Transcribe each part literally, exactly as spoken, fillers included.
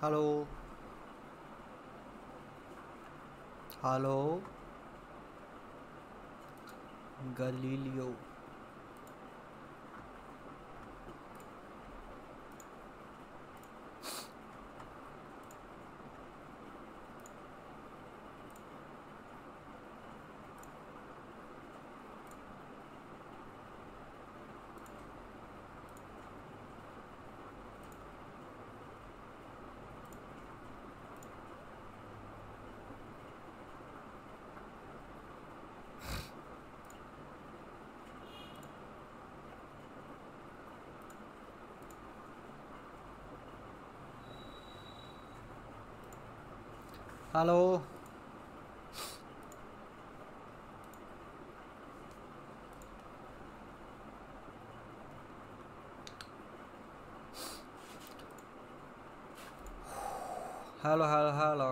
Hello hello Galileo hello hello hello hello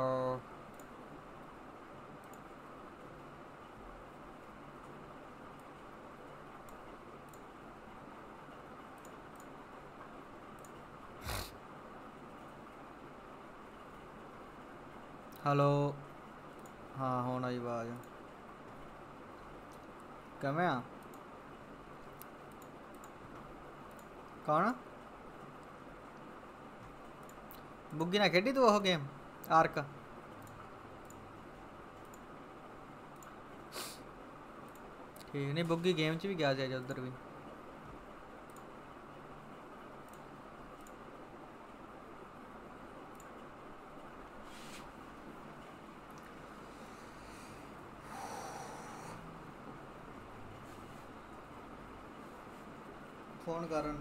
hello हाँ होना ही आवाज किवें आ कौन बुग्गी ना खेडी तू वो गेम आर्क ठीक नहीं बुग्गी गेम च भी गया जाए उधर भी फोन कर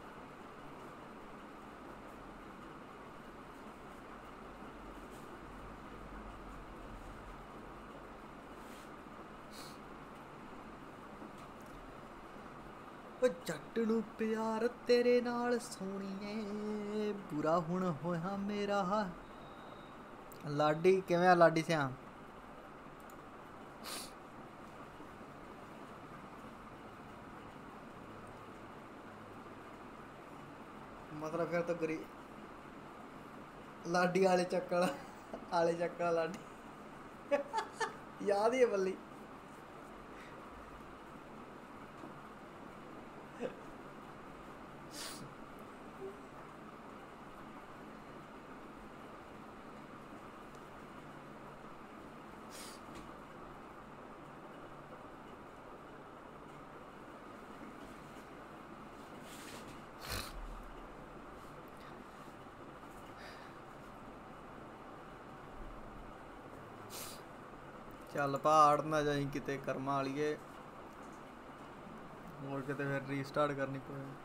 जट नू प्यार तेरे नाल सोणीए बुरा हुण होया मेरा लाडी किवें आ लाडी सिया मतलब फिर तो गरी लाडी आले चक्कर आले चक्कर लाडी याद ही है बल्ली चल पहाड़ ना जाई किते कर्मा वालीए और किते फिर रीस्टार्ट करनी पड़ेगी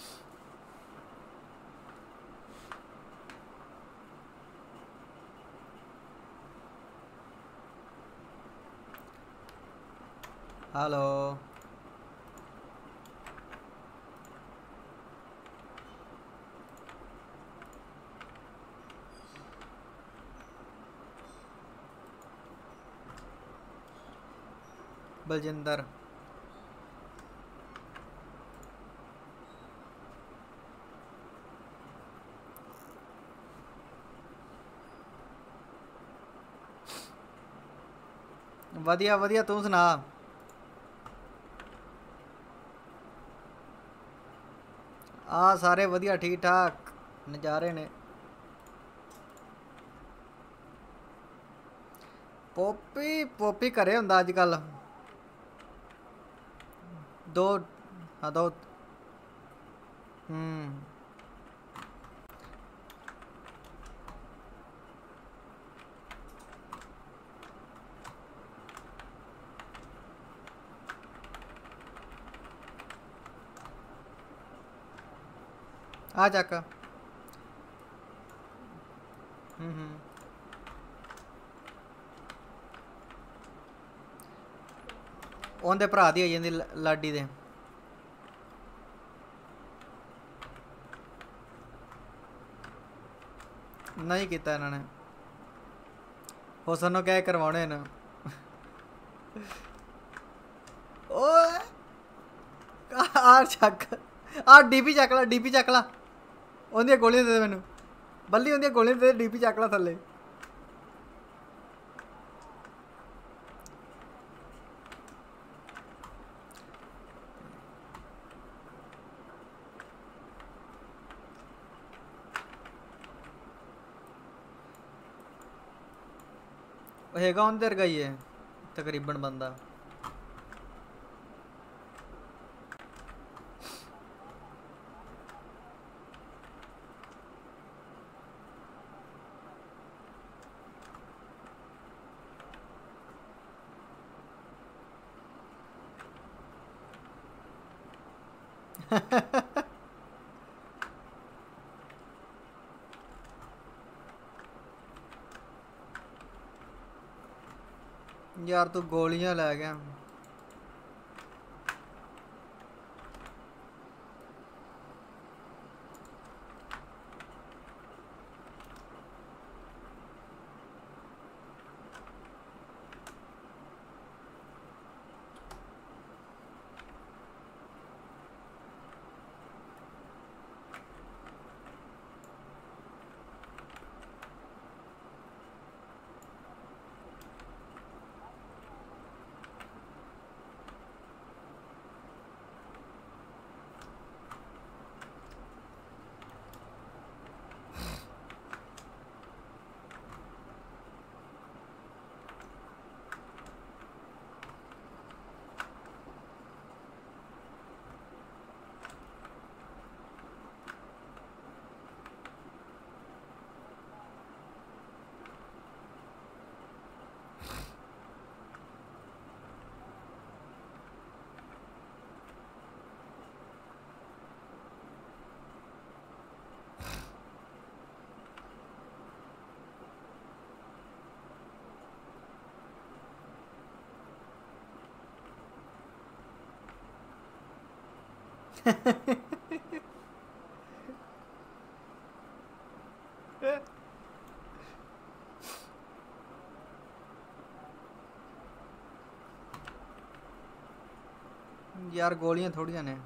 हेलो बलजिंदर वधिया वधिया तू सुना आ सारे वधिया ठीक ठाक नज़ारे ने पोपी पोपी घरे हुंदा अजकल दो हाँ दो हम्म आ जाका हम्म हम्म उनके भरा दी आई जाती लाडी दे नहीं किया इन्होंने हुसन क्या करवाने न आ चक आ डीपी चक ला डीपी चक ला उन्दियां गोलियां दे दे मैनू बल्ली होंदी गोलियां ते डीपी चक ला थल्ले। हैगा उधर का ही है तकरीबन बंदा। यार तू गोलियां लै गया। यार गोलियां थोड़ियां ने।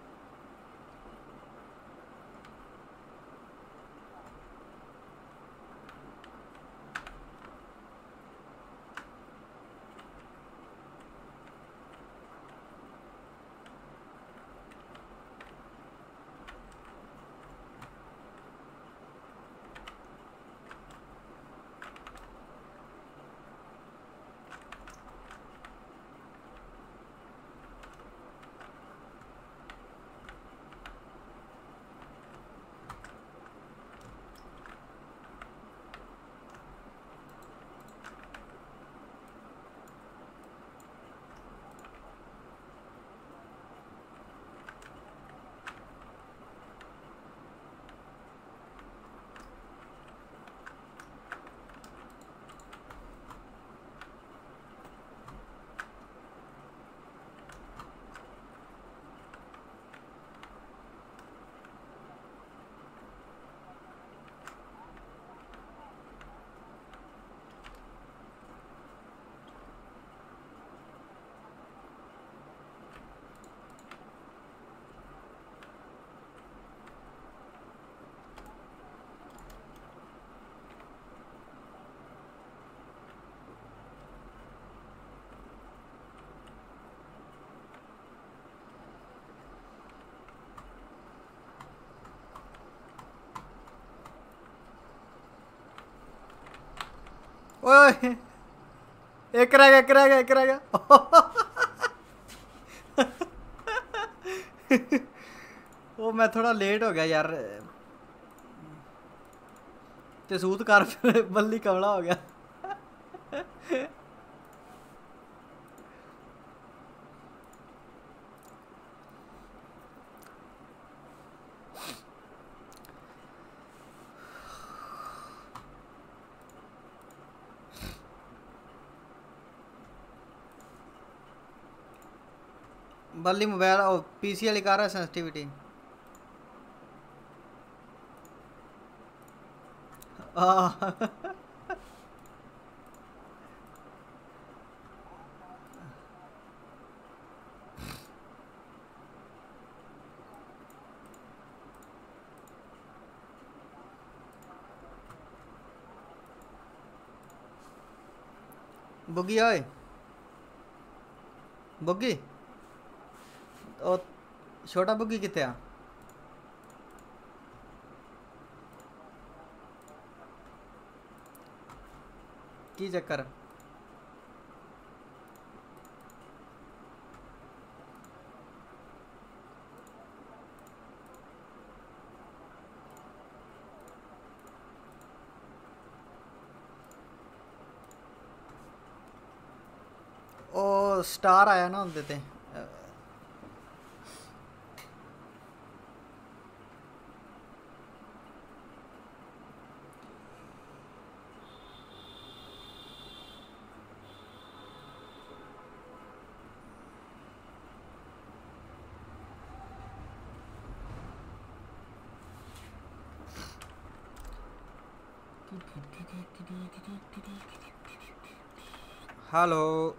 ओए एक रह गया एक रह गया एक रह गया। वो मैं थोड़ा लेट हो गया यार। ते सूत कर फिर बल्ली कमला हो गया। बल्ली मोबाइल पीसी वाली कर रहा है सेंसिटिविटी। बुग्गी ओए बुग्गी ओ छोटा बुग्गी कित्थे आ की चक्कर ओ स्टार आया ना उनदे ते hello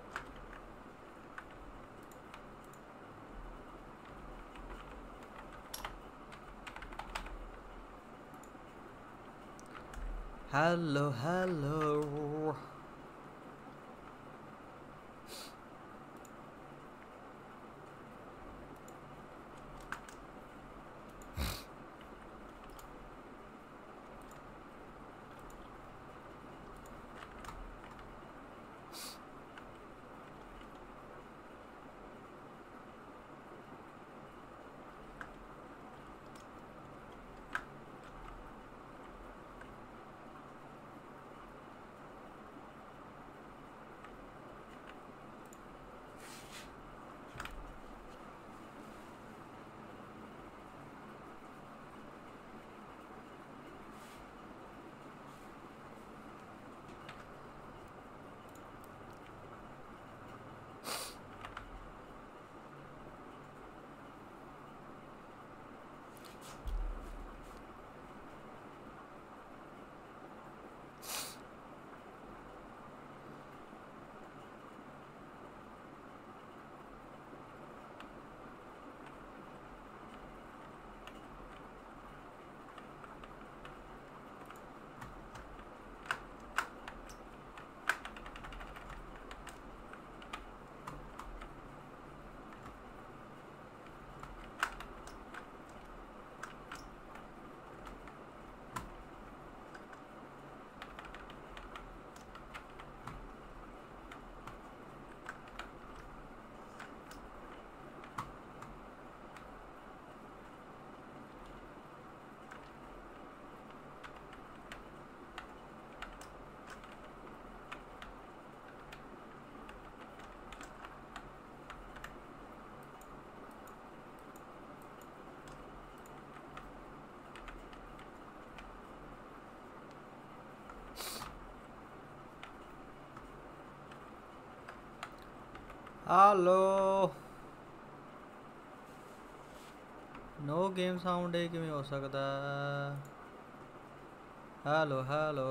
hello hello hello no game sound है किवें हो सकता hello hello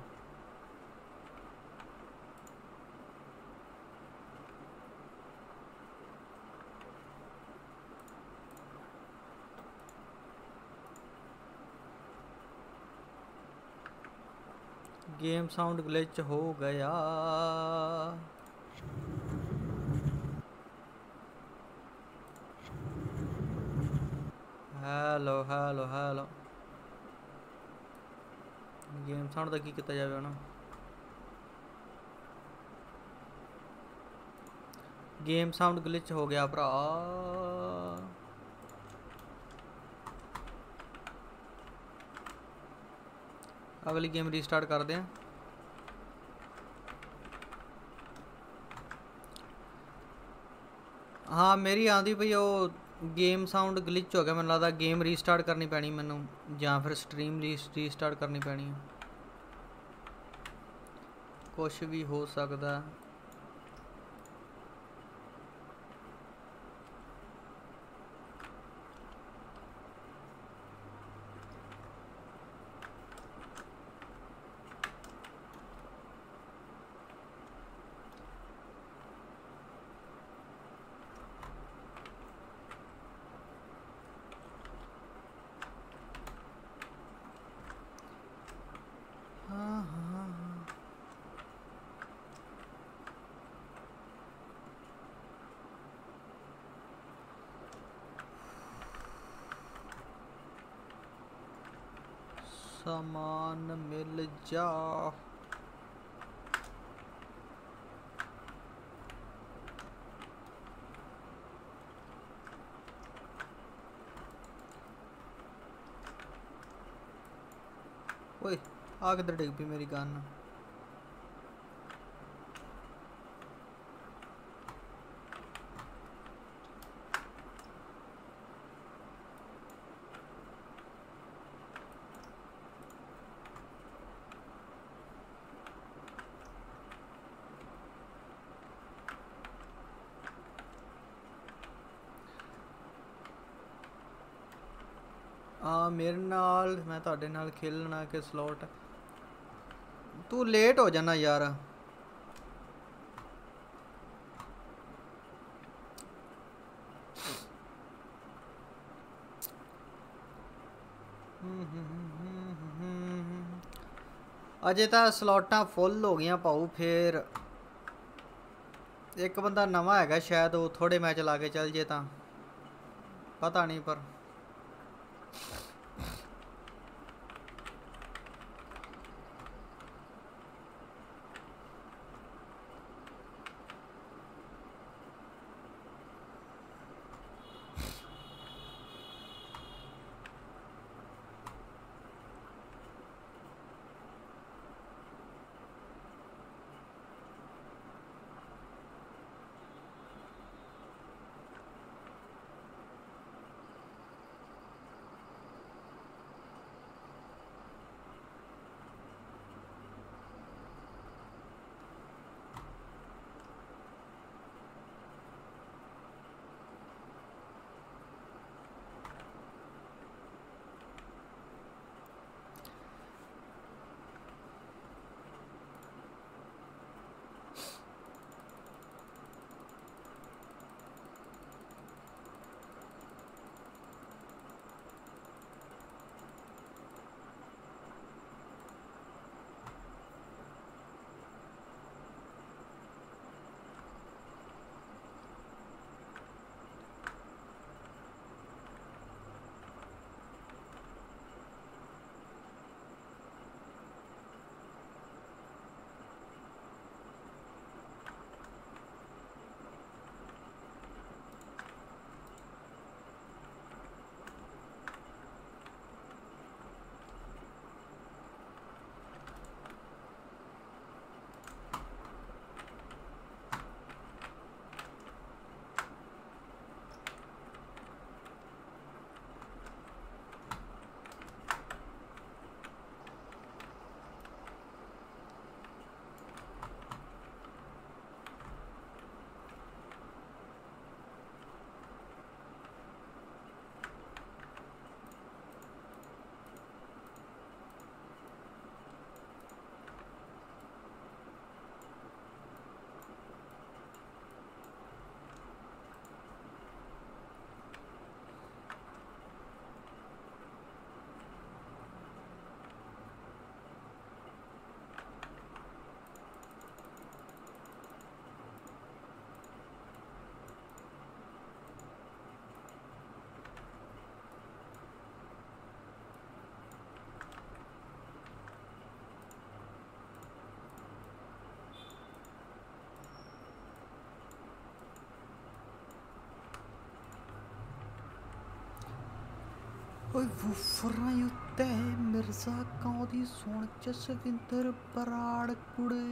game sound glitch हो गया hello hello hello game sound का की किया जाए ना गेम साउंड ग्लिच हो गया भरा अगली गेम रीस्टार्ट कर दें हाँ मेरी आँधी पई वो गेम साउंड ग्लिच हो गया मैंने लगता गेम रीस्टार्ट करनी पैनी मैनू या फिर स्ट्रीम रीस्टार्ट करनी पैनी है कुछ भी हो सकता है हाँ हाँ हाँ सामान मिल जा। ओए आ किधर डिग पी मेरी गन। आ मेरे नाल मैं ਤੁਹਾਡੇ ਨਾਲ खेलना के स्लॉट तू लेट हो जाना यार। अजे तो स्लॉटां फुल हो गई पाऊ। फिर एक बंदा नवा है शायद वो थोड़े मैच ला के चल जे तो पता नहीं पर ओए वुफरां उत्ते मिर्जा कां दी सुन जसविंदर बराड़ कुड़े।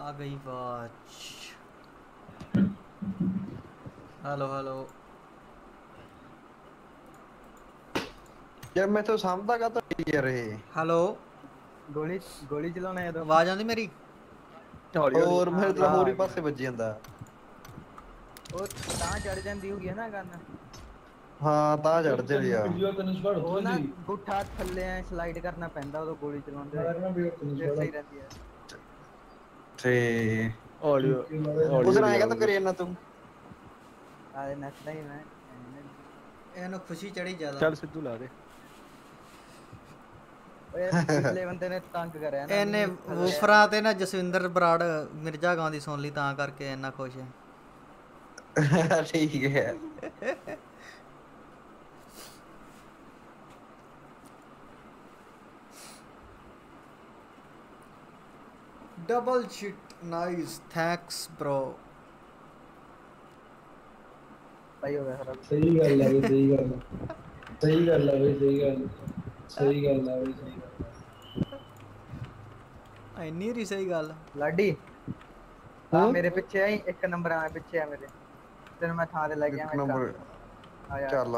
आ गई वॉच। हेलो हेलो यार मैं तो सामता का तो यार ये हेलो गोली गोली चलाना है तो आवाज आंदी मेरी और मेरे तो हाँ, होरी आ पासे ਵੱਜ ਜਾਂਦਾ ਉਹ ਤਾਂ ਚੜ ਜਾਂਦੀ ਹੋਗੀ ਹੈ ਨਾ ਗਨ ਹਾਂ ਤਾਂ ਚੜ ਚੜੀ ਆ ਉਹ ਨਾ ਗੁੱਠਾ ਥੱਲੇ ਐ ਸਲਾਈਡ ਕਰਨਾ ਪੈਂਦਾ ਉਦੋਂ ਗੋਲੀ ਚਲਾਉਂਦੇ ਫਿਰ ਸਹੀ ਰਹਿੰਦੀ ਹੈ ਤੇ ਉਸ ਨਾਲ ਆਏਗਾ ਤਾਂ ਕਰੇ ਨਾ ਤੂੰ ਆਲੇ ਨੱਚਦਾ ਹੀ ਮੈਂ ਇਹਨੂੰ ਖੁਸ਼ੀ ਚੜੀ ਜ਼ਿਆਦਾ ਚੱਲ ਸਿੱਧੂ ਲਾ ਦੇ ਓਏ ਪਿਛਲੇ ਬੰਦੇ ਨੇ ਤੰਗ ਕਰਿਆ ਨਾ ਇਹਨੇ ਵੂਫਰਾਂ ਤੇ ਨਾ ਜਸਵਿੰਦਰ ਬਰਾੜ ਮਿਰਜ਼ਾ ਗਾਉਂਦੀ ਸੁਣ ਲਈ ਤਾਂ ਕਰਕੇ ਇੰਨਾ ਖੁਸ਼ ਹੈ ਠੀਕ ਹੈ double shit nice thanks bro ਸਹੀ ਹੋ ਗਿਆ ਸਰ ਸਹੀ ਗੱਲ ਹੈ ਬਈ ਸਹੀ ਗੱਲ ਹੈ ਸਹੀ ਗੱਲ ਹੈ ਬਈ ਸਹੀ ਗੱਲ ਸਹੀ ਗੱਲ ਹੈ ਬਈ ਸਹੀ ਗੱਲ ਇੰਨੀ ਰੀ ਸਹੀ ਗੱਲ ਲਾਡੀ ਆ ਮੇਰੇ ਪਿੱਛੇ ਆਈ ਇੱਕ ਨੰਬਰ ਆ ਪਿੱਛੇ ਆ ਮੇਰੇ ਤੈਨੂੰ ਮੈਂ ਥਾਂ ਤੇ ਲੈ ਗਿਆ ਇੱਕ ਨੰਬਰ ਆ ਜਾ ਚੱਲ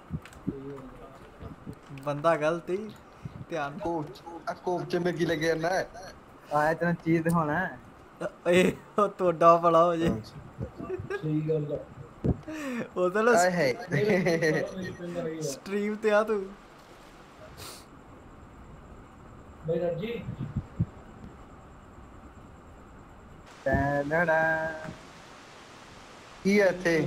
ਬੰਦਾ ਗਲਤ ਹੀ ਧਿਆਨ ਕੋਚ ਆ ਕੋਚ ਚ ਮੈਂ ਕੀ ਲੱਗਿਆ ਨਾ ਆਇਆ ਤੈਨੂੰ ਚੀਜ਼ ਦਿਖਾਉਣਾ ਏ ਉਹ ਤੁਹਾਡਾ ਭਲਾ ਹੋ ਜੇ ਸਹੀ ਗੱਲ ਹੈ ਉਹ ਤਾਂ ਆਏ ਹੈ ਸਟ੍ਰੀਮ ਤੇ ਆ ਤੂੰ ਬਈ ਰਾਜੀ ਟੈਨੜਾ ਕੀ ਹੈ ਇੱਥੇ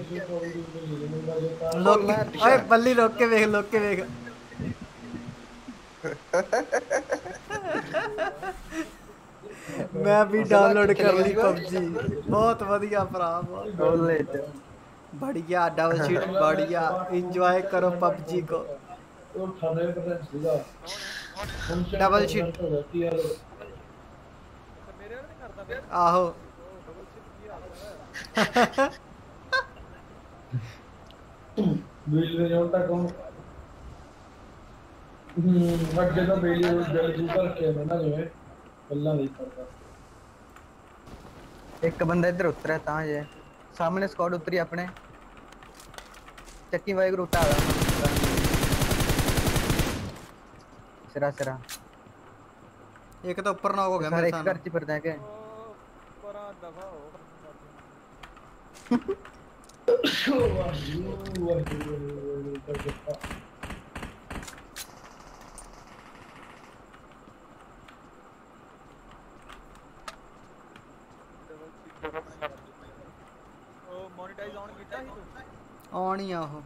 ਲੋਕ ਓਏ ਬੱਲੀ ਲੋਕ ਕੇ ਵੇਖ ਲੋਕ ਕੇ ਵੇਖ ਮੈਂ ਵੀ ਡਾਊਨਲੋਡ ਕਰ ਲਈ ਪਬਜੀ ਬਹੁਤ ਵਧੀਆ ਭਰਾ ਬਹੁਤ बढ़िया डबल शीट बढ़िया एंजॉय करो पबजी को डबल शीट आहो ਬਿਜਲੀ ਦੇ ਹੁਣ ਤੱਕ ਹੂੰ ਅੱਗੇ ਤਾਂ ਬਿਜਲੀ ਜਲ ਜੂ ਕਰਕੇ ਨਾ ਜਿਵੇਂ ਪਹਿਲਾਂ ਨਹੀਂ ਕਰਦਾ ਇੱਕ ਬੰਦਾ ਇੱਧਰ ਉਤਰਿਆ ਤਾਂ ਜੇ ਸਾਹਮਣੇ ਸਕਾਡ ਉਤਰੀ ਆਪਣੇ ਚੱਕੀ ਵਾਇਗ ਰੂਟਾ ਆ ਸਿਰਾ ਸਿਰਾ ਇੱਕ ਤਾਂ ਉੱਪਰ ਨਾ ਹੋ ਗਿਆ ਮੇਰੇ ਮੇਰੇ ਸਾਹਮਣੇ ਇੱਕ ਘਰ ਚ ਫਿਰਦਾ ਕਿ ਪਰਾਂ ਦਫਾ ਹੋ ਵਾਹਿਗੁਰੂ ਵਾਹਿਗੁਰੂ ਵਾਹਿਗੁਰੂ ਉਹ ਮੋਨੇਟਾਈਜ਼ ਆਨ ਕੀਤਾ ਸੀ ਤੂੰ ਆਉਣ ਹੀ ਆ ਉਹ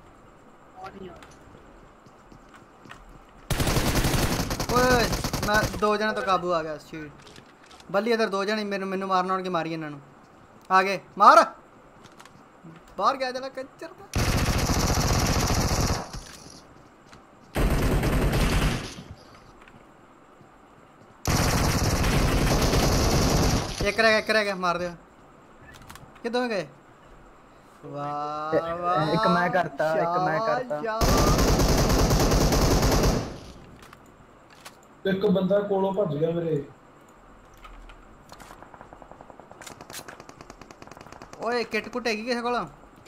ਓਏ ਮੈਂ ਦੋ ਜਣੇ ਤੋਂ ਕਾਬੂ ਆ ਗਿਆ ਸ਼ੀਟ ਬੱਲੀ ਇਧਰ ਦੋ ਜਣੇ ਮੈਨੂੰ ਮੈਨੂੰ ਮਾਰਨ ਆਉਣਗੇ ਮਾਰੀ ਇਹਨਾਂ ਨੂੰ ਆ ਗਏ ਮਾਰ ਬਾਹਰ ਗਿਆ ਜਲਾ ਕੰਚਰ ਦਾ ਇੱਕ ਰਹਿ ਗਿਆ ਇੱਕ ਰਹਿ ਗਿਆ ਮਾਰ ਦਿਓ ਕਿੱਦੋਂ ਗਏ ਵਾਹ ਵਾਹ ਇੱਕ ਮੈਂ ਕਰਤਾ ਇੱਕ ਮੈਂ ਕਰਤਾ ਇੱਕ ਬੰਦਾ ਕੋਲੋਂ ਭੱਜ ਗਿਆ ਮੇਰੇ ਓਏ ਕਿਟ ਕੁਟ ਹੈਗੀ ਕਿਸੇ ਕੋਲ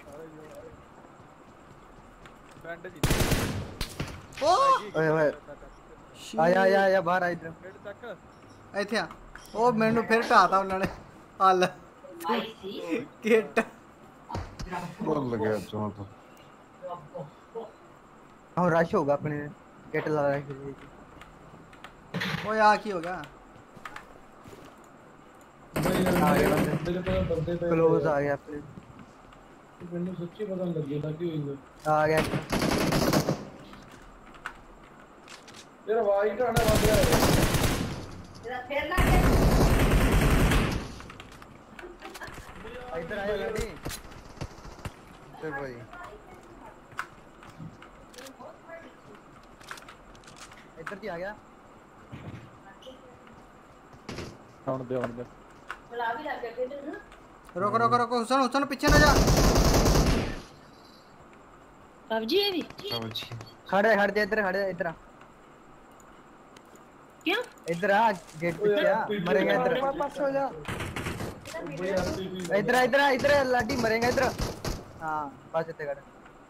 ਬੈਂਡ ਜੀ ਓ ਓਏ ਓਏ ਆ ਜਾ ਆ ਜਾ ਬਾਹਰ ਆ ਇਧਰ ਮਿਡ ਤੱਕ ਇੱਥੇ ਆ ਉਹ ਮੈਨੂੰ ਫਿਰ ਢਾਤਾ ਉਹਨਾਂ ਨੇ ਹੱਲ ਕਿਟ ਭੁੱਲ ਗਿਆ ਚੋਂ ਤਾਂ ਹੁਣ ਰਸ਼ ਹੋਗਾ ਆਪਣੇ ਕਿਟ ਲਾ ਰਿਹਾ ਓਏ ਆ ਕੀ ਹੋ ਗਿਆ ਮੇਰੇ ਕੋਲ ਬੰਦੇ ਪਏ ਕਲੋਜ਼ ਆ ਗਿਆ ਆਪਣੇ ਮੈਨੂੰ ਸੱਚੀ ਪਤਾ ਨਹੀਂ ਲੱਗਿਆ ਕਿ ਹੋਇਆ ਆ ਗਿਆ ਯਾਰ ਆਵਾਜ਼ ਘਾਣਾ ਵੱਜ ਰਿਹਾ ਤੇਰਾ ਫੇਰ ਲਾ ਕੇ ਇੱਧਰ ਆ ਜਾ ਗੱਡੀ ਤੇ ਭਾਈ ਇੱਧਰ ਕੀ ਆ ਗਿਆ ਆਉਣ ਦੇ ਆਉਣ ਦੇ ਬੁਲਾ ਵੀ ਲੱਗ ਗਿਆ ਤੈਨੂੰ ਰੁਕ ਰੁਕ ਰੁਕ ਹੁਸਨ ਹੁਸਨ ਪਿੱਛੇ ਨਾ ਜਾ ਪਬਜੀ ਹੈ ਵੀ ਸਮਝੀ ਖੜੇ ਖੜ ਜਾ ਇੱਧਰ ਖੜ ਜਾ ਇੱਧਰ ਆ ਕਿਉਂ ਇੱਧਰ ਆ ਗੇਟ ਪਿੱਛੇ ਆ ਮਰੇਗਾ ਇੱਧਰ ਪਾਸ ਹੋ ਜਾ वो यार पीपी इधर इधर इधर लाडी मरेगा इधर हां बस इतने कर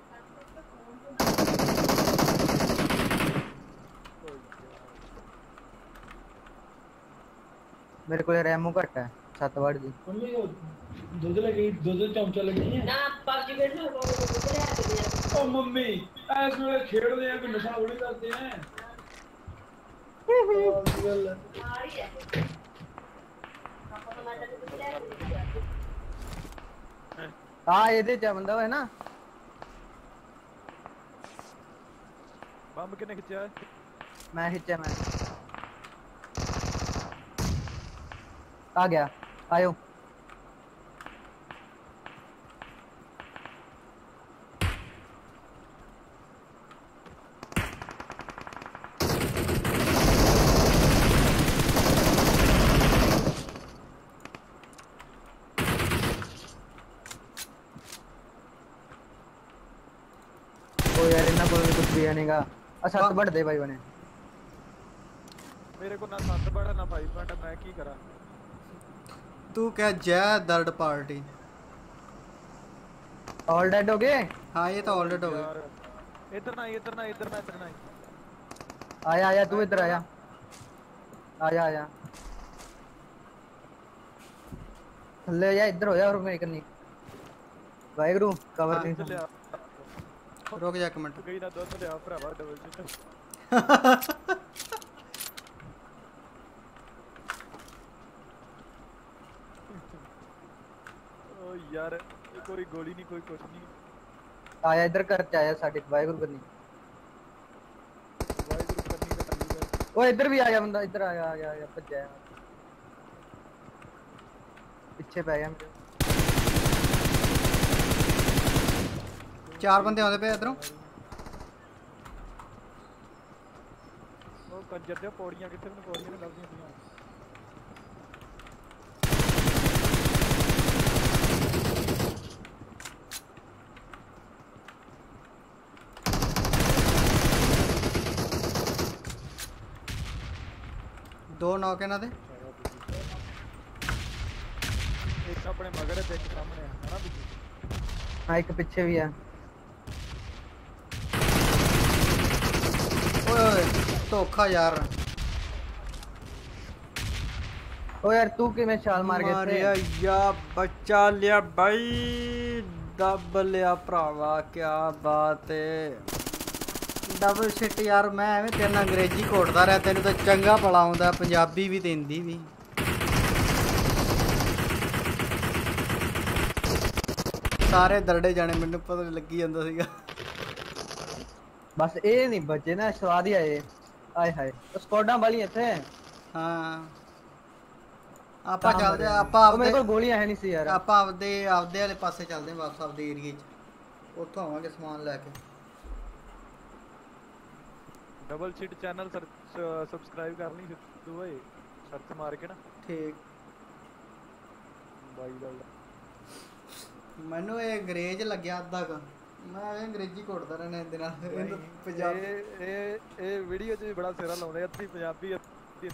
मेरे को रेमो घट है सात वाट दी मम्मी दूध लगी दूध चमचा लगी है ना पबजी खेल में वो ले आते हैं ओ मम्मी ऐस वेले खेलदे हैं कि नशा थोड़ी करते हैं मारी है पापा को मारते तो ले आते हां ये दे जा बंदा है ना ਬੰਬ ਕਿਨੇ ਖਿੱਚਿਆ ਹੈ? मैं खींचा मैं आ गया आयो ओ यार इतना कोई कुछ भी नहीं का अच्छा बढ़ दे भाई बने ਮੇਰੇ ਕੋਲ ਨਾ ਸੱਤ ਬੜਾ ਨਾ ਫਾਈਵ ਪੁਆਇੰਟ ਮੈਂ ਕੀ ਕਰਾਂ? तू क्या जय दर्द पार्टी ऑल डेड हो गए हाँ ये तो ऑल डेड हो गए ਯਾਰ ਇੱਧਰ ਨਾ ਇੱਧਰ ਨਾ ਇੱਧਰ ਨਾ ਇੱਧਰ ਨਾ आया आया तू इधर आया आया आया ले जा इधर हो जा और मैं करनी वाहिगुरु कवर नहीं ਲਿਆ रुक जा एक मिनट ਗਈ ਨਾ ਦੁੱਧ ਲਿਆ ਭਰਾਵਾ ਡਬਲ ਚਿੱਟ ਓ ਯਾਰ ਕੋਈ ਗੋਲੀ ਨਹੀਂ ਕੋਈ ਕੁਛ ਨਹੀਂ आया इधर कर के आया साढ़े वाहिगुरु करनी ਵਾਹਿਗੁਰੂ ਕਰਨੀ ਤਾਂ ਠੀਕ ਹੈ ओ इधर भी आया बंदा इधर आया आया आया भज जाया पीछे पै गया मेरे चार बंदे आते पे इधरों ਉਹ ਕੰਜਰ ਦੇ ਪੌੜੀਆਂ ਕਿੱਥੇ ਮੈਨੂੰ ਪੌੜੀਆਂ ਨਹੀਂ ਲੱਭਦੀਆਂ ਪਈਆਂ दो नॉक है ना दे ਇੱਕ ਆਪਣੇ ਮਗਰ ਤੇ ਇੱਕ ਸਾਹਮਣੇ ਹੈ ਹਨਾ ਵੀ हाँ एक पीछे भी है ओए ओए धोखा यार ओ यार तू कि मैं छाल मार गया मारिया या बच्चा लिया भाई दब लिया भरावा क्या बात है डबल शिट यार मैं एवें तेरे नाल अंग्रेजी घोटदा रहा तेन तो चंगा भला आउंदा पंजाबी भी ते हिंदी भी सारे दरड़े जाने मैनू पता लगी जांदा सीगा बस ए नहीं बचे ना स्वाद ही आए आए हाय तो स्क्वाडां वाली इथे हाँ ਆਪਾਂ ਚੱਲਦੇ ਆ ਆਪਾਂ ਮੇਰੇ ਆਪਦੇ ਕੋਲ ਗੋਲੀਆਂ ਹੈ ਨਹੀਂ ਸੀ ਯਾਰ ਆਪਾਂ ਆਪਦੇ ਆਪਦੇ ਵਾਲੇ ਪਾਸੇ ਚੱਲਦੇ ਹਾਂ ਵਾਪਸ ਆਪਦੇ ਏਰੀਏ 'ਚ ਉੱਥੋਂ ਆਵਾਂਗੇ ਸਮਾਨ ਲੈ ਕੇ ਡਬਲ ਸ਼ੀਟ ਚੈਨਲ ਸਬਸਕ੍ਰਾਈਬ ਕਰ ਲਈ ਸਿੱਧੂ ਓਏ ਸਰਚ ਮਾਰ ਕੇ ਨਾ ਠੀਕ ਬਾਈ ਦਾ ਮੈਨੂੰ ਇਹ ਅੰਗਰੇਜ਼ ਲੱਗਿਆ ਅੱਧਾ ਕ ਮੈਂ ਇਹ ਅੰਗਰੇਜ਼ੀ ਘੋਟਦਾ ਰਹਿਣਾ ਇਹਦੇ ਨਾਲ ਇਹਨੂੰ ਪੰਜਾਬੀ ਇਹ ਇਹ ਇਹ ਵੀਡੀਓ 'ਚ ਵੀ ਬੜਾ ਸਿਰਾ ਲਾਉਂਦੇ ਅੱਧੀ ਪੰਜਾਬੀ ਅੱਧੀ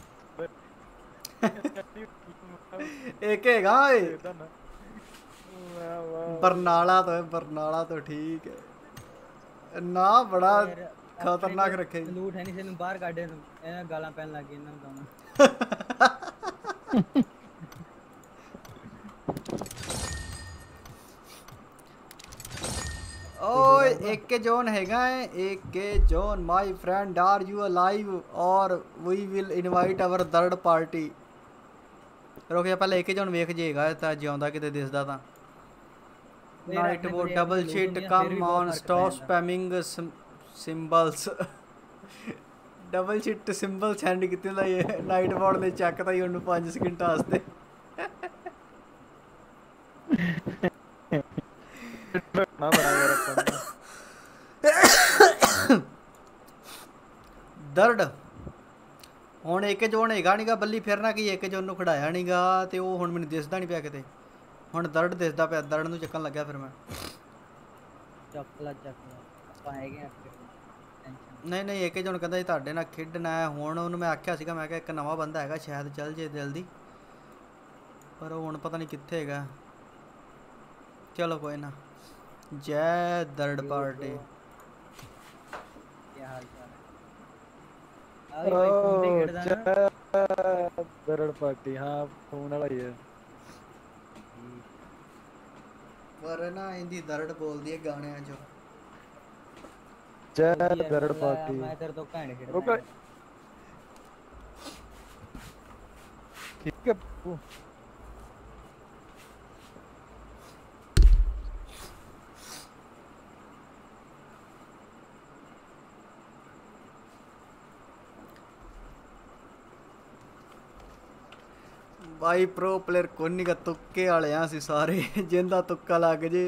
ਇੱਕ ਹੈਗਾ ਓਏ ਇਦਾਂ ਨਾ ਵਾਹ ਵਾਹ ਬਰਨਾਲਾ ਤੋਂ ਹੈ, ਬਰਨਾਲਾ ਤੋਂ ਠੀਕ ਹੈ ਨਾ ਬੜਾ ਖਤਰਨਾਕ ਰੱਖੇ ਲੂਟ ਹੈ ਨਹੀਂ ਸੈਨੂੰ ਬਾਹਰ ਕੱਢੇ ਨੂੰ ਇਹਨਾਂ ਗਾਲਾਂ ਪੈਣ ਲੱਗ ਗਈ ਇਹਨਾਂ ਨੂੰ ਤਾਂ ओए एक के जोन हैगा है एक के जोन my friend are you alive और we will invite our third party रुक जा पहले एक के जोन वेख जेगा ता जिਉਂਦਾ ਕਿਤੇ ਦਿਸਦਾ ਤਾਂ नाइट वो double sheet come on stop spamming symbols double sheet symbol send किते दा ये नाइट बोर्ड ने चेक ता ही ਉਹਨੂੰ पाँच ਸਕਿੰਟ ਵਾਸਤੇ ਨਾ ਬਣਾ ਯਾਰ ਆਪਾਂ ਦਰਦ ਹੁਣ ਇੱਕ ਜੋਨ ਹੈਗਾ ਨਹੀਂਗਾ ਬੱਲੀ ਫਿਰਨਾ ਕੀ ਇੱਕ ਜੋਨ ਨੂੰ ਖੜਾਇਆ ਨਹੀਂਗਾ ਤੇ ਉਹ ਹੁਣ ਮੈਨੂੰ ਦਿਸਦਾ ਨਹੀਂ ਪਿਆ ਕਿਤੇ ਹੁਣ ਦਰਦ ਦਿਸਦਾ ਪਿਆ ਦਰਦ ਨੂੰ ਚੱਕਣ ਲੱਗਿਆ ਫਿਰ ਮੈਂ ਚੱਕਲਾ ਚੱਕਲਾ ਆਪਾਂ ਹੈਗੇ ਆ ਟੈਨਸ਼ਨ ਨਹੀਂ ਨਹੀਂ ਇੱਕ ਜੋਨ ਕਹਿੰਦਾ ਸੀ ਤੁਹਾਡੇ ਨਾਲ ਖੇਡਣਾ ਹੈ ਹੁਣ ਉਹਨੂੰ ਮੈਂ ਆਖਿਆ ਸੀਗਾ ਮੈਂ ਕਿਹਾ ਇੱਕ ਨਵਾਂ ਬੰਦਾ ਹੈਗਾ ਸ਼ਾਇਦ ਚੱਲ ਜੇ ਜਲਦੀ पर हुण पता नहीं कित्थे हैगा। चलो कोई ना। जय दर्ड पार्टी। क्या हाल चाल है? अरे भाई फोन पे खेड़दा ना दर्ड पार्टी। हाँ फोन वाला ही है। पर ना इंदी दर्द बोल दी है गाने जो। जय दर्ड पार्टी। मैं तेरे तो भैन खेड़दा रुक ठीक है। भाई प्रो प्लेयर कोनी का तुक्के वाले आ सी सारे जिंदा तुक्का लग जे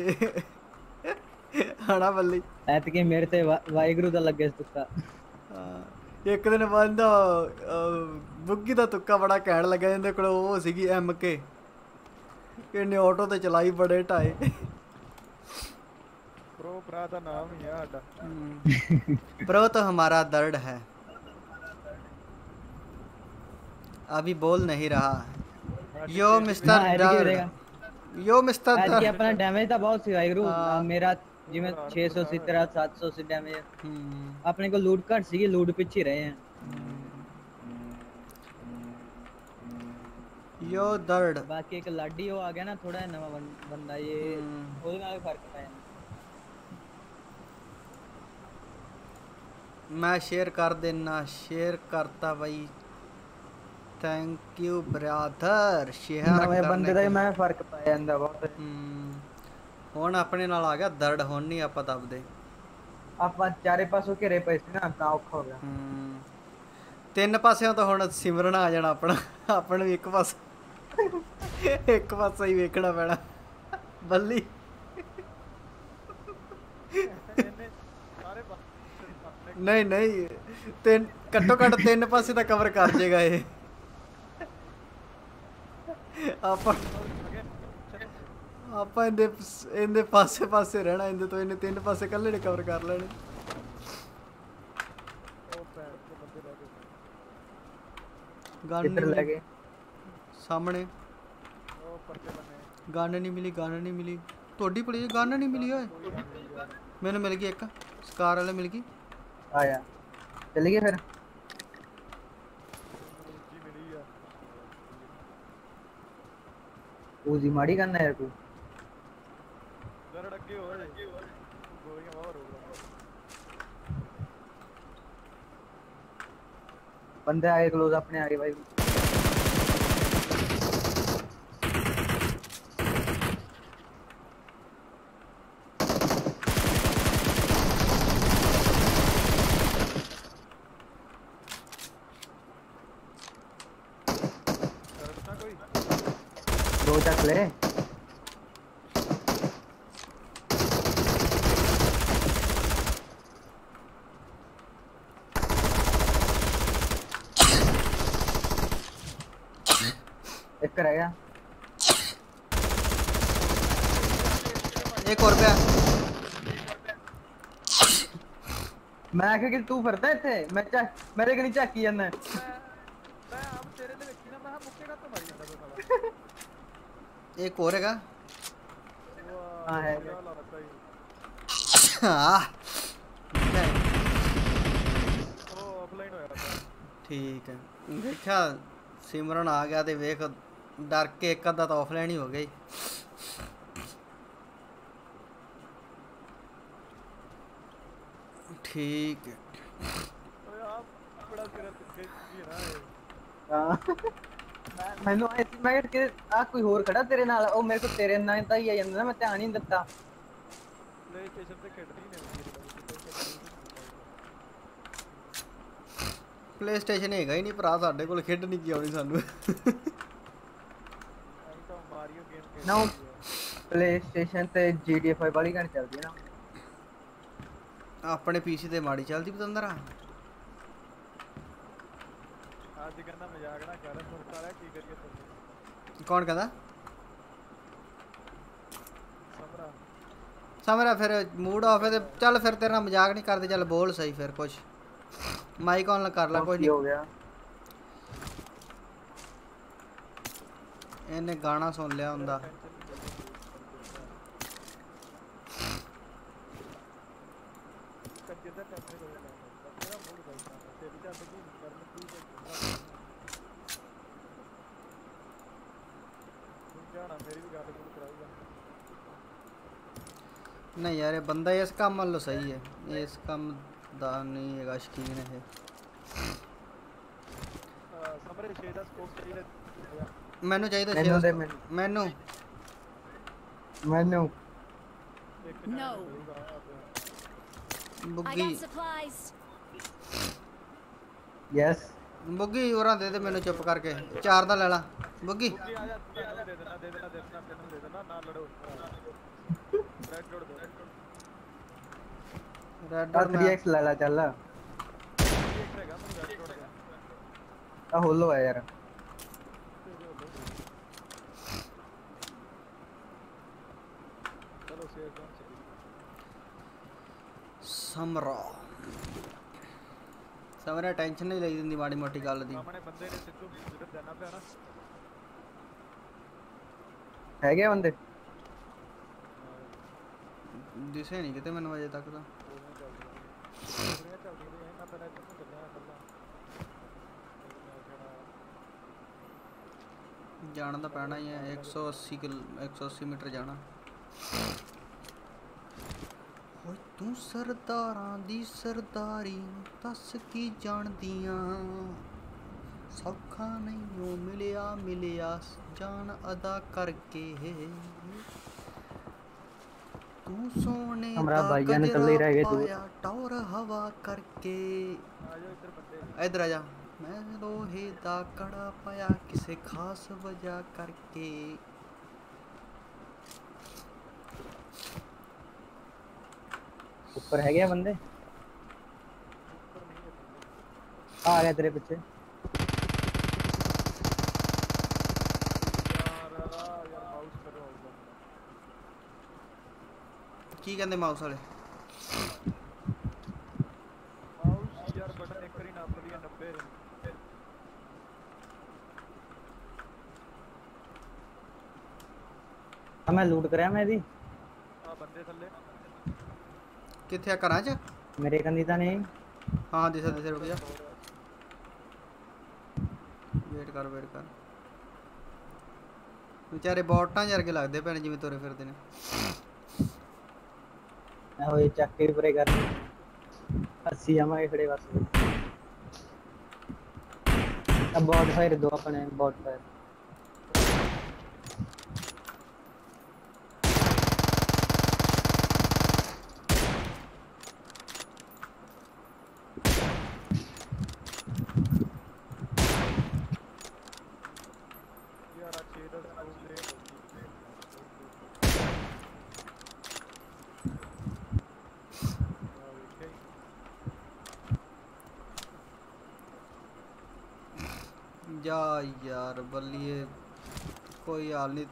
हना बल्ली ऐतके मेरे ते वाहिगुरु दा लगे तुक्का। एक दिन बंदा बुग्गी दा तुक्का बड़ा कहण लगा जिंदे कोल ओ सीगी एम के इन्ने ऑटो ते चलाई बड़े ढाए। प्रो भरा दा नाम ही है साडा। प्रो तो हमारा दर्द है अभी बोल नहीं रहा। यो मिस्टर दर्द यो मिस्टर दर्द दर्द अपना डैमेज तो बहुत सी वाहिगुरु मेरा जिवें छह सौ सी तेरा सात सौ सी डैमेज अपने को लूट घट सी लूट पीछे रहे हैं। यो दर्द बाकी एक लाडी हो आ गया ना थोड़ा नवा बंदा ये ओदे नाल फर्क पाया। मैं शेयर कर देना शेयर करता भाई। थैंक यू ब्रदर शेयर नवे बंदे दा मैं फर्क पाया ਜਾਂਦਾ ਬਹੁਤ। ਹੁਣ ਆਪਣੇ ਨਾਲ ਆ ਗਿਆ ਦਰਦ ਹੁਣ ਨਹੀਂ ਆਪਾਂ ਦਬਦੇ। ਆਪਾਂ ਚਾਰੇ ਪਾਸੋਂ ਘੇਰੇ ਪਏ ਸੀ ਨਾ ਤਾਂ ਔਖਾ ਹੋ ਗਿਆ। ਤਿੰਨ ਪਾਸਿਆਂ ਤੋਂ ਹੁਣ ਸਿਮਰਨ ਆ ਜਾਣਾ ਆਪਣਾ ਆਪਾਂ ਨੂੰ ਇੱਕ ਪਾਸੇ ਇੱਕ ਪਾਸੇ ਹੀ ਵੇਖਣਾ ਪੈਣਾ ਬੱਲੀ। ਨਹੀਂ ਨਹੀਂ ਤਿੰਨ ਘੱਟੋ ਘੱਟ ਤਿੰਨ ਪਾਸੇ ਤਾਂ ਕਵਰ ਕਰ ਜੇਗਾ ਇਹ ਆਪਾਂ ਆਪਾਂ ਇਹਦੇ ਇਹਦੇ ਪਾਸੇ ਪਾਸੇ ਰਹਿਣਾ ਇਹਦੇ ਤੋਂ ਇਹਨੇ ਤਿੰਨ ਪਾਸੇ ਇਕੱਲੇ ਨੇ ਕਵਰ ਕਰ ਲੈਣੇ। ਗਨ ਲੈ ਗਏ ਸਾਹਮਣੇ ਗਨ ਨਹੀਂ ਮਿਲੀ ਗਨ ਨਹੀਂ ਮਿਲੀ ਤੁਹਾਡੀ ਪਲੀ ਗਨ ਨਹੀਂ ਮਿਲੀ ਓਏ ਮੈਨੂੰ ਮਿਲ ਗਈ ਇੱਕ ਸਕਾਰ ਵਾਲੇ ਮਿਲ ਗਈ। ਆਇਆ ਚੱਲ ਗਏ ਫਿਰ ਉਜੀ ਮਾੜੀ ਕਰਨਾ ਯਾਰ ਕੋਈ ਦਰੜ ਅੱਗੇ ਹੋ ਜੇ ਗੋਲੀਆਂ ਬਾਹਰ ਹੋ बंदे आए क्लोज अपने आगे भाई। दो तक ले एक रह गया एक और पे मैं आखे कि तू फरदा इथे मैं चेक मेरे कनी चेक की जाना मैं अब तेरे ले वेखी ना मैं मुक्के का तो मारी जांदा तो साला एक और हैगा। हां है हां ओ ऑफलाइन होया था ठीक है देखा सिमरन आ गया ते वेख डर के एक अद्धा तो ऑफलाइन ही हो गई। ठीक है ओए आप बड़ा तेरा तुक्के जी ना हां मैनू आए सी मैं कि आ कोई होर खड़ा तेरे नाल ओ मेरे को तेरे नाल ता ही आ जांदा ना मैं ध्यान ही नहीं दित्ता प्ले स्टेशन ते खेडदी ने प्ले स्टेशन हैगा ही नहीं भरा साडे कोल खेडनी की आउणी सानू तो मारियो गेम खेल ना प्ले स्टेशन ते जीटीए फाइव वाली गन चलदी है ना अपने पीसी ते माड़ी चलदी पतंदरा आज कहना मजाक ना कर सुनता रहा की करिए तुम कौन कहंदा समरा समरा फिर मूड ऑफ है ते चल फिर तेरे नाल मजाक नहीं करदे चल बोल सही फिर कुछ माइक ऑन कर ला कोई नहीं हो गया इन्हें गाना सुन लिया हुंदा। नहीं यार, ये बंदा इस काम वालों सही है, इस काम दा नहीं है शकीन है। समरे छे दा स्कोप चाहिए मैनू चाहिए था मैनू दे मैनू मैनू No. I buggy got supplies. Yes buggy और दे दे मैनू चुप करके चार दा ले ला बुग्गी। आ जा दे देना दे देना दे देना तेनू दे देना ना लड़ो। रेड डॉट दे red dot dot three x ले ला चल। एक रहेगा मेरा रेड डॉट का। आ होलो है यार। चलो शेयर कौन से समरा समरा टेंशन नहीं लगी दिंदी माड़ी मोटी गल दी। सामने बंदे ने सिद्धू जिधर जाना पे ना है क्या बंदे दिसे नहीं किते मैनू अजे तक तो जाना तो पैना ही है। एक सौ अस्सी किल एक सौ अस्सी मीटर जाना। ओए तू सरदारां दी सरदारी दस की जानदियां सौखा नहीं ओ मिलिया मिलिया जान अदा करके तू सोने हमरा दा भाईजान गजरा कल्ले ही रह गए दूर। पाया टौर हवा करके आ जाओ इधर बंदे इधर आ जा। मैं लोहे दा कड़ा पाया किसे खास वजह करके। ऊपर है क्या बंदे आ गया तेरे पीछे। यार यार माउस करो की कहंदे माउस वाले माउस यार बटन एक करी नाप दिया नब्बे। मैं लूट कराया मैं भी आ बंदे थल्ले किथे घरां च मेरे कंदी ता नहीं। हाँ दिसे दिसे रुक जा वेट कर वेट कर। बेचारे बॉटां वर्गे लगदे पैण जिवें तुरे फिरदे ने। मैं होए चक के पूरे कर अस्सी आवांगे खड़े बस। अब बॉट फायर दो अपने बॉट फायर यार छे दा स्कोप ले जा यार बल्लिए कोई हाल नहीं।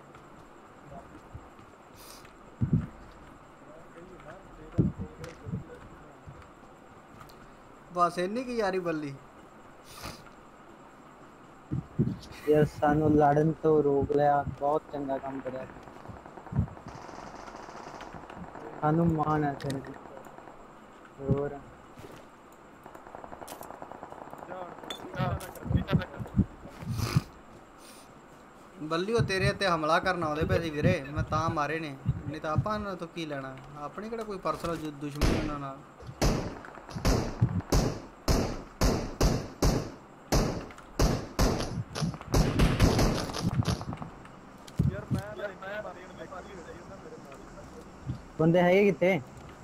बस इन्नी की यारी बल्ली यार सानू लड़न तो रोक लिया। बहुत चंगा काम करया सानू मान है तेरे को। और बल्ली वो तेरे ते हमला करना आउंदे पे सी वीरे मैं तां मारे ने नहीं तो आपां तो की लेना अपनी किहड़ा कोई पर्सनल दुश्मनी उन्हां नाल। यार मैं ना इन्ने मारी ने बैक की होती है ना मेरे मार बंदे है कितने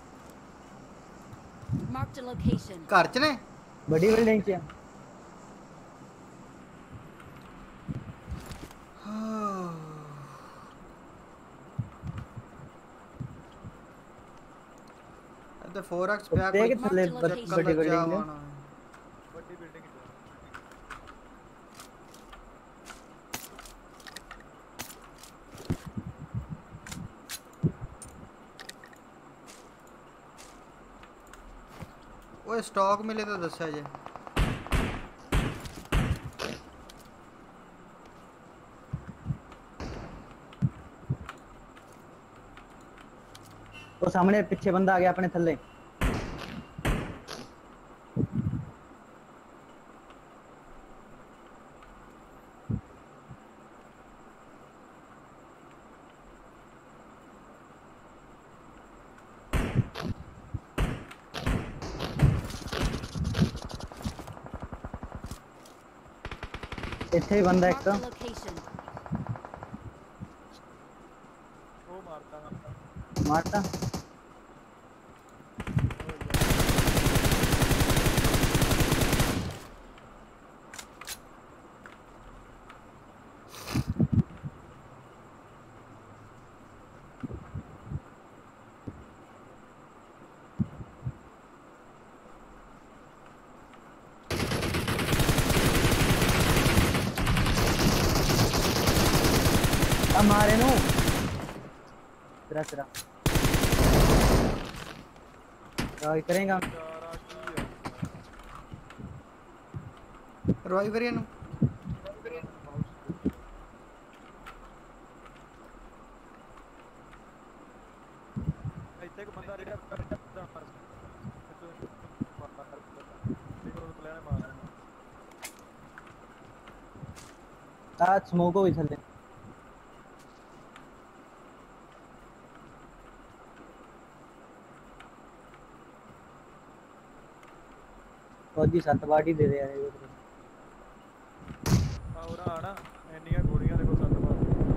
Marked a location. घर च ने बड़ी बिल्डिंग च ते फोर एक्स पे देख कोई थले Marked चक्कर बड़ी लग जा बिल्डिंग होना। बड़ी बिल्डिंग की ओए स्टॉक मिले तो दस्या जे वो सामने पीछे बंदा आ गया अपने थल्ले। इथे ही बंदा एक तो वो मारता मारता मारे नो तेरा तेरा क्या करेंगे रिवाइव करिए ना ਇੱਥੇ ਇੱਕ ਬੰਦਾ ਰਿਹਾ आज स्मोक हो चले फौजी सत बाटी दे दे यार और आना ਇੰਨੀਆਂ ਗੋਲੀਆਂ ਦੇ ਕੋਲ ਸੱਤ ਬਾਰ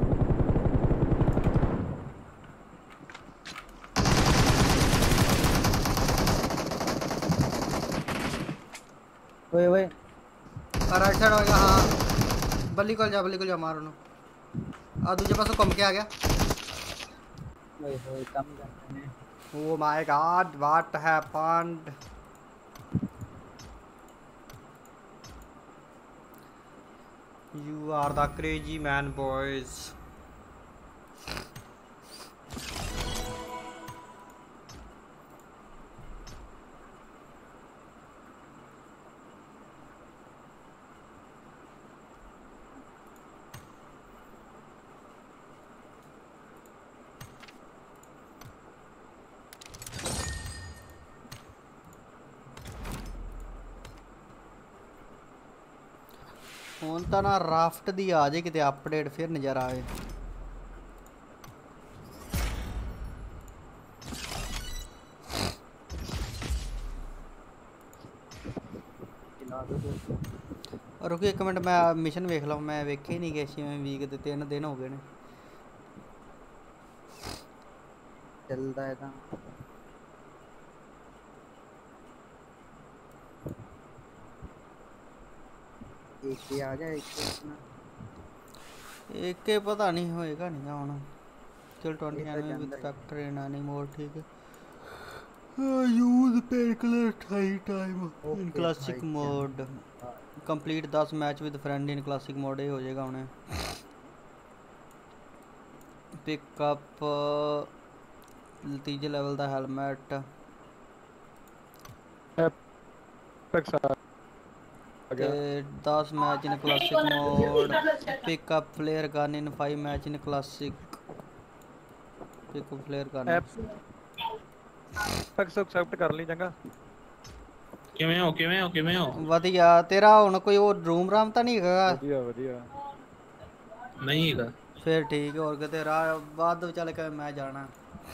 ओए ओए राइट साइड होएगा हाँ बल्ली को जा बल्ली को जा मार उन्हें आ दूसरे पास घूम के आ गया ओए ओए कम करते हैं Oh my god, what happened? You are the crazy man, boys. ਹੁਣ ਤਾਂ ਨਾ ਰਾਫਟ ਦੀ ਆ ਜੇ ਕਿਤੇ ਅਪਡੇਟ ਫਿਰ ਨਜ਼ਰ ਆਵੇ रुको एक मिनट मैं मिशन वेख ला मैं वेखे ही नहीं गया छे वीक दे तीन दिन हो गए ने चलता है था एक ही आ गया एक अपना एक के पता नहीं होएगा नहीं ना होना चल twenty nine with factor in any mode ठीक है use pen colour high time in classic mode complete दस match with friend in classic mode ये हो जाएगा उन्हें पिकअप तीजे लेवल दा हेलमेट दस match in classic mode pick up flare gun in five match in classic pick up flare gun accept कर ली चंगा ਕਿਵੇਂ ਹੋ ਕਿਵੇਂ ਹੋ ਕਿਵੇਂ ਹੋ ਵਧੀਆ ਤੇਰਾ ਹੁਣ ਕੋਈ ਉਹ ਰੂਮ ਰਾਮ ਤਾਂ ਨਹੀਂ ਹੈਗਾ ਵਧੀਆ ਵਧੀਆ ਨਹੀਂ ਹੈਗਾ ਫਿਰ ਠੀਕ ਹੋਰ ਕਿਤੇ ਰਾਹ ਬਾਅਦ ਵਿੱਚ ਚੱਲ ਕੇ ਮੈਂ ਜਾਣਾ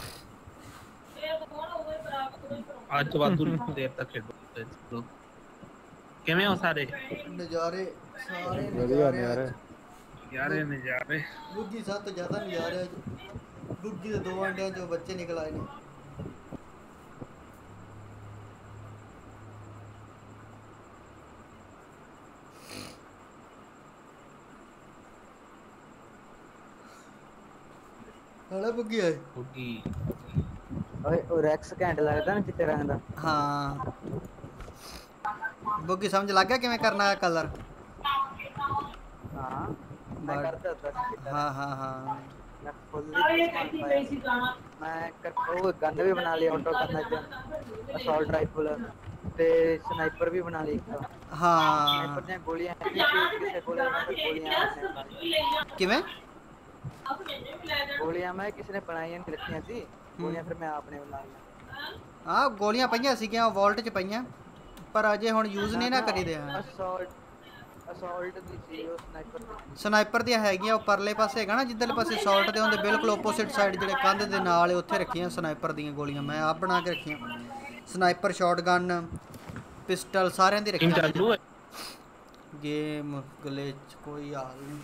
ਅੱਜ ਵਾਧੂ ਦੇਰ ਤੱਕ ਖੇਡੋ ਕਿਵੇਂ ਹੋ ਸਾਰੇ ਨਜ਼ਾਰੇ ਸਾਰੇ ਵਧੀਆ ਨਜ਼ਾਰੇ ਯਾਰੇ ਨਜ਼ਾਰੇ ਬੁੱਗੀ ਸਭ ਤੋਂ ਜ਼ਿਆਦਾ ਨਜ਼ਾਰੇ ਬੁੱਗੀ ਦੇ ਦੋ ਅੰਡਿਆਂ ਚੋਂ ਬੱਚੇ ਨਿਕਲ ਆਏ ਨੇ ਹਲਾ ਬੁੱਗੀ ਆਏ ਬੁੱਗੀ ओए और रेक्स कैंट लगता ना चिट्टे रंग दा हाँ बुग्गी समझ लग गया किवें करना है कलर हां मैं करता था हाँ हाँ हाँ मैं कर वो गन भी बना लिया ऑटो गन असॉल्ट राइफल ते स्नाइपर भी बना ली हाँ स्नाइपर ने गोलियां किसे गोलियां किवें गोलियां मैं किसी ने बनाई नहीं रखी थी ਗੋਲੀਆਂ ਫਿਰ ਮੈਂ ਆਪਣੇ ਵੱਲ ਲਾ ਲਿਆ ਹਾਂ ਗੋਲੀਆਂ ਪਈਆਂ ਸੀਗੀਆਂ ਵਾਲਟ 'ਚ ਪਈਆਂ ਪਰ ਅਜੇ ਹੁਣ ਯੂਜ਼ ਨਹੀਂ ਨਾ ਕਰੀਦੇ ਆ ਅਸੌਲਟ ਅਸੌਲਟ ਦੀ ਸੀ ਉਹ ਸਨਾਈਪਰ ਸਨਾਈਪਰ ਦੀਆਂ ਹੈਗੀਆਂ ਉਹ ਪਰਲੇ ਪਾਸੇ ਹੈਗਾ ਨਾ ਜਿੱਧਰਲੇ ਪਾਸੇ ਅਸੌਲਟ ਦੇ ਹੁੰਦੇ ਬਿਲਕੁਲ ਆਪੋਜ਼ਿਟ ਸਾਈਡ ਜਿਹੜੇ ਕੰਧ ਦੇ ਨਾਲ ਉੱਥੇ ਰੱਖੀਆਂ ਸਨਾਈਪਰ ਦੀਆਂ ਗੋਲੀਆਂ ਮੈਂ ਆਪ ਬਣਾ ਕੇ ਰੱਖੀਆਂ ਸਨਾਈਪਰ ਸ਼ਾਟਗਨ ਪਿਸਟਲ ਸਾਰਿਆਂ ਦੀ ਰੱਖੀ ਚਾਲੂ ਹੈ ਗੇਮ ਗਲਿਚ ਕੋਈ ਹਾਲ ਨਹੀਂ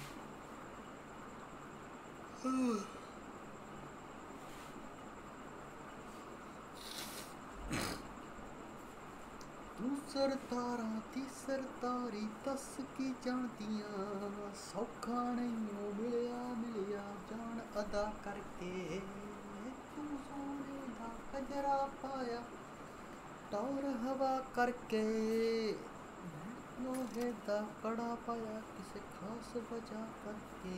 ਤੂੰ ਸਰਤਾਰਾਂ ਦੀ ਸਰਤਾਰੀ ਦੱਸ ਕੀ ਜਾਣਦੀਆਂ ਸੌਖਾ ਨਹੀਂ ਉਹ ਮਿਲਿਆ ਮਿਲਿਆ ਜਾਣ ਅਦਾ ਕਰਕੇ ਤੂੰ ਸੋਨੇ ਦਾ ਕਜਰਾ ਪਾਇਆ ਟੌਰ ਹਵਾ ਕਰਕੇ ਲੋਹੇ ਦਾ ਕੜਾ ਪਾਇਆ ਕਿਸੇ ਖਾਸ ਵਜ੍ਹਾ ਕਰਕੇ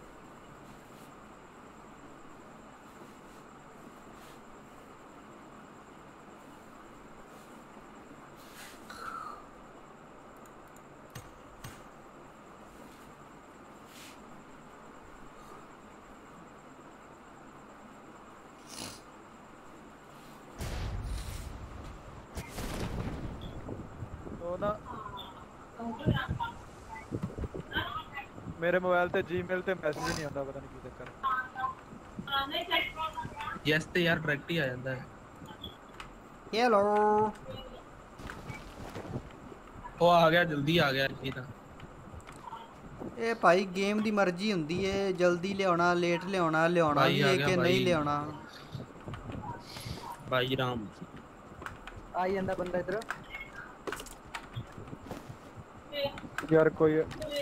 ਨਾ ਮੇਰੇ ਮੋਬਾਈਲ ਤੇ ਜੀਮੇਲ ਤੇ ਮੈਸੇਜ ਨਹੀਂ ਆਉਂਦਾ ਪਤਾ ਨਹੀਂ ਕੀ ਚੱਕਰ ਯੈਸ ਤੇ ਯਾਰ ਡਾਇਰੈਕਟ ਹੀ ਆ ਜਾਂਦਾ ਹੈ ਹੈਲੋ ਉਹ ਆ ਗਿਆ ਜਲਦੀ ਆ ਗਿਆ ਜੀ ਤਾਂ ਇਹ ਭਾਈ ਗੇਮ ਦੀ ਮਰਜ਼ੀ ਹੁੰਦੀ ਏ ਜਲਦੀ ਲਿਆਉਣਾ ਲੇਟ ਲਿਆਉਣਾ ਲਿਆਉਣਾ ਵੀ ਹੈ ਕਿ ਨਹੀਂ ਲਿਆਉਣਾ ਭਾਈ ਰਾਮ ਆ ਜਾਂਦਾ ਬੰਦਾ ਇਧਰ यार कोई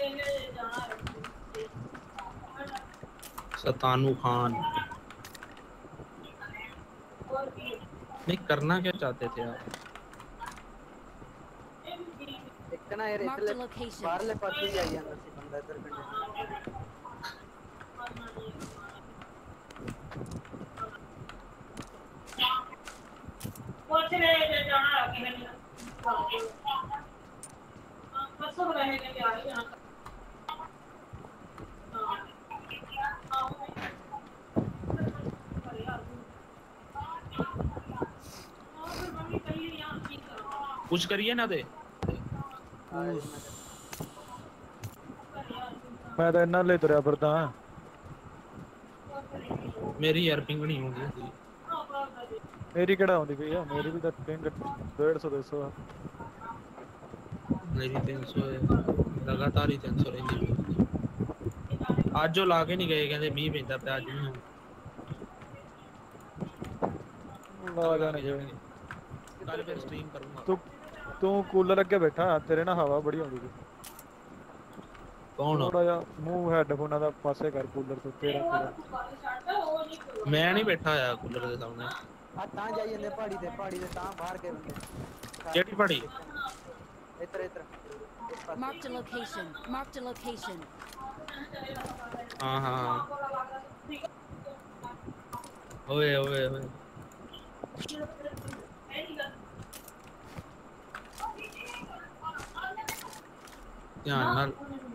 सतानू खान नहीं करना क्या चाहते थे आप एक ना यार इधर बाहरले पासे ही आई ਜਾਂਦਾ ਸੀ ਬੰਦਾ ਇਧਰ ਪਿੰਡ ਪੁੱਛ ਲੈ ਜੇ ਜਾਣਾ ਕਿ ਨਹੀਂ बस हो रहे हैं यार यहां कुछ करिए ना दे मैं तो इन्ना ले तुरया फिरदा मेरी यार पिंग नहीं होगी मेरी केड़ा होंदी पई है मेरी भी तो पिंग डेढ़ सौ दो सौ मेरी तीन सौ लगातार ही तीन सौ रही आज जो लाके नहीं गए कहते मीह पैंदा पे आज नहीं ला जाने गए कल फिर स्ट्रीम करूंगा तू तू कूलर अगे बैठा तेरे ना हवा बड़ी आउंदी है कौन थोड़ा जा मुंह हेडफोन दा पासे कर कूलर तो तेरा तेरा मैं नहीं बैठा यार कूलर के सामने आ ता जाई जंदे पहाड़ी ते पहाड़ी ते ता बाहर के बंदे केड़ी पहाड़ी इधर इधर Marked a location. Marked a location. हां हां ओए ओए ओए ध्यान नाल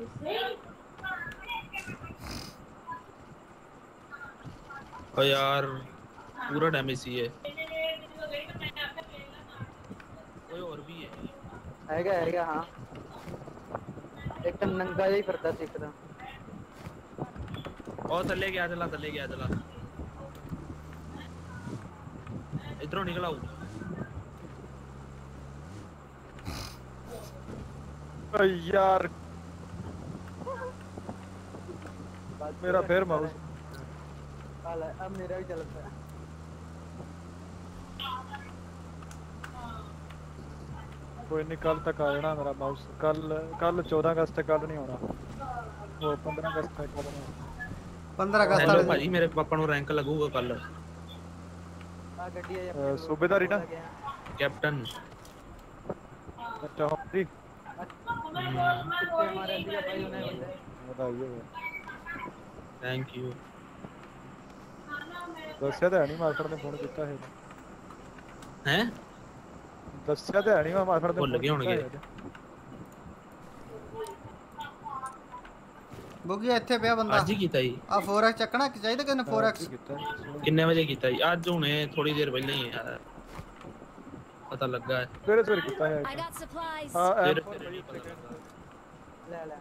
ओ यार पूरा डैमेज ही है कोई और भी है हैगा हैगा हां एक तो नंगा ही फिरदा सी एकदम और थल्ले गया चला थल्ले गया चला इधरों निकल आओ यार मेरा फिर माउस हाल अब मेरा भी चलता है कोई नहीं कल तक आ जाना मेरा माउस कल कल चौदह अगस्त तक कल नहीं होना वो पंद्रह अगस्त तक कल नहीं पंद्रह अगस्त हेलो भाई मेरे पापा नु रैंक लगूगा कल आ गड्डी है सूबेदारी ना कैप्टन अच्छा जी हमारे दिया भाई उन्हें बंदे बताइए थैंक यू ਦੱਸਿਆ ਤਾਂ ਨਹੀਂ ਮਾਸਟਰ ਨੇ ਫੋਨ ਕੀਤਾ ਹੈ हैं ਦੱਸਿਆ ਤਾਂ ਨਹੀਂ ਮੈਂ ਮਾਸਟਰ ਨੇ ਭੁੱਲ ਗਏ ਹੋਣਗੇ ਬੁੱਗੀ ਇੱਥੇ ਪਿਆ ਬੰਦਾ ਅੱਜ ਹੀ ਕੀਤਾ ਜੀ ਆ फोर एक्स ਚੱਕਣਾ ਚਾਹੀਦਾ ਕਿਨੇ फोर एक्स ਕਿੰਨੇ ਵਜੇ ਕੀਤਾ ਜੀ ਅੱਜ ਹੁਣੇ ਥੋੜੀ ਦੇਰ ਪਹਿਲਾਂ ਹੀ ਯਾਰ ਪਤਾ ਲੱਗਾ ਹੈ ਸਵੇਰੇ ਸਵੇਰੇ ਕੀਤਾ ਹੈ I got supplies. ਹਾਂ ਫਿਰ ਲੈ ਲੈ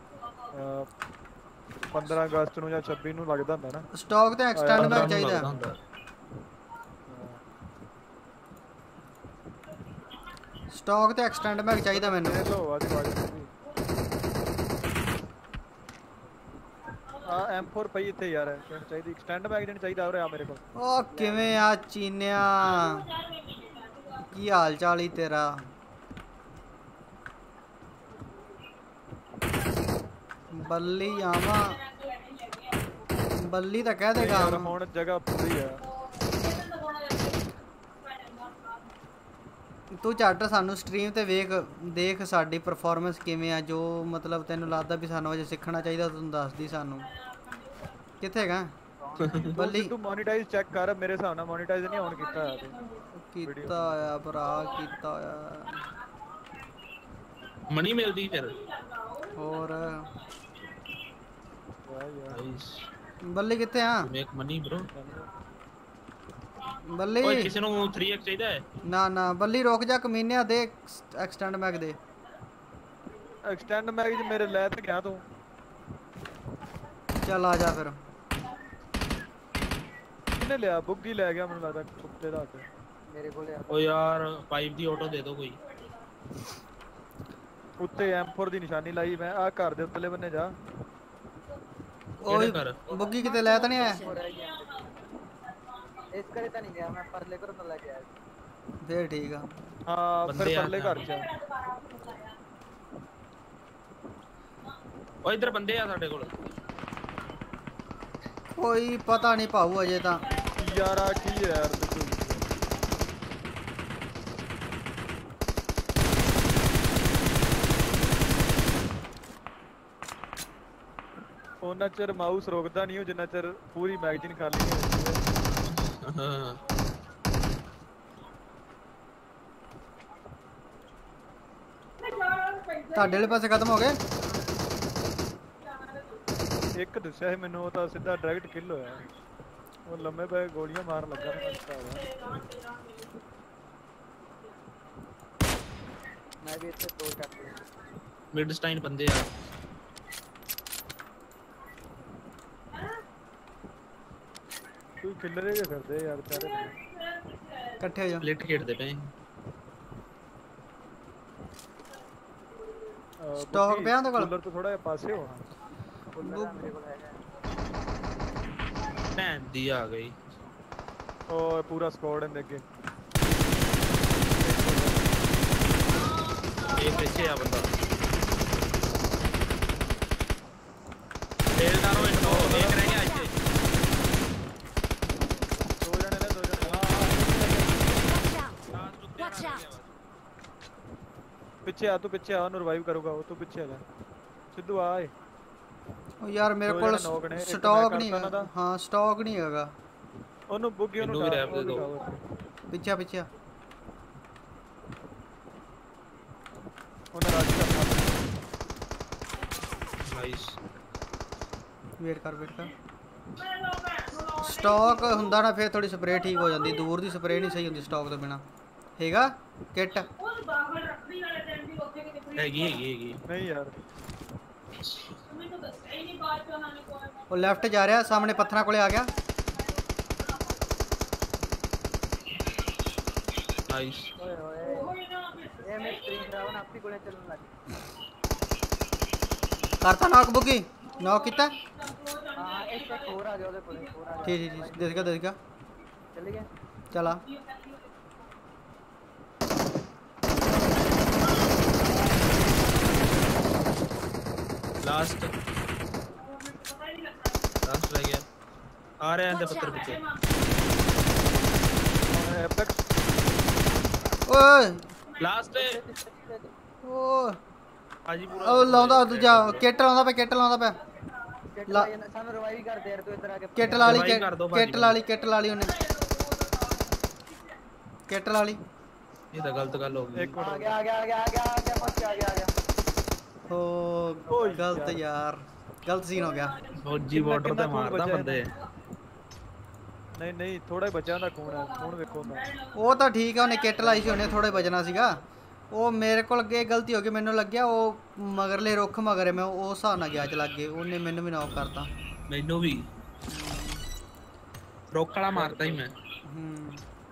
पंद्रह अगस्त ਨੂੰ ਜਾਂ छब्बीस ਨੂੰ ਲੱਗਦਾ ਹੁੰਦਾ ਨਾ ਸਟਾਕ ਤੇ ਐਕਸਟੈਂਡ ਮੈਗ ਚਾਹੀਦਾ ਸਟਾਕ ਤੇ ਐਕਸਟੈਂਡ ਮੈਗ ਚਾਹੀਦਾ ਮੈਨੂੰ ਲੋ ਆਦੀ ਬਾਜ ਆ ਐਮ फोर ਪਈ ਇੱਥੇ ਯਾਰ ਚਾਹੀਦੀ ਐਕਸਟੈਂਡ ਮੈਗ ਜਣ ਚਾਹੀਦਾ ਉਰੇ ਆ ਮੇਰੇ ਕੋਲ ਉਹ ਕਿਵੇਂ ਆ ਚੀਨਿਆ ਕੀ ਹਾਲ ਚਾਲ ਹੀ ਤੇਰਾ ਬੱਲੀ ਆਵਾ ਬੱਲੀ ਤਾਂ ਕਹਿ ਦੇਗਾ ਹੁਣ ਜਗ੍ਹਾ ਪੂਰੀ ਆ ਤੂੰ ਝੱਟ ਸਾਨੂੰ ਸਟ੍ਰੀਮ ਤੇ ਵੇਖ ਦੇਖ ਸਾਡੀ ਪਰਫਾਰਮੈਂਸ ਕਿਵੇਂ ਆ ਜੋ ਮਤਲਬ ਤੈਨੂੰ ਲੱਗਦਾ ਵੀ ਸਾਨੂੰ ਅਜੇ ਸਿੱਖਣਾ ਚਾਹੀਦਾ ਤੂੰ ਦੱਸਦੀ ਸਾਨੂੰ ਕਿੱਥੇ ਹੈਗਾ ਬੱਲੀ ਤੂੰ ਮੋਨੇਟਾਈਜ਼ ਚੈੱਕ ਕਰ ਮੇਰੇ ਹਿਸਾਬ ਨਾਲ ਮੋਨੇਟਾਈਜ਼ ਨਹੀਂ ਆਨ ਕੀਤਾ ਹੋਇਆ ਤੂੰ ਕੀਤਾ ਆ ਭਰਾ ਕੀਤਾ ਆ ਮਨੀ ਮਿਲਦੀ ਫਿਰ ਹੋਰ ਨਾਈਸ ਬੱਲੀ ਕਿੱਥੇ ਆ ਮੇਕ ਮਨੀ bro ਬੱਲੀ ਓਏ ਕਿਸੇ ਨੂੰ थ्री एक्स ਚਾਹੀਦਾ ਹੈ ਨਾ ਨਾ ਬੱਲੀ ਰੁਕ ਜਾ ਕਮੀਨਿਆ ਦੇ ਐਕਸਟੈਂਡ ਮੈਗ ਦੇ ਐਕਸਟੈਂਡ ਮੈਗ ਜੀ ਮੇਰੇ ਲੈ ਤੇ ਗਿਆ ਤੂੰ ਚੱਲ ਆ ਜਾ ਫਿਰ ਕਿਹਨੇ ਲਿਆ ਬੁੱਗੀ ਲੈ ਗਿਆ ਮੈਨੂੰ ਲੱਗਦਾ ਕੁੱਤੇ ਦਾ ਹੱਥ ਮੇਰੇ ਕੋਲ ਆ ਓ ਯਾਰ ਪਾਈਪ ਦੀ ਆਟੋ ਦੇ ਦਿਓ ਕੋਈ ਉੱਤੇ ਐਮ फोर ਦੀ ਨਿਸ਼ਾਨੀ ਲਾਈ ਮੈਂ ਆ ਘਰ ਦੇ ਉੱਤਲੇ ਬੰਨੇ ਜਾ ਓਏ ਬੁੱਗੀ ਕਿਤੇ ਲੈ ਤਾਂ ਨਹੀਂ ਆਇਆ ਇਸ ਕਰੇ ਤਾਂ ਨਹੀਂ ਗਿਆ ਮੈਂ ਪਰਲੇ ਘਰੋਂ ਤਾਂ ਲੈ ਕੇ ਆਇਆ ਫੇਰ ਠੀਕ ਆ ਹਾਂ ਫਿਰ ਪਰਲੇ ਘਰ ਚ ਓ ਇਧਰ ਬੰਦੇ ਆ ਸਾਡੇ ਕੋਲ ਕੋਈ ਪਤਾ ਨਹੀਂ ਭਾਊ ਅਜੇ ਤਾਂ ਯਾਰ ਆ ਕੀ ਯਾਰ ਉਹਨਾਂ ਚਿਰ ਮਾਊਸ ਰੋਕਦਾ ਨਹੀਂ ਉਹ ਜਿੰਨਾ ਚਿਰ ਪੂਰੀ ਮੈਗਜ਼ੀਨ ਖਾਲੀ ਨਹੀਂ ਹੁੰਦੀ ਹਾਂ ਤੁਹਾਡੇ ਵਾਲੇ ਪਾਸੇ ਖਤਮ ਹੋ ਗਏ ਇੱਕ ਦੱਸਿਆ ਸੀ ਮੈਨੂੰ ਉਹ ਤਾਂ ਸਿੱਧਾ ਡਾਇਰੈਕਟ ਕਿਲ ਹੋਇਆ ਉਹ ਲੰਮੇ ਪਏ ਗੋਲੀਆਂ ਮਾਰਨ ਲੱਗਾ ਮੈਂ ਵੀ ਇੱਥੇ ਦੋ ਚੱਕ ਲਏ ਮਿਡਸਟਾਈਨ ਬੰਦੇ ਆ ਤੂੰ ਕਿੱਲਰੇ ਜੇ ਫਿਰਦੇ ਯਾਰ ਚਾਰੇ ਇਕੱਠੇ ਹੋ ਜਾ ਸਪਲਿਟ ਖੇਡਦੇ ਪਏ ਸਟਾਕ ਪਿਆ ਉਹਦੇ ਕੋਲ ਕੂਲਰ ਤੋਂ ਥੋੜਾ ਜਿਹਾ ਪਾਸੇ ਹੋਣਾ ਕੂਲਰ ਮੇਰੇ ਕੋਲ ਹੈਗਾ ਭੈਣ ਦੀ ਆ ਗਈ ਉਹ ਪੂਰਾ ਸਕੁਆਡ ਇਹਦੇ ਅੱਗੇ ਇਹ ਪਿੱਛੇ ਆ ਬੰਦਾ ਤੇਲਦਾਰੋ ਇਨੋ ਦੇਖ ਰਹੇ ਆ ਇੱਥੇ ਦੋ ਜਣੇ ਨੇ ਦੋ ਜਣੇ Watch out! ਪਿੱਛੇ ਆ ਤੂੰ ਪਿੱਛੇ ਆ ਉਹਨੂੰ ਰਿਵਾਈਵ ਕਰੂਗਾ ਉਹ ਤੂੰ ਪਿੱਛੇ ਆ ਜਾ ਸਿੱਧੂ ਆ ਏ ਉਹ ਯਾਰ ਮੇਰੇ ਕੋਲ ਸਟਾਕ ਨਹੀਂ ਹੈਗਾ ਹਾਂ ਸਟਾਕ ਨਹੀਂ ਹੈਗਾ ਉਹਨੂੰ ਬੁੱਗੀ ਉਹਨੂੰ ਰੈਪ ਦੇ ਦੋ ਪਿੱਛੇ ਪਿੱਛੇ ਉਹਨਾਂ ਰਾਜ ਕਰਨਾ ਨਾਈਸ ਵੇਟ ਕਰ ਵੇਟ ਕਰ ਸਟਾਕ ਹੁੰਦਾ ਨਾ ਫਿਰ ਥੋੜੀ ਸਪਰੇ ਠੀਕ ਹੋ ਜਾਂਦੀ ਦੂਰ ਦੀ ਸਪਰੇ ਨਹੀਂ ਸਹੀ ਹੁੰਦੀ ਸਟਾਕ ਤੋਂ ਬਿਨਾ ਹੈਗਾ ਕਿੱਟ ਹੈਗੀ ਹੈਗੀ ਹੈਗੀ ਨਹੀਂ ਯਾਰ ਉਹ ਲੈਫਟ ਜਾ ਰਿਹਾ ਸਾਹਮਣੇ ਪੱਥਰਾਂ ਕੋਲੇ ਆ ਗਿਆ ਨਾਈਸ ਓਏ ਓਏ ਇਹ ਮੈਂ ਸਟ੍ਰੀਮ ਕਰਾਉਣ ਆਪੀ ਕੋਲੇ ਚੱਲਣ ਲੱਗ ਕਰਤਾ ਨੌਕ ਬੁੱਗੀ ਨੌਕ ਕੀਤਾ ਹਾਂ ਇੱਕ ਇੱਕ ਹੋਰ ਆ ਗਿਆ ਉਹਦੇ ਕੋਲੇ ਹੋਰ ਆ ਗਿਆ ਠੀਕ ਠੀਕ ਦੇਖ ਗਿਆ ਦੇਖ ਗਿਆ ਚੱਲ ਗਿਆ ਚਲਾ ਲਾਸਟ ਲਾਸਟ ਰਹਿ ਗਿਆ ਆ ਰਿਹਾ ਇਹਦੇ ਪੱਤਰ ਪਿੱਛੇ ਓਏ ਲਾਸਟ ਓ ਹਾਜੀ ਪੂਰਾ ਉਹ ਲਾਉਂਦਾ ਦੂਜਾ ਕਿੱਟ ਲਾਉਂਦਾ ਪਿਆ ਕਿੱਟ ਲਾਉਂਦਾ ਪਿਆ ਸਾਨੂੰ ਰਿਵਾਈਵ ਕਰ ਦੇ ਯਾਰ ਤੂੰ ਇੱਧਰ ਆ ਕੇ ਕਿੱਟ ਲਾ ਲਈ ਕਿੱਟ ਲਾ ਲਈ ਕਿੱਟ ਲਾ ਲਈ ਉਹਨੇ ਕਿੱਟ ਲਾ ਲਈ ਇਹ ਤਾਂ ਗਲਤ ਗੱਲ ਹੋ ਗਈ ਇੱਕ ਮਿੰਟ ਆ ਗਿਆ ਆ ਗਿਆ ਆ ਗਿਆ ਆ ਗਿਆ ਆ ਗਿਆ ਪਹੁੰਚ ਆ ਗਿਆ ਆ ਗਿਆ ਓ ਗਲਤ ਯਾਰ गलत सीन हो गया फौजी बॉर्डर ਤੇ ਮਾਰਦਾ ਬੰਦੇ ਨਹੀਂ ਨਹੀਂ ਥੋੜਾ ਹੀ ਬਚਿਆ ਦਾ ਖੂਨ ਹੈ ਖੂਨ ਵੇਖੋ ਦਾ ਉਹ ਤਾਂ ਠੀਕ ਆ ਉਹਨੇ ਕਿੱਟ ਲਾਈ ਸੀ ਉਹਨੇ ਥੋੜਾ ਬਚਣਾ ਸੀਗਾ ਉਹ ਮੇਰੇ ਕੋਲ ਅੱਗੇ ਗਲਤੀ ਹੋ ਗਈ ਮੈਨੂੰ ਲੱਗਿਆ ਉਹ ਮਗਰਲੇ ਰੁੱਖ ਮਗਰੇ ਮੈਂ ਉਹ ਹਿਸਾਬ ਨਾਲ ਗਿਆ ਚ ਲੱਗ ਗਏ ਉਹਨੇ ਮੈਨੂੰ ਵੀ ਨੌਕ ਕਰਤਾ ਮੈਨੂੰ ਵੀ ਰੁੱਖ ਵਾਲਾ ਮਾਰਦਾ ਹੀ ਮੈਂ ਹੂੰ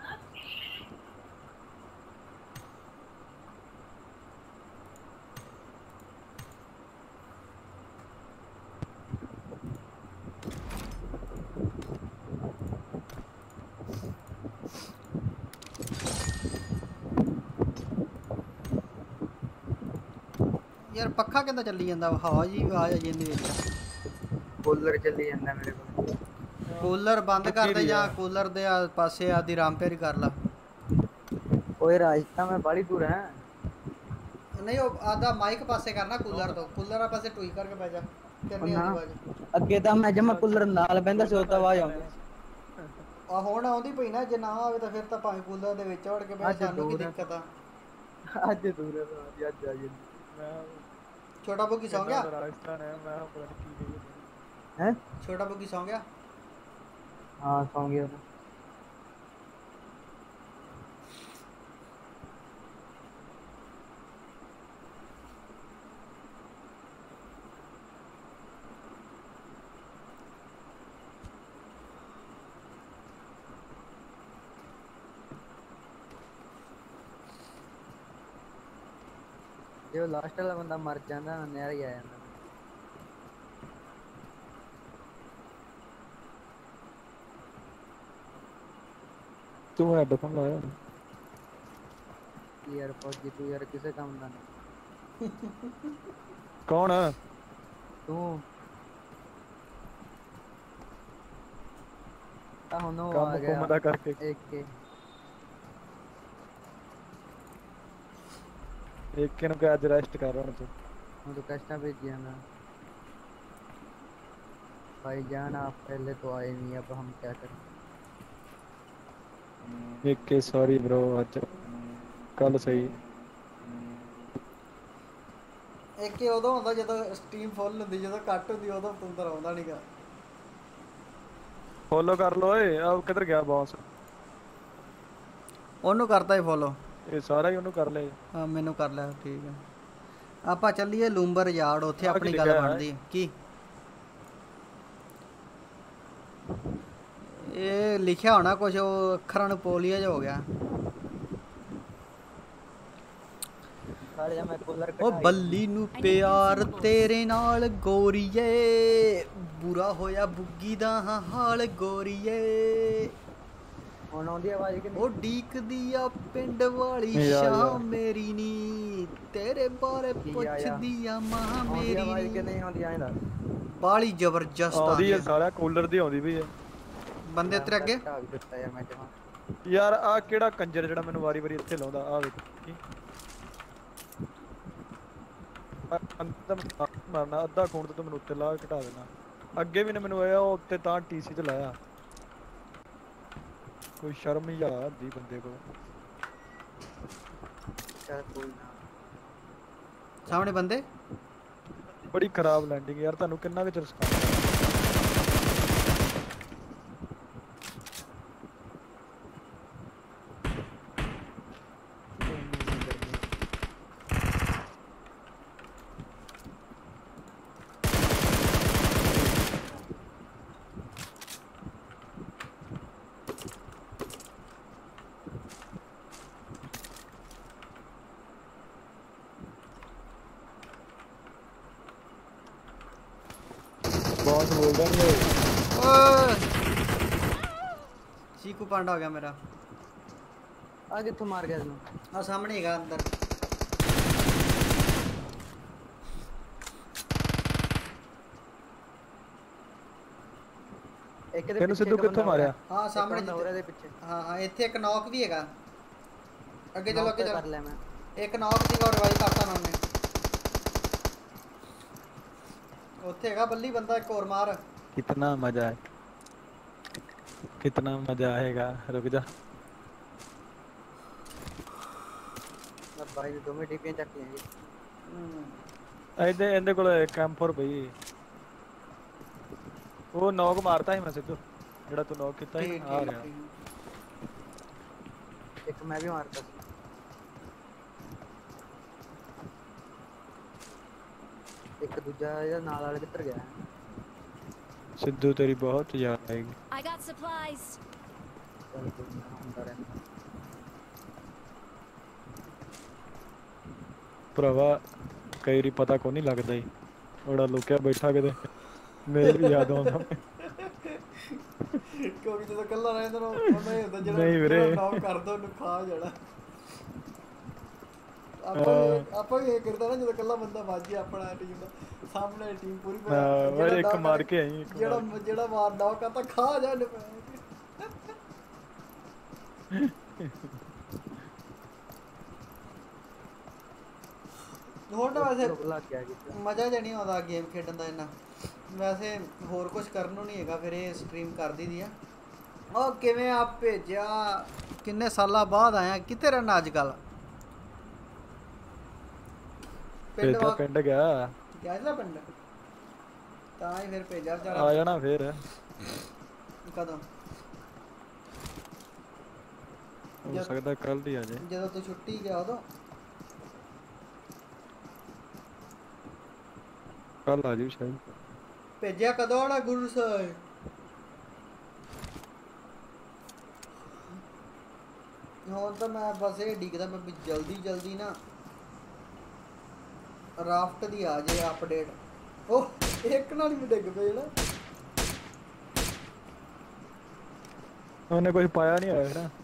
यार पक्खा किंदा चली जांदा हवा जी आ जांदी विच कूलर चली जांदा मेरे को कूलर बंद कर दे या कूलर दे पासे आधी रामपेरी कर ला ओए रास्ता में बड़ी दूर है नहीं वो आधा माइक पासे करना कूलर तो कूलर पासे टूई करके बैठ जा करनी आवाज ਅੱਗੇ ਤਾਂ ਮੈਂ ਜਮਾ ਕੂਲਰ ਨਾਲ ਬੈੰਦਾ ਸੀ ਉਹ ਤਾਂ ਆਵਾਜ਼ ਆਉਂਦੀ ਆ ਹੁਣ ਆਉਂਦੀ ਪਈ ਨਾ ਜੇ ਨਾ ਆਵੇ ਤਾਂ ਫਿਰ ਤਾਂ ਭਾਵੇਂ ਕੂਲਰ ਦੇ ਵਿੱਚ ਵੜ ਕੇ ਬੈਠ ਸਾਨੂੰ ਕੀ ਦਿੱਕਤ ਆ ਅੱਜ ਦੂਰ ਹੈ ਅੱਜ ਅੱਜ ਆ ਜਾਂਦੀ ਮੈਂ छोटा बुकी सो गया राजस्थान है मैं पता नहीं की गई हैं छोटा बुकी सो गया हां सो गया जो लास्ट वाला बंदा मर जाता नया ही आ जाता तू हेडफोन लाया यार फौजी तू यार किसे काम दा कौन है तू ता होनो आ गया काम को करके एक के एक के नु आज रेस्ट कर रहा हूं तू मैं तो कष्टा भेजिया ना भाई जान आप पहले तो आए नहीं अब हम क्या करें एक के सॉरी ब्रो आज कल सही एक के उदों ਹੁੰਦਾ ਜਦੋਂ ਸਟ੍ਰੀਮ ਫੁੱਲ ਹੁੰਦੀ ਜਦੋਂ ਕੱਟ ਹੁੰਦੀ ਉਦੋਂ ਤੁੰਦਰ ਆਉਂਦਾ ਨਹੀਂਗਾ ਫੋਲੋ ਕਰ ਲੋ ਓਏ ਆ ਕਿੱਧਰ ਗਿਆ ਬੌਸ ਉਹਨੂੰ ਕਰਤਾ ਹੀ ਫੋਲੋ ਇਹ ਸਾਰਾ ਹੀ ਉਹਨੂੰ ਕਰ ਲੈ ਹਾਂ ਮੈਨੂੰ ਕਰ ਲਿਆ ਠੀਕ ਹੈ ਆਪਾਂ ਚੱਲੀਏ ਲੂੰਬਰ ਯਾਰਡ ਉੱਥੇ ਆਪਣੀ ਗੱਲ ਬਣਦੀ ਕੀ ਇਹ ਲਿਖਿਆ ਹੋਣਾ ਕੁਝ ਉਹ ਅੱਖਰਾਂ ਨੂੰ ਪੋਲੀਆ ਜਿਹਾ ਹੋ ਗਿਆ ਉਹ ਬੱਲੀ ਨੂੰ ਪਿਆਰ ਤੇਰੇ ਨਾਲ ਗੋਰੀਏ ਬੁਰਾ ਹੋਇਆ ਬੁੱਗੀ ਦਾ ਹਾਲ ਗੋਰੀਏ ਹੁਣ ਆਉਂਦੀ ਆਵਾਜ਼ ਕਿ ਉਹ ਡੀਕਦੀ ਆ ਪਿੰਡ ਵਾਲੀ ਸ਼ਾਹ ਮੇਰੀ ਨੀ ਤੇਰੇ ਬਾਰੇ ਪੁੱਛਦੀ ਆ ਮਾਂ ਮੇਰੀ ਆਵਾਜ਼ ਕਿ ਨਹੀਂ ਆਉਂਦੀ ਆਂਦਾ ਬਾਲੀ ਜ਼ਬਰਦਸਤ ਆਉਂਦੀ ਹੈ ਸਾਲਾ ਕੂਲਰ ਦੀ ਆਉਂਦੀ ਵੀ ਹੈ ਬੰਦੇ ਤੇਰੇ ਅੱਗੇ ਯਾਰ ਆ ਕਿਹੜਾ ਕੰਜਰ ਜਿਹੜਾ ਮੈਨੂੰ ਵਾਰੀ ਵਾਰੀ ਇੱਥੇ ਲਾਉਂਦਾ ਆ ਵੇਖ ਕੀ ਅੰਤਮ ਮਰਨਾ ਅੱਧਾ ਖੂਨ ਤੇ ਮੈਨੂੰ ਉੱਤੇ ਲਾ ਘਟਾ ਦੇਣਾ ਅੱਗੇ ਵੀ ਨੇ ਮੈਨੂੰ ਆਇਆ ਉੱਤੇ ਤਾਂ ਟੀਸੀ ਤੇ ਲਾਇਆ कोई शर्म ही आ दी बंदे को चल कोई ना सामने बंदे बड़ी खराब लैंडिंग यार तानू कितना के चरस चीकू पांडा हो गया मेरा आ किथों मार गया तू आ सामने ही अंदर एक दे तेनु सिद्धू किथों मारया हां सामने जिते दे पीछे हां हां ਇੱਥੇ ਇੱਕ ਨੌਕ ਵੀ ਹੈਗਾ ਅੱਗੇ ਚਲੋ ਅੱਗੇ कर ले मैं ਇੱਕ ਨੌਕ ਸੀਗਾ और रिवाइव करता ना ਉਹਨੇ ਉੱਥੇ ਹੈਗਾ ਬੱਲੀ ਬੰਦਾ ਇੱਕ ਹੋਰ ਮਾਰ कितना मजा है कितना मजा आएगा रुक जा अब भाई दो में टीपीਆਂ ਚੱਕ ਲਈਆਂ ਇਹਦੇ ਇਹਦੇ ਕੋਲ ਕੈਂਪ ਫੋਰ ਪਈ ਉਹ ਨੌਕ ਮਾਰਤਾ ਸੀ ਮੈਂ ਸਿੱਧੂ ਜਿਹੜਾ ਤੂੰ ਨੌਕ ਕੀਤਾ ਸੀ ਆ ਰਿਹਾ ਇੱਕ ਮੈਂ ਵੀ ਮਾਰਤਾ ਸੀ ਇੱਕ ਦੂਜਾ ਇਹਦਾ ਨਾਲ ਵਾਲੇ ਕਿੱਧਰ ਗਿਆ ਸਿੱਧੂ ਤੇਰੀ ਬਹੁਤ ਯਾਦ ਆਏਗੀ I got supplies. ਚੱਲ ਕੋਈ ਨਾ ਹੁੰਦਾ ਰਹਿੰਦਾ ਭਰਾਵਾ ਕਈ ਵਾਰੀ ਪਤਾ ਕੋ ਨਹੀਂ ਲੱਗਦਾ ਹੀ ਬੜਾ ਲੁਕਿਆ ਬੈਠਾ ਕਿਤੇ ਮੇਰੇ ਵੀ ਯਾਦ ਆਉਂਦਾ ਕਿਉਂਕਿ ਜਦੋਂ ਕੱਲਾ ਰਹਿੰਦਾ ਨਾ ਉਹਨਾਂ ਹੀ ਹੁੰਦਾ ਜਿਹੜਾ ਨਾਮ ਕਰ ਦੋ ਉਹਨੂੰ ਖਾ ਜਾਣਾ ਆਪਾਂ ਆਪਾਂ ਇਹ ਕਰਦਾ ਨਾ ਜਦੋਂ ਕੱਲਾ ਬੰਦਾ ਵੱਜੇ ਆਪਣਾ ਟੀਮ ਦਾ ਸਾਹਮਣੇ ਟੀਮ ਪੂਰੀ ਜਿਹੜਾ ਇੱਕ ਮਾਰ ਕੇ ਆਈ ਜਿਹੜਾ ਜਿਹੜਾ ਮਾਰ ਨਾ ਕਰਤਾ ਖਾ ਜਾਣ ਹੁਣ ਤਾਂ ਵੈਸੇ ਮਜ਼ਾ ਜਿਹਾ ਨਹੀਂ ਆਉਂਦਾ ਗੇਮ ਖੇਡਣ ਦਾ ਇੰਨਾ ਵੈਸੇ ਹੋਰ ਕੁਝ ਕਰਨ ਨੂੰ ਨਹੀਂ ਹੈਗਾ ਫਿਰ ਇਹ ਸਟ੍ਰੀਮ ਕਰ ਦਈਦੀ ਆ ਉਹ ਕਿਵੇਂ ਆ ਭੇਜਿਆ ਕਿੰਨੇ ਸਾਲਾਂ ਬਾਅਦ ਆਇਆ ਕਿੱਥੇ ਰਹਿਣਾ ਅੱਜ ਕੱਲ ਪਿੰਡ ਪਿੰਡ ਗਿਆ ਗਿਆ ਨਾ ਪਿੰਡ ਤਾਂ ਹੀ ਫਿਰ ਭੇਜਿਆ ਵਿਚਾਰਾ ਆ ਜਾਣਾ ਫਿਰ ਕਦੋਂ ਹੋ ਸਕਦਾ ਕੱਲ ਹੀ ਆ ਜਾਏ ਜਦੋਂ ਤੂੰ ਛੁੱਟੀ ਗਿਆ ਉਦੋਂ ਕੱਲ ਆ ਜੀ ਸ਼ਾਇਦ ਭੇਜਿਆ ਕਦੋਂ ਆਣਾ ਗੁਰੂ ਸਾਹਿਬ ਹੁਣ ਤਾਂ ਮੈਂ ਬਸ ਇਹ ਡਿੱਗਦਾ ਮੈਂ ਵੀ ਜਲਦੀ ਜਲਦੀ ਨਾ ਰਾਫਟ ਦੀ ਆ ਜੇ ਅਪਡੇਟ ਉਹ ਇੱਕ ਨਾਲ ਹੀ ਡਿੱਗ ਪਏ ਜਿਹੜਾ ਉਹਨੇ ਕੁਝ ਪਾਇਆ ਨਹੀਂ ਹੋਇਆ ਨਾ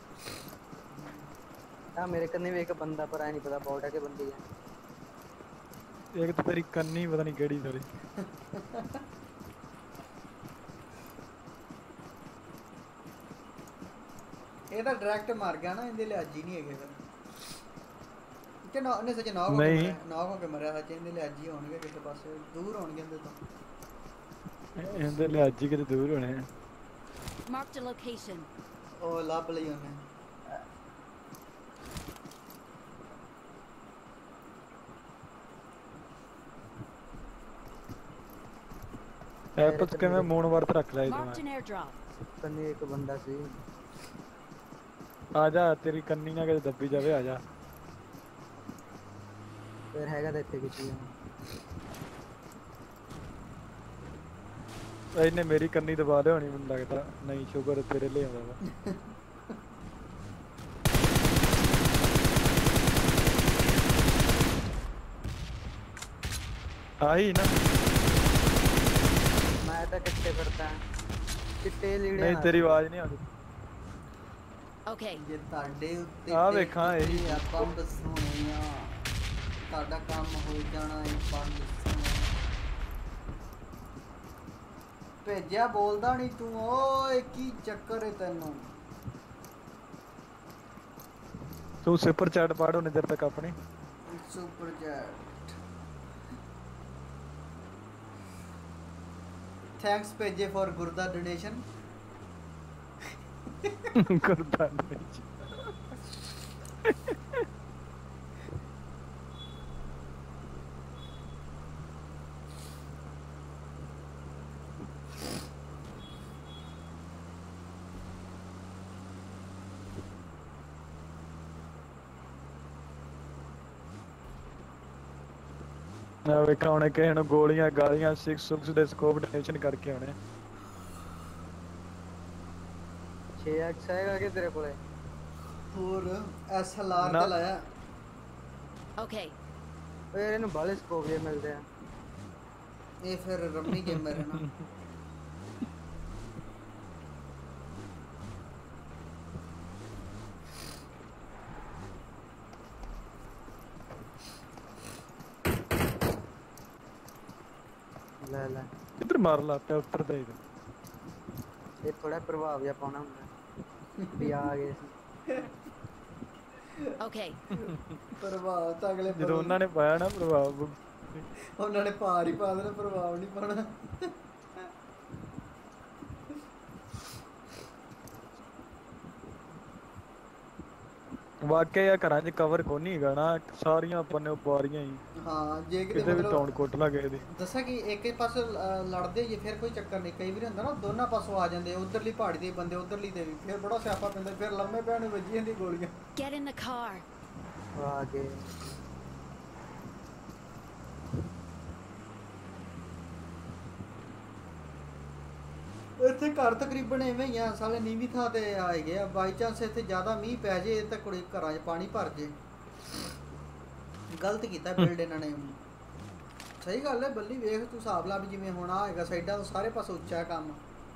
ਆ ਮੇਰੇ ਕੰਨੇ ਵੀ ਇੱਕ ਬੰਦਾ ਪਰ ਐ ਨਹੀਂ ਪਤਾ ਬੋਟ ਹੈ ਕਿ ਬੰਦੀ ਹੈ ਇੱਕ ਤਾਂ ਤੇਰੀ ਕੰਨੀ ਪਤਾ ਨਹੀਂ ਕਿਹੜੀ ਸਾਰੀ ਇਹ ਤਾਂ ਡਾਇਰੈਕਟ ਮਾਰ ਗਿਆ ਨਾ ਇਹਦੇ ਲਈ ਅੱਜ ਹੀ ਨਹੀਂ ਹੈਗੇ ਫਿਰ ਕਿ ਨਾ ਉਹਨੇ ਸੱਚ ਨਾ ਨਹੀਂ ਨਾ ਹੋ ਕੇ ਮਰਿਆ ਸੱਚ ਇਹਦੇ ਲਈ ਅੱਜ ਹੀ ਹੋਣਗੇ ਕਿਸੇ ਪਾਸੇ ਦੂਰ ਹੋਣਗੇ ਇਹਦੇ ਤੋਂ ਇਹਦੇ ਲਈ ਅੱਜ ਹੀ ਕਿਤੇ ਦੂਰ ਹੋਣੇ ਆ Marked a location. ਉਹ ਲੱਭ ਲਈ ਉਹਨੇ ਐਪਸ ਕਿਵੇਂ ਮੂਨ ਵਰਤ ਰੱਖ ਲਿਆ Marked an airdrop. ਕੰਨੇ ਇੱਕ ਬੰਦਾ ਸੀ ਆ ਜਾ ਤੇਰੀ ਕੰਨੀ ਨਾ ਕਿਤੇ ਦੱਬੀ ਜਾਵੇ ਆ ਜਾ ਫਿਰ ਹੈਗਾ ਤਾਂ ਇੱਥੇ ਕਿਤੇ ਇਹਨੇ ਮੇਰੀ ਕੰਨੀ ਦਬਾ ਲਿਆ ਹੋਣੀ ਮੈਨੂੰ ਲੱਗਦਾ ਨਹੀਂ ਸ਼ੁਕਰ ਤੇਰੇ ਲਈ ਆਉਂਦਾ ਵਾ ਆਹੀ ਨਾ ਮੈਂ ਤਾਂ ਕਿੱਥੇ ਕਰਦਾ ਚਿੱਟੇ ਲੀੜੇ ਨਹੀਂ ਤੇਰੀ ਆਵਾਜ਼ ਨਹੀਂ ਆਉਂਦੀ Okay. ਜੇ ਤੁਹਾਡੇ ਉੱਤੇ ਆ ਵੇਖਾਂ ਇਹੀ ਬੰਬ ਸੋਹਣਿਆ ਤੁਹਾਡਾ ਕੰਮ ਹੋ ਜਾਣਾ ਇਹ ਬੰਬ ਸੋਹਣਿਆ ਭੇਜਿਆ ਬੋਲਦਾ ਨਹੀਂ ਤੂੰ ਓਏ ਕੀ ਚੱਕਰ ਹੈ ਤੈਨੂੰ ਤੂੰ ਸੁਪਰ ਚੈਟ ਪਾੜੋ ਨਜ਼ਰ ਤੱਕ ਆਪਣੀ ਸੁਪਰ ਚੈਟ ਥੈਂਕਸ ਭੇਜੇ ਫॉर ਗੁਰਦਾ ਡੋਨੇਸ਼ਨ ਗੁਰਦਾ ਡੋਨੇਸ਼ਨ ਨਾ ਵੇਖਾ ਉਹਨੇ ਕਿਸੇ ਨੂੰ ਗੋਲੀਆਂ ਗਾਲੀਆਂ ਸਿਕਸ ਸਿਕਸ ਦੇ ਸਕੋਪ ਡੋਨੇਸ਼ਨ ਕਰਕੇ ਆਉਣੇ ਛੇ ਐਕਸ ਹੈਗਾ ਕਿ ਤੇਰੇ ਕੋਲੇ ਹੋਰ ਐਸਐਲਆਰ ਤੇ ਲਾਇਆ Okay. ਓਏ ਇਹਨੂੰ ਬਾਲੇ ਸਕੋਪ ਜੇ ਮਿਲਦੇ ਆ ਇਹ ਫਿਰ ਰੰਮੀ ਗੇਮਰ ਹੈ ਨਾ ਲੈ ਲੈ ਕਿੱਧਰ ਮਾਰ ਲਾ ਪਿਆ ਉੱਤਰ ਦੇ ਇਹ ਥੋੜਾ ਪ੍ਰਭਾਵ ਜਿਹਾ ਪਾਉਣਾ ਹੁੰਦਾ ਵੀ ਆ ਗਏ ਸੀ Okay. ਪ੍ਰਭਾਵ ਤਾਂ ਅਗਲੇ ਜਦੋਂ ਉਹਨਾਂ ਨੇ ਪਾਇਆ ਨਾ ਪ੍ਰਭਾਵ ਉਹਨਾਂ ਨੇ ਭਾਰ ਹੀ ਪਾ ਦੇਣਾ ਪ੍ਰਭਾਵ ਨਹੀਂ ਪਾਉਣਾ ਵਾਕਿਆ ਯਾ ਘਰਾਂ 'ਚ ਕਵਰ ਕੋਈ ਨਹੀਂ ਹੈਗਾ ਨਾ, ਸਾਰੀਆਂ ਬੰਨੇ ਬਾਰੀਆਂ ਹੀ। ਹਾਂ ਜੇ ਕਿਤੇ ਕਿਤੇ ਵੀ ਮਤਲਬ ਟਾਉਣ ਕੋਟ ਲਾ ਗਏ ਦੀ ਦੱਸਾਂ ਕਿ ਇੱਕ ਹੀ ਪਾਸੇ ਲੜਦੇ ਜੇ ਫਿਰ ਕੋਈ ਚੱਕਰ ਨਹੀਂ, ਕਈ ਵਾਰੀ ਹੁੰਦਾ ਨਾ ਦੋਨਾਂ ਪਾਸੋਂ ਆ ਜਾਂਦੇ, ਉਧਰਲੀ ਪਹਾੜੀ ਦੇ ਬੰਦੇ ਉਧਰਲੀ ਤੇ ਵੀ, ਫਿਰ ਬੜਾ ਸਿਆਪਾ ਪੈਂਦਾ, ਫਿਰ ਲੰਮੇ ਪੈਣ ਨੂੰ ਵੱਜੀ ਜਾਂਦੀ ਗੋਲੀਆਂ। Get in the car. ਆ ਗਏ ਇੱਥੇ ਘਰ ਤਕਰੀਬਨ ਐਵੇਂ ਹੀ ਆ ਸਾਲੇ, ਨੀਵੀਂ ਥਾਂ ਤੇ ਆਏ ਗਏ ਆ, ਬਾਈ ਚਾਂਸ ਇੱਥੇ ਜ਼ਿਆਦਾ ਮੀਂਹ ਪੈ ਜੇ ਤਾਂ ਕੁੜੀ ਘਰਾਂ 'ਚ ਪਾਣੀ ਭਰ ਜੇ। ਗਲਤ ਕੀਤਾ ਬਿਲਡ ਇਹਨਾਂ ਨੇ। ਸਹੀ ਗੱਲ ਹੈ ਬੱਲੀ, ਵੇਖ ਤੂੰ ਹਿਸਾਬ ਲਾ ਵੀ ਜਿਵੇਂ ਹੁਣ ਆ ਹੈਗਾ ਸਾਈਡਾਂ ਤੋਂ ਸਾਰੇ ਪਾਸੇ ਉੱਚਾ ਕੰਮ।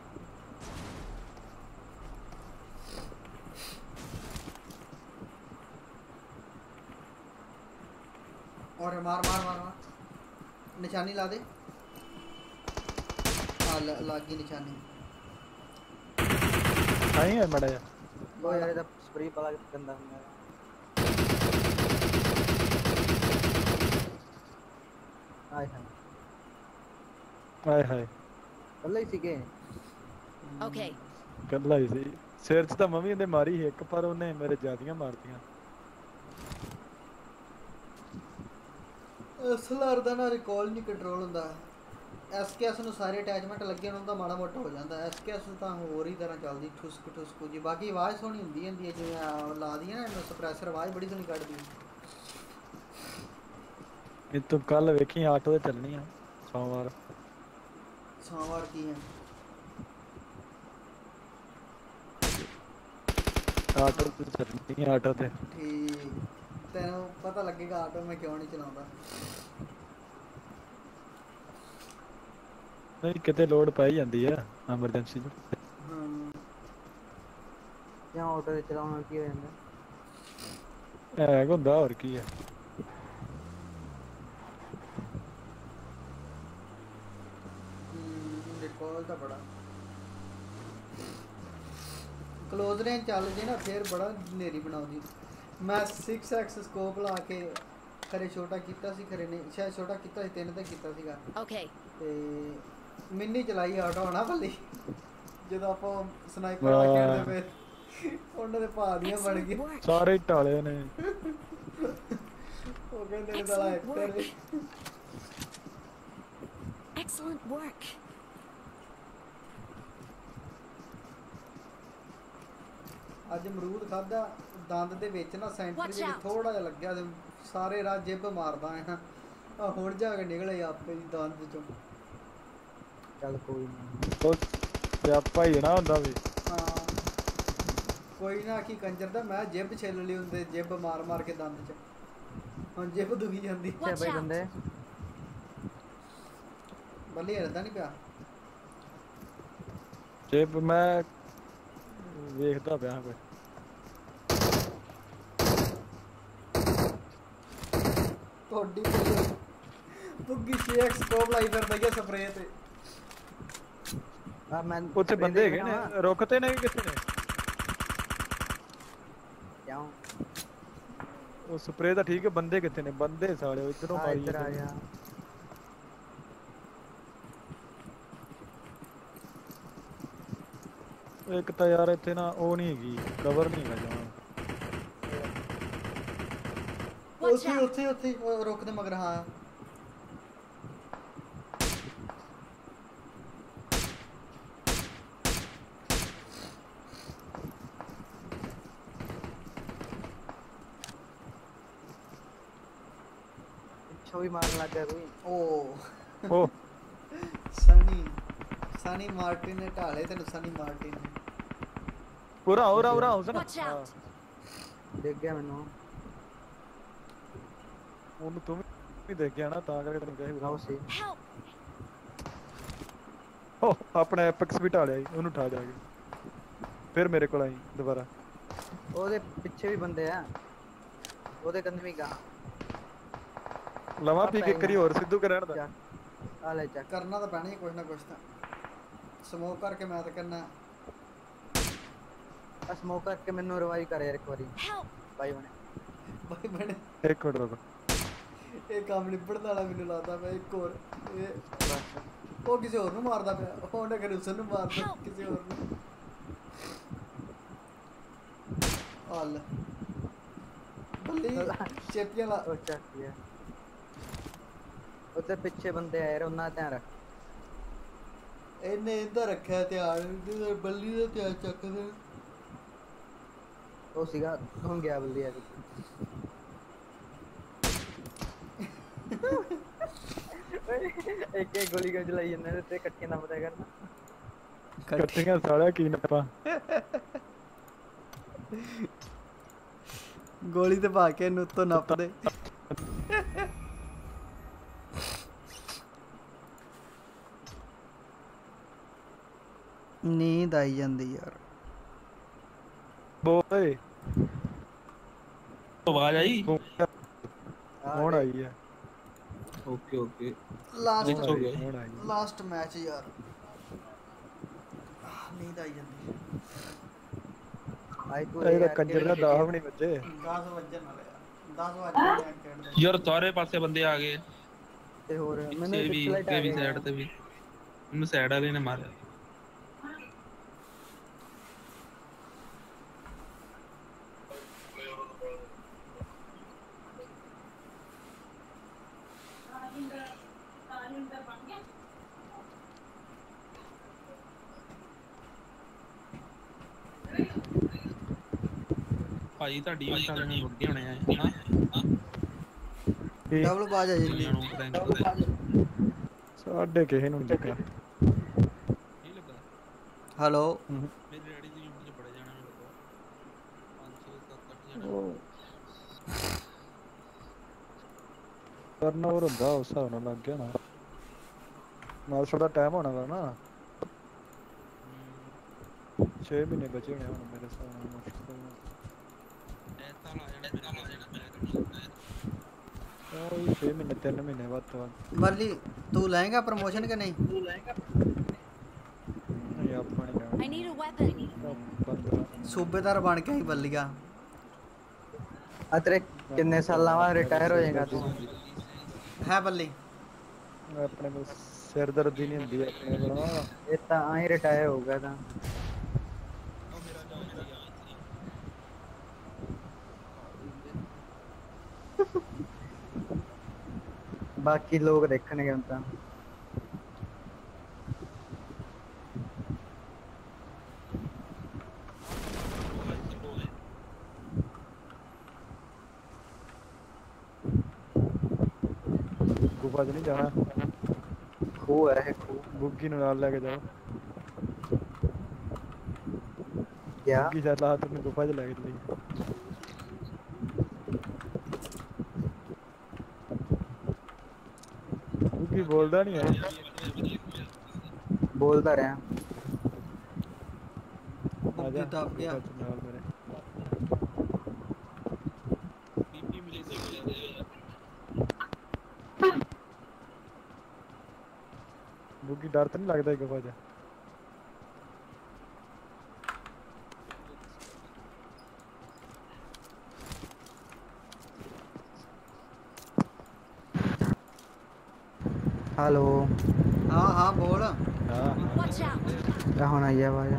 और मार मार मार मार निशानी ला दे। हाँ लाग गई निशानी। आई है मड़ा यार वो यार इधर स्प्रे वाला गंदा है। हाय हाय हाय हाय ਕੱਲਾ ਹੀ ਸੀਗੇ। Okay. ਕੱਲਾ ਹੀ ਸੀ। ਸਿਰ 'ਚ ਤਾਂ ਮੰਮੀ ਉਹਦੇ ਮਾਰੀ ਸੀ ਇੱਕ, ਪਰ ਉਹਨੇ ਮੇਰੇ ਜ਼ਿਆਦੀਆਂ ਮਾਰਤੀਆਂ। ਐਸਐਲਆਰ ਦਾ ਨਾ ਰਿਕਾਲ ਨਹੀਂ ਕੰਟਰੋਲ ਹੁੰਦਾ। ਐਸਕੇਐਸ ਨੂੰ ਸਾਰੇ ਅਟੈਚਮੈਂਟ ਲੱਗੇ ਉਹਨਾਂ ਦਾ ਮਾੜਾ ਮੋਟਾ ਹੋ ਜਾਂਦਾ। ਐਸਕੇਐਸ ਤਾਂ ਹੋਰ ਹੀ ਤਰ੍ਹਾਂ ਚੱਲਦੀ ਠੁਸਕ ਠੁਸਕ ਜੀ। ਬਾਕੀ ਆਵਾਜ਼ ਸੋਹਣੀ ਹੁੰਦੀ ਹੁੰਦੀ ਹੈ, ਜਿਵੇਂ ਲਾ ਦੀ ਨਾ ਸਪਰੈਸਰ, ਆਵਾਜ਼ ਬੜੀ ਸੋਹਣੀ ਕੱਢਦੀ ਹੈ। ਇਹ ਤੂੰ ਕੱਲ ਵੇਖੀ ਆਟੋ ਤੇ ਚੱਲਣੀ ਆ ਸੋਮਵਾਰ। ਸੋਮਵਾਰ ਕੀ ਹੈ? ਆਟੋ ਤੇ ਚੱਲਣੀ ਆ, ਆਟੋ ਤੇ। ਠੀਕ, ਤੈਨੂੰ ਪਤਾ ਲੱਗੇਗਾ ਆਟੋ ਮੈਂ ਕਿਉਂ ਨਹੀਂ ਚਲਾਉਂਦਾ। ਨਹੀਂ ਕਿਤੇ ਲੋਡ ਪਾਈ ਜਾਂਦੀ ਆ ਐਮਰਜੈਂਸੀ 'ਚ। ਹਾਂ ਜਾਂ ਆਟੋ ਤੇ ਚਲਾਉਣਾ ਕੀ ਹੋ ਜਾਂਦਾ ਐ ਹੁੰਦਾ, ਹੋਰ ਕੀ ਹੈ। ਰਿਕਾਲ ਤਾਂ ਬੜਾ ਕਲੋਜ਼ ਰੇਂਜ ਚੱਲ ਜੇ ਨਾ ਫਿਰ ਬੜਾ ਹਨੇਰੀ ਬਣਾਉਂਦੀ। ਮੈਂ ਸਿਕਸ ਐਕਸ ਸਕੋਪ ਲਾ ਕੇ ਖਰੇ ਛੋਟਾ ਕੀਤਾ ਸੀ, ਖਰੇ ਨਹੀਂ ਸ਼ਾਇਦ ਛੋਟਾ ਕੀਤਾ ਸੀ, ਤਿੰਨ ਤੇ ਕੀਤਾ ਸੀਗਾ। Okay. ਤੇ ਮਿੰਨੀ ਚਲਾਈ ਆਟੋ ਹਨਾ ਭੱਲੀ, ਜਦੋਂ ਆਪਾਂ ਸਨਾਈਪਰ ਆ ਖੇਡਦੇ ਪਏ ਉਹਨਾਂ ਦੇ ਭਾਅ ਦੀਆਂ ਬਣ ਗਈ ਸਾਰੇ ਟਾਲੇ ਨੇ। ਉਹ ਕਹਿੰਦੇ ਨੇ ਸਾਲਾ ਇੱਕ ਕਰੇ। Excellent work. ਅੱਜ ਅਮਰੂਦ ਖਾਦਾ, ਦੰਦ ਦੇ ਵਿੱਚ ਨਾ ਸੈਂਟਰ ਜਿਹੇ ਥੋੜਾ ਜਿਹਾ ਲੱਗਿਆ ਤੇ ਸਾਰੇ ਰਾਤ ਜਿੱਬ ਮਾਰਦਾ ਆ। ਆ ਹੁਣ ਜਾ ਕੇ ਨਿਕਲੇ ਆਪੇ ਹੀ ਦੰਦ ਚੋਂ। ਚੱਲ ਕੋਈ ਨਹੀਂ, ਉਹ ਸਿਆਪਾ ਹੀ ਨਾ ਹੁੰਦਾ ਵੀ। ਹਾਂ ਕੋਈ ਨਾ ਕੀ ਕੰਜਰ ਦਾ, ਮੈਂ ਜਿੱਬ ਛਿੱਲ ਲਈ ਹੁੰਦੇ, ਜਿੱਬ ਮਾਰ ਮਾਰ ਕੇ ਦੰਦ ਚ। ਹੁਣ ਜਿੱਬ ਦੁਖੀ ਜਾਂਦੀ। ਅੱਛਾ ਬਈ ਬੰਦੇ ਬੱਲੀ ਹਰਦਾ ਨਹੀਂ ਪਿਆ। ਜਿੱਬ ਮੈਂ ਵੇਖਦਾ ਪਿਆ ਕੋਈ। ਤੁਹਾਡੀ ਪੁੱਗੀ ਛੇ ਸਕੋਪ ਲਾਈ ਫਿਰਦਾ ਹੈ ਸਪਰੇ ਤੇ। ਆ ਮੈਂ ਉੱਥੇ ਬੰਦੇ ਹੈਗੇ ਨੇ, ਰੁਕਤੇ ਨੇ ਕਿੱਥੇ ਨੇ? ਕਿਉਂ ਉਹ ਸਪਰੇ ਤਾਂ ਠੀਕ ਹੈ, ਬੰਦੇ ਕਿੱਥੇ ਨੇ? ਬੰਦੇ ਸਾਲੇ ਇਧਰੋਂ ਮਾਰੀ ਇੱਧਰ ਆ ਜਾ। ਇੱਕ ਤਾਂ ਯਾਰ ਇੱਥੇ ਨਾ ਉਹ ਨਹੀਂ ਹੈਗੀ, ਕਵਰ ਨਹੀਂ ਹੈਗਾ ਜਮਾਂ। ਉੱਥੇ ਉੱਥੇ ਉੱਥੇ ਰੁਕ ਦੇ ਮਗਰ। ਹਾਂ ਪਿੱਛੋਂ ਵੀ ਮਾਰਨ ਲੱਗ ਗਿਆ ਕੋਈ। ਓ ਓ ਸਨੀ ਸਨੀ ਮਾਰਟਿਨ ਨੇ ਢਾਲੇ ਤੈਨੂੰ। ਸਨੀ ਮਾਰਟਿਨ ਪੂਰਾ ਹੋ ਰਹਾ ਹੋ ਰਹਾ ਹੋ ਸਨਾ। ਦੇਖ ਗਿਆ ਮੈਨੂੰ ਉਹਨੂੰ ਤੂੰ ਵੀ ਦੇਖ ਗਿਆ ਨਾ, ਤਾਂ ਕਰਕੇ ਤੈਨੂੰ ਕਿਹਾ ਆਓ ਸੀ। ਓ ਆਪਣਾ ਐਪੈਕਸ ਵੀ ਢਾਲਿਆ ਸੀ, ਉਹਨੂੰ ਠਾ ਜਾ ਕੇ ਫਿਰ ਮੇਰੇ ਕੋਲ ਆਈ ਦੁਬਾਰਾ। ਉਹਦੇ ਪਿੱਛੇ ਵੀ ਬੰਦੇ ਆ, ਉਹਦੇ ਕੰਨ ਵੀ ਗਾ ਲਵਾ ਪੀ ਕੇ ਕਰੀ ਹੋਰ ਸਿੱਧੂ ਕਰਨ ਦਾ। ਆ ਲੈ ਚੱਕ, ਕਰਨਾ ਤਾਂ ਪੈਣਾ ਹੀ ਕੁਛ ਨਾ ਕੁਛ ਤਾਂ। ਸਮੋਕ ਕਰਕੇ ਮੈਂ ਤਾਂ ਕਰਨਾ। ਆ ਸਮੋਕ ਕਰਕੇ ਮੈਨੂੰ ਰਿਵਾਈਵ ਕਰ ਯਾਰ ਇੱਕ ਵਾਰੀ ਬਾਈ ਬਣੇ। ਬਾਈ ਬਣੇ ਇੱਕ ਮਿੰਟ ਰੁਕ। ਇਹ ਕੰਮ ਨਿਬੜਨ ਵਾਲਾ ਮੈਨੂੰ ਲੱਗਦਾ ਪਿਆ। ਇੱਕ ਹੋਰ ਇਹ ਉਹ ਕਿਸੇ ਹੋਰ ਨੂੰ ਮਾਰਦਾ ਪਿਆ, ਉਹਨੇ ਕਿ ਰੁਸਨ ਨੂੰ ਮਾਰਦਾ ਕਿਸੇ ਹੋਰ ਨੂੰ। ਹਲ ਬੱਲੀ ਚੇਪੀਆਂ ਲਾ ਉਹ ਚੱਕ ਗਿਆ ਉੱਧਰ ਪਿੱਛੇ ਬੰਦੇ ਆਏ ਰ ਉਹਨਾਂ ਦਾ ਧਿਆਨ ਰੱਖ ਇਹਨੇ ਇੱਧਰ ਰੱਖਿਆ ਧਿਆਨ ਤੇ ਬੱਲੀ ਦਾ ਧਿਆਨ ਚੱਕਦੇ ਉਹ ਸੀਗਾ ਹੁਣ ਗਿਆ ਬੱਲੀ ਆ ਇੱਕ ਇੱਕ ਗੋਲੀ ਕਿਉਂ ਚਲਾਈ ਜਾਂਦੇ ਤੇ ਇਕੱਠੀਆਂ ਨਾ ਪਤਾ ਕਰਨਾ ਇਕੱਠੀਆਂ ਸਾਲਿਆ ਕੀ ਨੱਪਾ ਗੋਲੀ ਤੇ ਪਾ ਕੇ ਇਹਨੂੰ ਉੱਤੋਂ ਨੱਪ ਦੇ ਨੀਂਦ ਆਈ ਜਾਂਦੀ ਯਾਰ ਬੋਏ ਆਵਾਜ਼ ਆਈ ਹੁਣ ਆਈ ਹੈ ਓਕੇ ਓਕੇ ਲਾਸਟ ਹੋ ਗਿਆ ਹੁਣ ਆਈ ਲਾਸਟ ਮੈਚ ਯਾਰ ਨੀਂਦ ਆਈ ਜਾਂਦੀ ਆਈ ਤੂੰ ਇਹਦਾ ਕੰਜਰ ਦਾ ਦਸ ਵੀ ਨਹੀਂ ਵੱਜੇ ਦਸ ਵਜਣ ਵਾਲੇ ਦਸ ਵਜੇ ਖੇਡਦੇ ਯਾਰ ਸਾਰੇ ਪਾਸੇ ਬੰਦੇ ਆ ਗਏ ਤੇ ਹੋਰ ਮੈਨੂੰ ਮੈਨੂੰ ਵੀ ਤੇ ਵੀ ਸਾਈਡ ਤੇ ਵੀ ਮੈਨੂੰ ਸਾਈਡ ਵਾਲੇ ਨੇ ਮਾਰਿਆ ਭਾਈ ਤੁਹਾਡੀ ਉਹ ਸਾਲੇ ਨੂੰ ਮੁੱਦੇ ਹੋਣੇ ਆ ਹਨਾ ਡਬਲ ਬਾਜ ਆ ਜਾਂਦੀ ਸਾਡੇ ਕਿਸੇ ਨੂੰ ਨਹੀਂ ਲੱਗਾ ਨਹੀਂ ਲੱਗਾ ਹੈਲੋ ਮੇਰੇ ਡੈਡੀ ਦੀ ਯੂਨਿਟ ਚ ਪੜੇ ਜਾਣਾ ਮੈਨੂੰ ਲੱਗਾ ਪੰਜ ਛੇ ਸੱਤ ਅੱਠ ਜਣਾ ਟਰਨਓਵਰ ਹੁੰਦਾ ਉਸ ਹਿਸਾਬ ਨਾਲ ਲੱਗ ਗਿਆ ਨਾ ਮਾਸਟਰ ਦਾ ਟਾਈਮ ਹੋਣਾ ਵਾ ਨਾ ਛੇ ਮਹੀਨੇ ਬਚੇ ਹੋਣੇ ਹੁਣ ਮੇਰੇ ਹਿਸਾਬ ਨਾਲ ਮੁਸ਼ਕਿਲ ਐਸਾ ਲਾ ਜਾਣਾ ਮੇਰਾ ਲਾ ਜਾਣਾ ਮੈਂ ਉਹ ਛੇ ਮਹੀਨੇ ਤਿੰਨ ਮਹੀਨੇ ਬਾਅਦ ਤੋਂ ਮਰਲੀ ਤੂੰ ਲੈਂਗਾ ਪ੍ਰਮੋਸ਼ਨ ਕਿ ਨਹੀਂ ਤੂੰ ਲੈਂਗਾ ਨਹੀਂ ਆਪਾਂ ਨਹੀਂ I need a weapon. ਪੰਦਰਾਂ ਸੂਬੇਦਾਰ ਬਣ ਕੇ ਹੀ ਬੱਲੀਆ ਆ ਤੇਰੇ ਕਿੰਨੇ ਸਾਲਾਂ ਬਾਅਦ ਰਿਟਾਇਰ ਹੋ ਜਾਏਗਾ ਤੂੰ ਹੈ ਬੱਲੀ ਆਪਣੇ ਕੋਲ ਸਿਰ ਦਰਦੀ ਨਹੀਂ ਹੁੰਦੀ ਆਪਣੇ ਕੋਲ ਇਹ ਤਾਂ ਆਈ ਰਿਟਾਇਰ ਹੋ ਗਿਆ ਤਾਂ ਬਾਕੀ ਲੋਕ ਦੇਖਣਗੇ ਹੁਣ ਤਾਂ ਗੁਫਾ 'ਚ ਨਹੀਂ ਜਾਣਾ ਖੂਹ ਹੈ ਇਹ ਖੂਹ ਬੁੱਗੀ ਨੂੰ ਨਾਲ ਲੈ ਕੇ ਜਾਓ ਗਿਆ ਬੁੱਗੀ ਚੱਲ ਆ ਤੈਨੂੰ ਗੁਫਾ 'ਚ ਲੈ ਕੇ ਚਲੀ ਬੁੱਗੀ ਬੋਲਦਾ ਨਹੀਂ ਹੈ ਬੋਲਦਾ ਰਿਹਾ ਆ ਜਾ ਦੱਬ ਗਿਆ ਨਾਲ ਮੇਰੇ ਪੀਪੀ ਮਿਲੀ ਸੀ ਬੁੱਗੀ ਡਰ ਤਾਂ ਨਹੀਂ ਲੱਗਦਾ ਗੁਫਾ 'ਚ हेलो हाँ हाँ बोल हाँ Watch out. क्या होना ये आवाज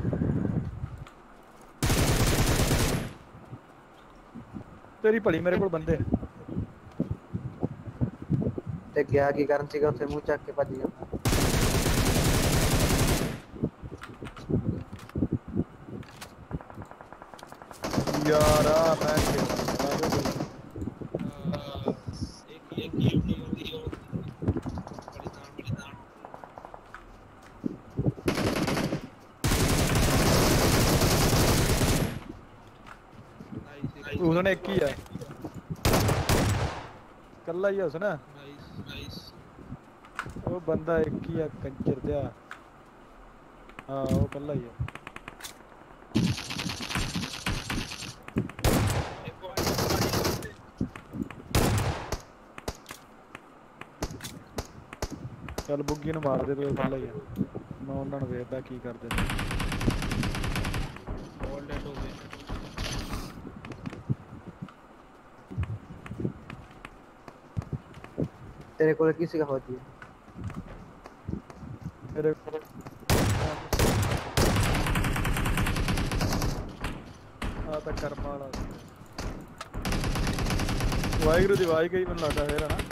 तेरी भली मेरे को बंदे ते गया की कारण सीगा उसे मुंह चक के भज गया यार आ मैं एक एक ही होती है बलिदान बलिदान उन्होंने एक ही है कल्ला ही है उसने नाइस नाइस वो बंदा एक ही है कंजर दिया हाँ वो कल्ला ही है चल बुग्गी ਨੂੰ ਮਾਰ ਦੇ ਤੂੰ ਕल्ला ही है मैं ਉਹਨਾਂ ਨੂੰ ਵੇਖਦਾ ਕੀ ਕਰਦੇ ਨੇ ऑल डेड हो गए तेरे को किसी का होती है मेरे आ ਤਾਂ ਕਰਮ ਵਾਲਾ ਵਾਹਿਗੁਰੂ ਦੀ ਆਵਾਜ਼ ਗਈ ਮੈਨੂੰ ਲੱਗਦਾ ਫੇਰ ਹਨਾ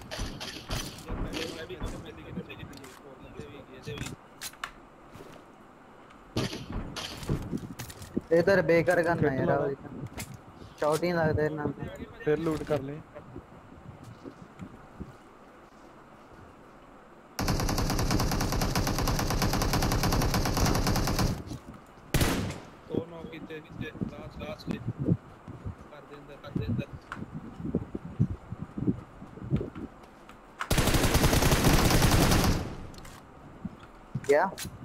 इधर बेकार करना है यार शॉट ही लगता है ना फिर लूट कर ले दो नौ किते किते लास्ट लास्ट ले कर दे अंदर कर दे अंदर क्या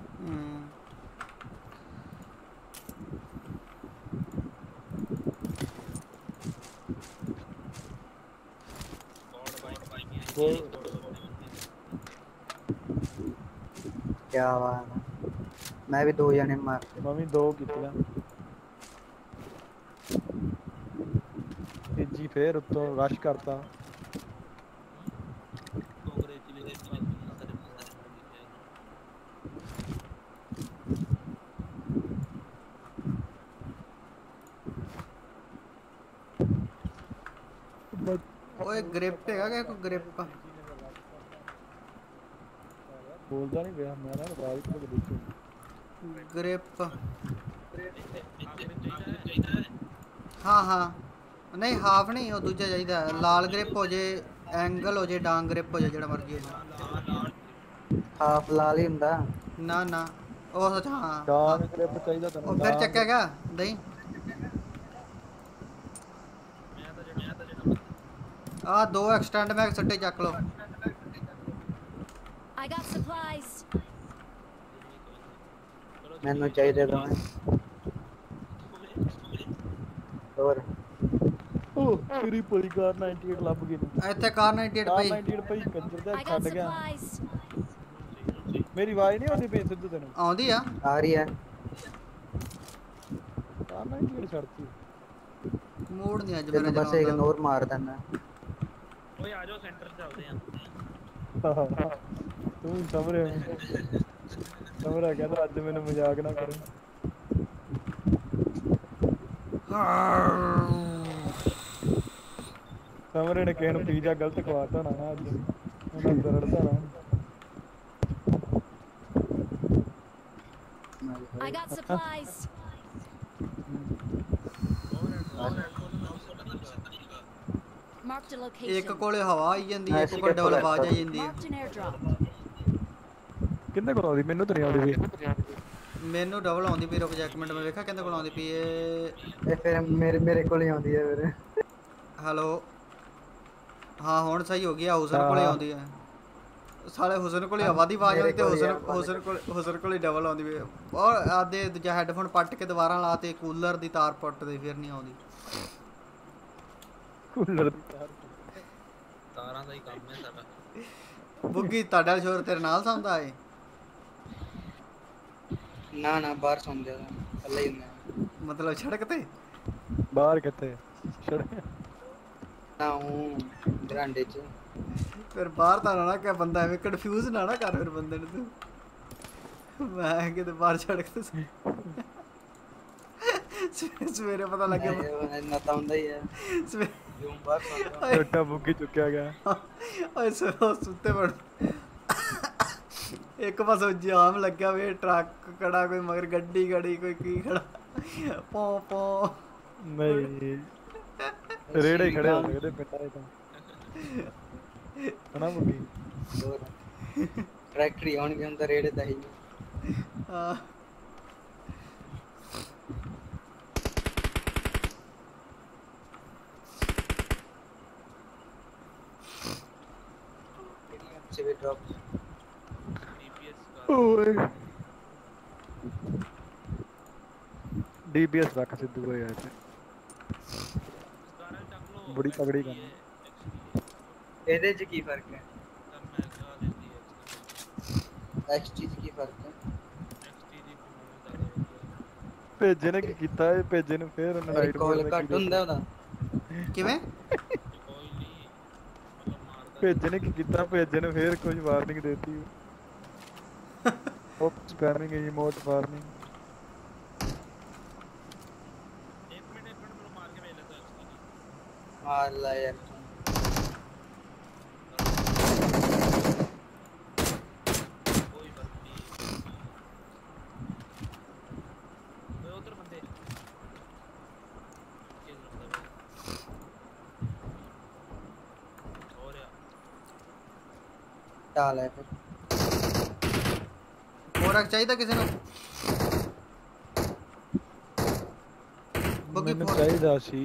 क्या बात है मैं भी दो जने मार मैं भी दो कीतियां तੀਜੀ ਫੇਰ ਉੱਤੋਂ ਰਸ਼ ਕਰਤਾ ओए ग्रिप हैगा क्या कोई ग्रिप बोलता नहीं गया मैं ना आवाज तो देखो ग्रिप हाँ हाँ नहीं हाफ नहीं वो दूजा चाहिए लाल ग्रिप हो जे एंगल हो जे डांग ग्रिप हो जे जेड़ा मर्जी हो हाफ लाल ही हुंदा ना ना ओ सच हाँ डांग ग्रिप चाहिए तन्नू ओ फिर चक्केगा नहीं आ दो एक्सटेंड मैग सट्टे चक लो I got supplies. मैंने चाहिए दो और ओ तेरी पूरी कार अट्ठानवे ਲੱਭ ਗਈ ਇੱਥੇ ਕਾਰ अट्ठानवे ਪਈ अट्ठानवे ਪਈ ਕੰਜਰ ਦਾ ਛੱਡ ਗਿਆ ਮੇਰੀ ਆਵਾਜ਼ ਨਹੀਂ ਆਉਂਦੀ ਪਈ ਸਿੱਧੂ ਤੈਨੂੰ ਆਉਂਦੀ ਆ आ रही है ਕਾਰ अट्ठानवे ਛੱਡਤੀ ਮੂਡ ਨਹੀਂ ਅੱਜ मेरा बस इग्नोर मार देना ਓਏ ਆ ਜਾਓ ਸੈਂਟਰ ਚੱਲਦੇ ਆਂ ਤੂੰ ਸਮਰੇ ਸਮਰਾ ਕਹਿੰਦਾ ਅੱਜ ਮੈਨੂੰ ਮਜ਼ਾਕ ਨਾ ਕਰੋ ਸਮਰੇ ਨੇ ਕਿਸੇ ਨੂੰ ਪੀਜ਼ਾ ਗਲਤ ਖਵਾਤਾ ਨਾ ਨਾ ਅੱਜ ਉਹਨਾਂ ਦਰੜਦਾ ਨਾ I got supplies. Marked a location. ਇੱਕ ਕੋਲੇ ਹਵਾ ਆਈ ਜਾਂਦੀ ਹੈ ਇੱਕ ਕੋਲ ਡਬਲ ਆਵਾਜ਼ ਆ ਜਾਂਦੀ ਹੈ Marked an airdrop. ਕਿੰਨੇ ਕੋਲ ਆਉਂਦੀ ਮੈਨੂੰ ਤਾਂ ਨਹੀਂ ਆਉਂਦੀ ਵੀ ਮੈਨੂੰ ਡਬਲ ਆਉਂਦੀ ਪਈ ਰੁਕ ਜਾ ਇੱਕ ਮਿੰਟ ਮੈਂ ਵੇਖਾਂ ਕਿੰਨੇ ਕੋਲ ਆਉਂਦੀ ਪਈ ਇਹ ਇਹ ਫਿਰ ਮੇਰੇ ਮੇਰੇ ਕੋਲ ਹੀ ਆਉਂਦੀ ਹੈ ਫਿਰ ਹੈਲੋ ਹਾਂ ਹੁਣ ਸਹੀ ਹੋ ਗਿਆ ਹੁਸਨ ਕੋਲੇ ਆਉਂਦੀ ਹੈ ਸਾਲੇ ਹੁਸਨ ਕੋਲੇ ਹਵਾ ਦੀ ਆਵਾਜ਼ ਆਉਂਦੀ ਤੇ ਹੁਸਨ ਹੁਸਨ ਕੋਲ ਹੁਸਨ ਕੋਲੇ ਡਬਲ ਆਉਂਦੀ ਪਈ ਔਰ ਆਦੇ ਦੂਜਾ ਹੈੱਡਫੋਨ ਪੱਟ ਕੇ ਦੁਬਾਰਾ ਲਾ ਤੇ ਕੂਲਰ ਦੀ ਤਾਰ ਪੁੱਟ ਦੇ ਫਿਰ ਨਹੀਂ ਆਉਂਦੀ ਕੂਲਰ ਦੀ ਤਾਰ ਤਾਰਾਂ ਦਾ ਹੀ ਕੰਮ ਹੈ ਸਾਡਾ ਬੁੱਗੀ ਤੁਹਾਡਾ ਸ਼ੋਰ ਤੇਰੇ ਨਾਲ ਸੌਂਦਾ ਏ ना ना बाहर सौं जा अल्लाह ही ना मतलब सड़क ते बाहर किथे सड़क ना हूं बरांडे च फिर बाहर ता ना क्या बंदा है कंफ्यूज ना ना कर फिर बंदे ने तू मैं कि ते बाहर सड़क ते सवेरे पता लग गया ना ता हुंदा ही है जो बाहर सौं छोटा बुग्गी चुक्या गया ओए सुते पड़ एक पासों जाम लग्या वे ट्रक खड़ा कोई मगर गड्डी खड़ी कोई की खड़ा पो पो नहीं रेड़े खड़े हो सकते पिंडा में तो है ना बुग्गी ट्रैक्टर ऑन के अंदर रेड़े दा ही हां से भी ड्रॉप ओए डीपीएस रख सिद्धू को यार बड़ी तगड़ी गन ਇਹਦੇ ਚ ਕੀ ਫਰਕ ਹੈ ਐਕਸਟੀ ਚ ਕੀ ਫਰਕ ਹੈ ਭੇਜੇ ਨੇ ਕੀ ਕੀਤਾ ਇਹ ਭੇਜੇ ਨੂੰ ਫੇਰ ਉਹਨੇ ਨਾਈਟ ਕੋਲ ਘੱਟ ਹੁੰਦਾ ਉਹਦਾ ਕਿਵੇਂ ਭੇਜੇ ਨੇ ਕੀ ਕੀਤਾ ਭੇਜੇ ਨੂੰ ਫੇਰ ਕੁਝ ਵਾਰਨਿੰਗ ਦੇਤੀ ਉਹ ਸਪੈਮਿੰਗ ਇਮੋਟ ਵਾਰਨਿੰਗ ਇੱਕ ਮਿੰਟ ਇੱਕ ਮਿੰਟ ਮੈਨੂੰ ਮਾਰ ਕੇ ਵੇਖ ਲੈ मार ला यार कोई बात नहीं ओए उधर बंदे चेंज रखता है और यार डाल है फिर और एक चाहिए था किसी ने बग्गी ਮੈਨੂੰ फोर ਚਾਹੀਦਾ ਸੀ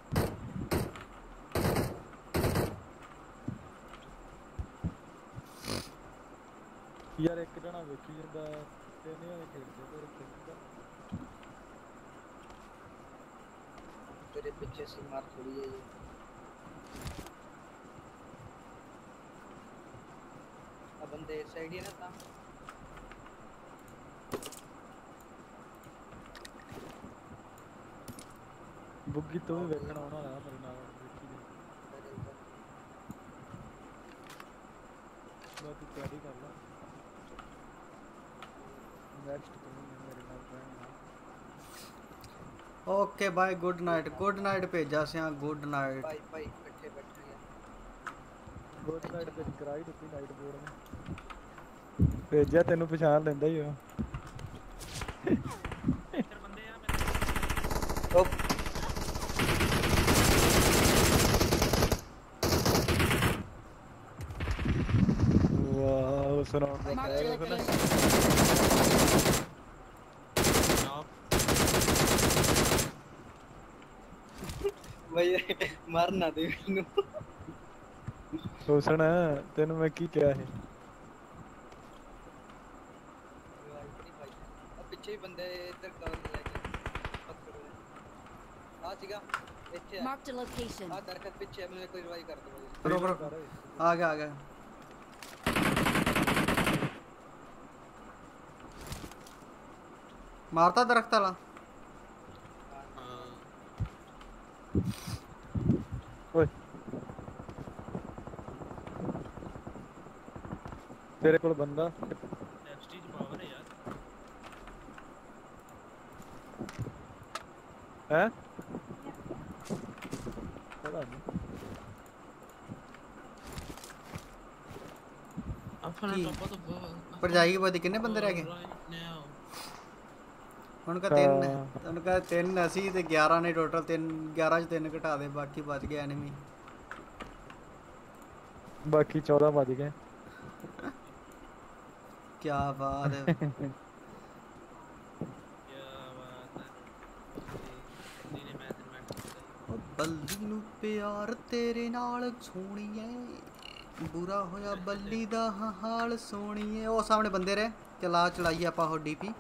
ਯਾਰ ਇੱਕ ਜਣਾ ਵੇਖੀ ਜਾਂਦਾ ਤਿੰਨ ਜਣੇ ਖੇਡਦੇ ਪਰ ਕਿੰਦਾ तेरे पीछे से मार थोड़ी है ये अब बंदे इस साइड ही है ना था ਬੁੱਗੀ ਤੋਂ ਵੀ ਵੇਖਣ ਆਉਣਾ ਵਾਲਾ ਮੇਰੇ ਨਾਲ ਵੇਖੀ ਦੇ ਬਾਕੀ ਤਿਆਰੀ ਕਰ ਲਾ ਨੈਕਸਟ ਤੋਂ ਮੇਰੇ ਨਾਲ ਰਹਿਣਾ okay bye good night good night भेजा सिया गुड नाइट भाई भाई इकट्ठे बैठ गए ਗੁੱਡ ਨਾਈਟ ਤੇ ਕਰਾਈ ਦਿੱਤੀ ਨਾਈਟ ਬੋਰਡ ਨੇ ਭੇਜਿਆ ਤੈਨੂੰ ਪਛਾਣ ਲੈਂਦਾ ਹੀ ਉਹ इधर बंदे हैं मैं ਵਾਹ ਸੁਣਾਉਣ ਦਾ Marked a ਕਹਿ location. भाई मारना दे इन्हें ਸੋਸਣ ਤੈਨੂੰ ਮੈਂ ਕੀ ਕਿਹਾ ਹੈ पीछे ही बंदे इधर कवर लेके पत्थर आ सीगा ਇੱਥੇ ਆ Marked a location. आ दरखत पीछे मैंने कोई रिवाइव कर दो रुक रुक आ गया आ गया मारता दरख्त वाला ਓਏ ਤੇਰੇ ਕੋਲ ਬੰਦਾ एचडी ਦੀ ਪਾਵਰ ਹੈ ਯਾਰ ਹੈ ਪਤਾ ਨਹੀਂ ਆਪਣਾ ਕੀ? ਟੱਪਾ ਤਾਂ ਭਰਜਾਈ ਕੀ ਪਤਾ ਕਿੰਨੇ ਬੰਦੇ ਰਹਿ ਗਏ ਹੁਣ ਕਾ ਤਿੰਨ ਤੁਹਾਨੂੰ ਕਾ ਤਿੰਨ ਅਸੀਂ ਤੇ ਗਿਆਰਾਂ ਨੇ ਟੋਟਲ ਤਿੰਨ ਗਿਆਰਾਂ ਚ ਤਿੰਨ ਘਟਾ ਦੇ ਬਾਕੀ ਬਚ ਗਏ ਐਨਮੀ ਬਾਕੀ ਚੌਦਾਂ ਵੱਜ ਗਏ ਕੀ ਬਾਤ ਹੈ ਕੀ ਬਾਤ ਹੈ ਦੀਨੇ ਮੈਂ ਤੇ ਮੈਂ ਉਹ ਬੱਲੀ ਨੂੰ ਪਿਆਰ ਤੇਰੇ ਨਾਲ ਸੋਣੀਏ ਬੁਰਾ ਹੋਇਆ ਬੱਲੀ ਦਾ ਹਾਲ ਸੋਣੀਏ ਉਹ ਸਾਹਮਣੇ ਬੰਦੇ ਰਹੇ ਚਲਾ ਚਲਾਈਏ ਆਪਾਂ ਉਹ ਡੀਪੀ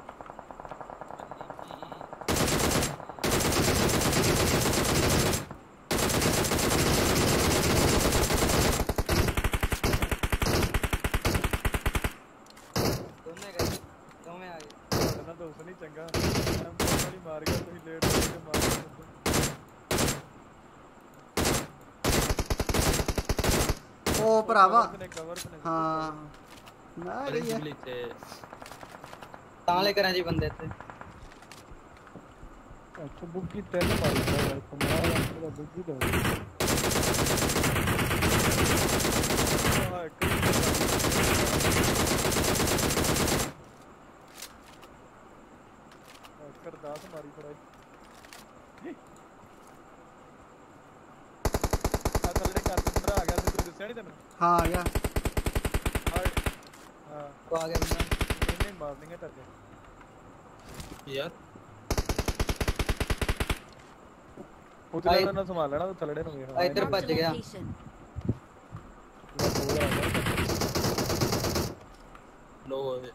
दोनों गए दोनों आ गए ਕਹਿੰਦਾ ਦੋਸਤ ਨਹੀਂ ਚੰਗਾ ਮੈਂ ਵਾਲੀ ਮਾਰ ਗਿਆ ਤੁਸੀਂ ਲੇਟ ਹੋ ਕੇ ਮਾਰ ਗਏ ਉਹ ਭਰਾਵਾ ਨੇ ਕਵਰ ਤੇ ਹਾਂ ਨਾ ਰਹੀ ਹੈ ਤੇ ताले करें जी बंदे थे ਅੱਛਾ ਬੁੱਗੀ ਤਿੰਨ ਮਾਰੀ ਯਾਰ ਕਮਾਲ ਆ ਤੇਰਾ ਬੁੱਗੀ ਦਾ ਕਰ ਦਾਸ ਮਾਰੀ ਫੜਾਈ ਆ ਥੱਲੇ ਕਰ ਅੰਦਰ ਆ ਗਿਆ ਤੇ ਤੂੰ ਦੱਸਿਆ ਨਹੀਂ ਤੈਨੂੰ ਹਾਂ ਆ ਗਿਆ ਹਾਂ तो आ गया बंदा ਇਹਨੇ ਮਾਰਨਗੇ ਟੱਕੇ ਯਾਰ ਉਹ ਤੇ ਨਾਲ ਸੰਭਾਲ ਲੈਣਾ ਉਹ ਥੱਲੇ ਨੂੰ ਵੇਖ आ इधर Marked भज a गया location. ਲੋ ਹੋਏ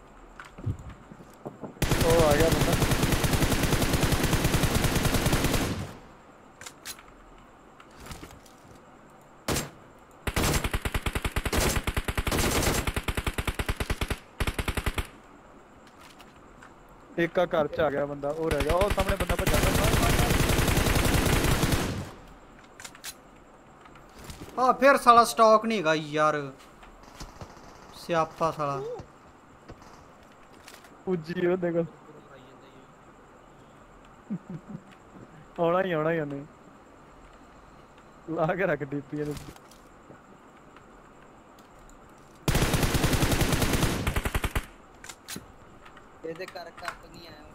ਉਹ ਆ ਗਿਆ ਬੰਦਾ ਇੱਕ ਆ ਘਰ ਚ ਆ ਗਿਆ ਬੰਦਾ ਉਹ ਰਹਿ ਗਿਆ ਉਹ ਸਾਹਮਣੇ ਬੰਦਾ ਭੱਜਾ ਆ ਫਿਰ ਸਾਲਾ ਸਟਾਕ ਨਹੀਂ ਹੈਗਾ ਯਾਰ ਸਿਆਪਾ ਸਾਲਾ ਪੁੱਜੀ ਉਹਦੇ ਕੋਲ ਆਉਣਾ ਹੀ ਆਉਣਾ ਹੀ ਉਹਨੇ ਲਾ ਕੇ ਰੱਖ ਡੀਪੀ ਇਹਨੂੰ ਇਹਦੇ ਘਰ ਕੱਪ ਨਹੀਂ ਆਇਆ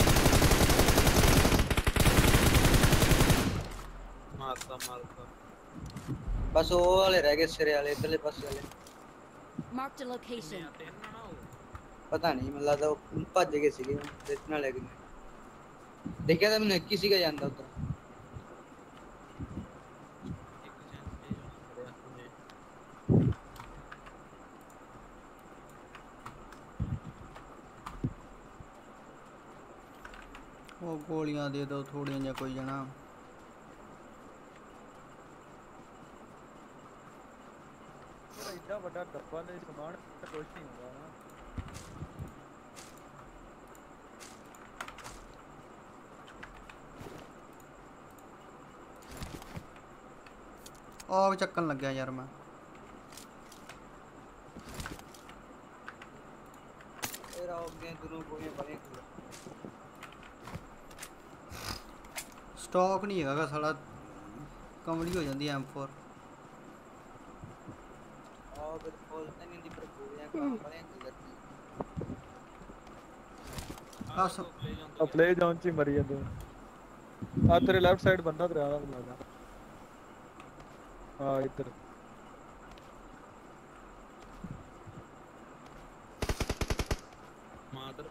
ਮਾਰਤਾ ਮਾਰਤਾ ਬਸ ਉਹ ਵਾਲੇ ਰਹਿ ਗਏ ਸਿਰੇ ਵਾਲੇ ਇਧਰਲੇ ਪਾਸੇ ਵਾਲੇ Marked a location. ਪਤਾ ਨਹੀਂ ਮੈਨੂੰ ਲੱਗਦਾ ਉਹ ਭੱਜ ਗਏ ਸੀਗੇ ਦੇਖਣ ਵਾਲੇ ਕਿ ਦੇਖਿਆ ਤਾਂ ਮੈਨੂੰ ਇੱਕ ਹੀ ਸੀਗਾ ਜਾਂਦਾ ਉੱਧਰ ਉਹ ਗੋਲੀਆਂ ਦੇ ਦਿਓ ਥੋੜੀਆਂ ਜਿਹਾ ਕੋਈ ਜਣਾ ਇੱਡਾ ਵੱਡਾ ਡੱਬਾ ਲੈ ਸਮਾਨ ਤਾਂ ਕੁਝ ਨਹੀਂ ਹੁੰਦਾ ਨਾ ਆਗ ਚੱਕਣ ਲੱਗਿਆ ਯਾਰ ਮੈਂ ਇਹ ਰਾਉ ਦੀਆਂ ਦੋਨੋਂ ਗੋਲੀਆਂ ਬਣੇ ਸਟਾਕ ਨਹੀਂ ਹੈਗਾ ਸਾਲਾ ਕਮਲੀ ਹੋ ਜਾਂਦੀ ਐਮ ਫੋਰ ਆਹ ਬਿਲਕੁਲ ਨਹੀਂ ਦੀ ਪਰ ਗੋਲੀਆਂ ਕੰਮ ਬਣੇ ਕਰਦੀ ਆਸ ਆ ਪਲੇ ਜ਼ੋਨ ਚ ਹੀ ਮਰੀ ਜਾਂਦੇ ਆ ਤੇਰੇ ਲੈਫਟ ਸਾਈਡ ਬੰਦਾ ਤੇਰਾ ਆ ਲੱਗਦਾ ਆ ਇੱਧਰ ਮਾਦਰ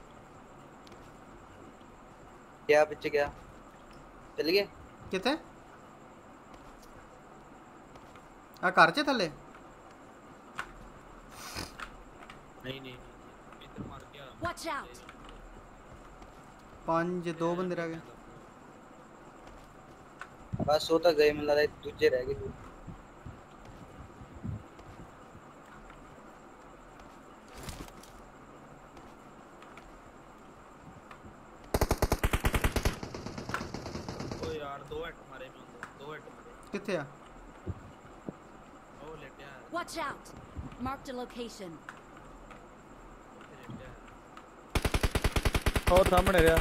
ਗਿਆ ਪਿੱਛੇ ਗਿਆ ਚੱਲ ਗਏ ਕਿੱਥੇ ਆ ਘਰ ਚ ਥੱਲੇ ਨਹੀਂ ਨਹੀਂ ਇੱਧਰ ਮਾਰ ਕੇ ਆ Watch out. ਪੰਜ ਦੋ ਬੰਦੇ ਰਹਿ ਗਏ ਬਸ ਉਹ ਤਾਂ ਗਏ ਮੈਨੂੰ ਲੱਗਦਾ ਦੂਜੇ ਰਹਿ ਗਏ ਓ ਯਾਰ ਦੋ ਹਿੱਟ ਮਾਰੇ ਮੈਂ ਦੋ ਹਿੱਟ ਮਾਰੇ ਕਿੱਥੇ ਆ ਉਹ ਲੇਟਿਆ Watch out. Marked a location. ਹੋਰ ਸਾਹਮਣੇ ਰਿਹਾ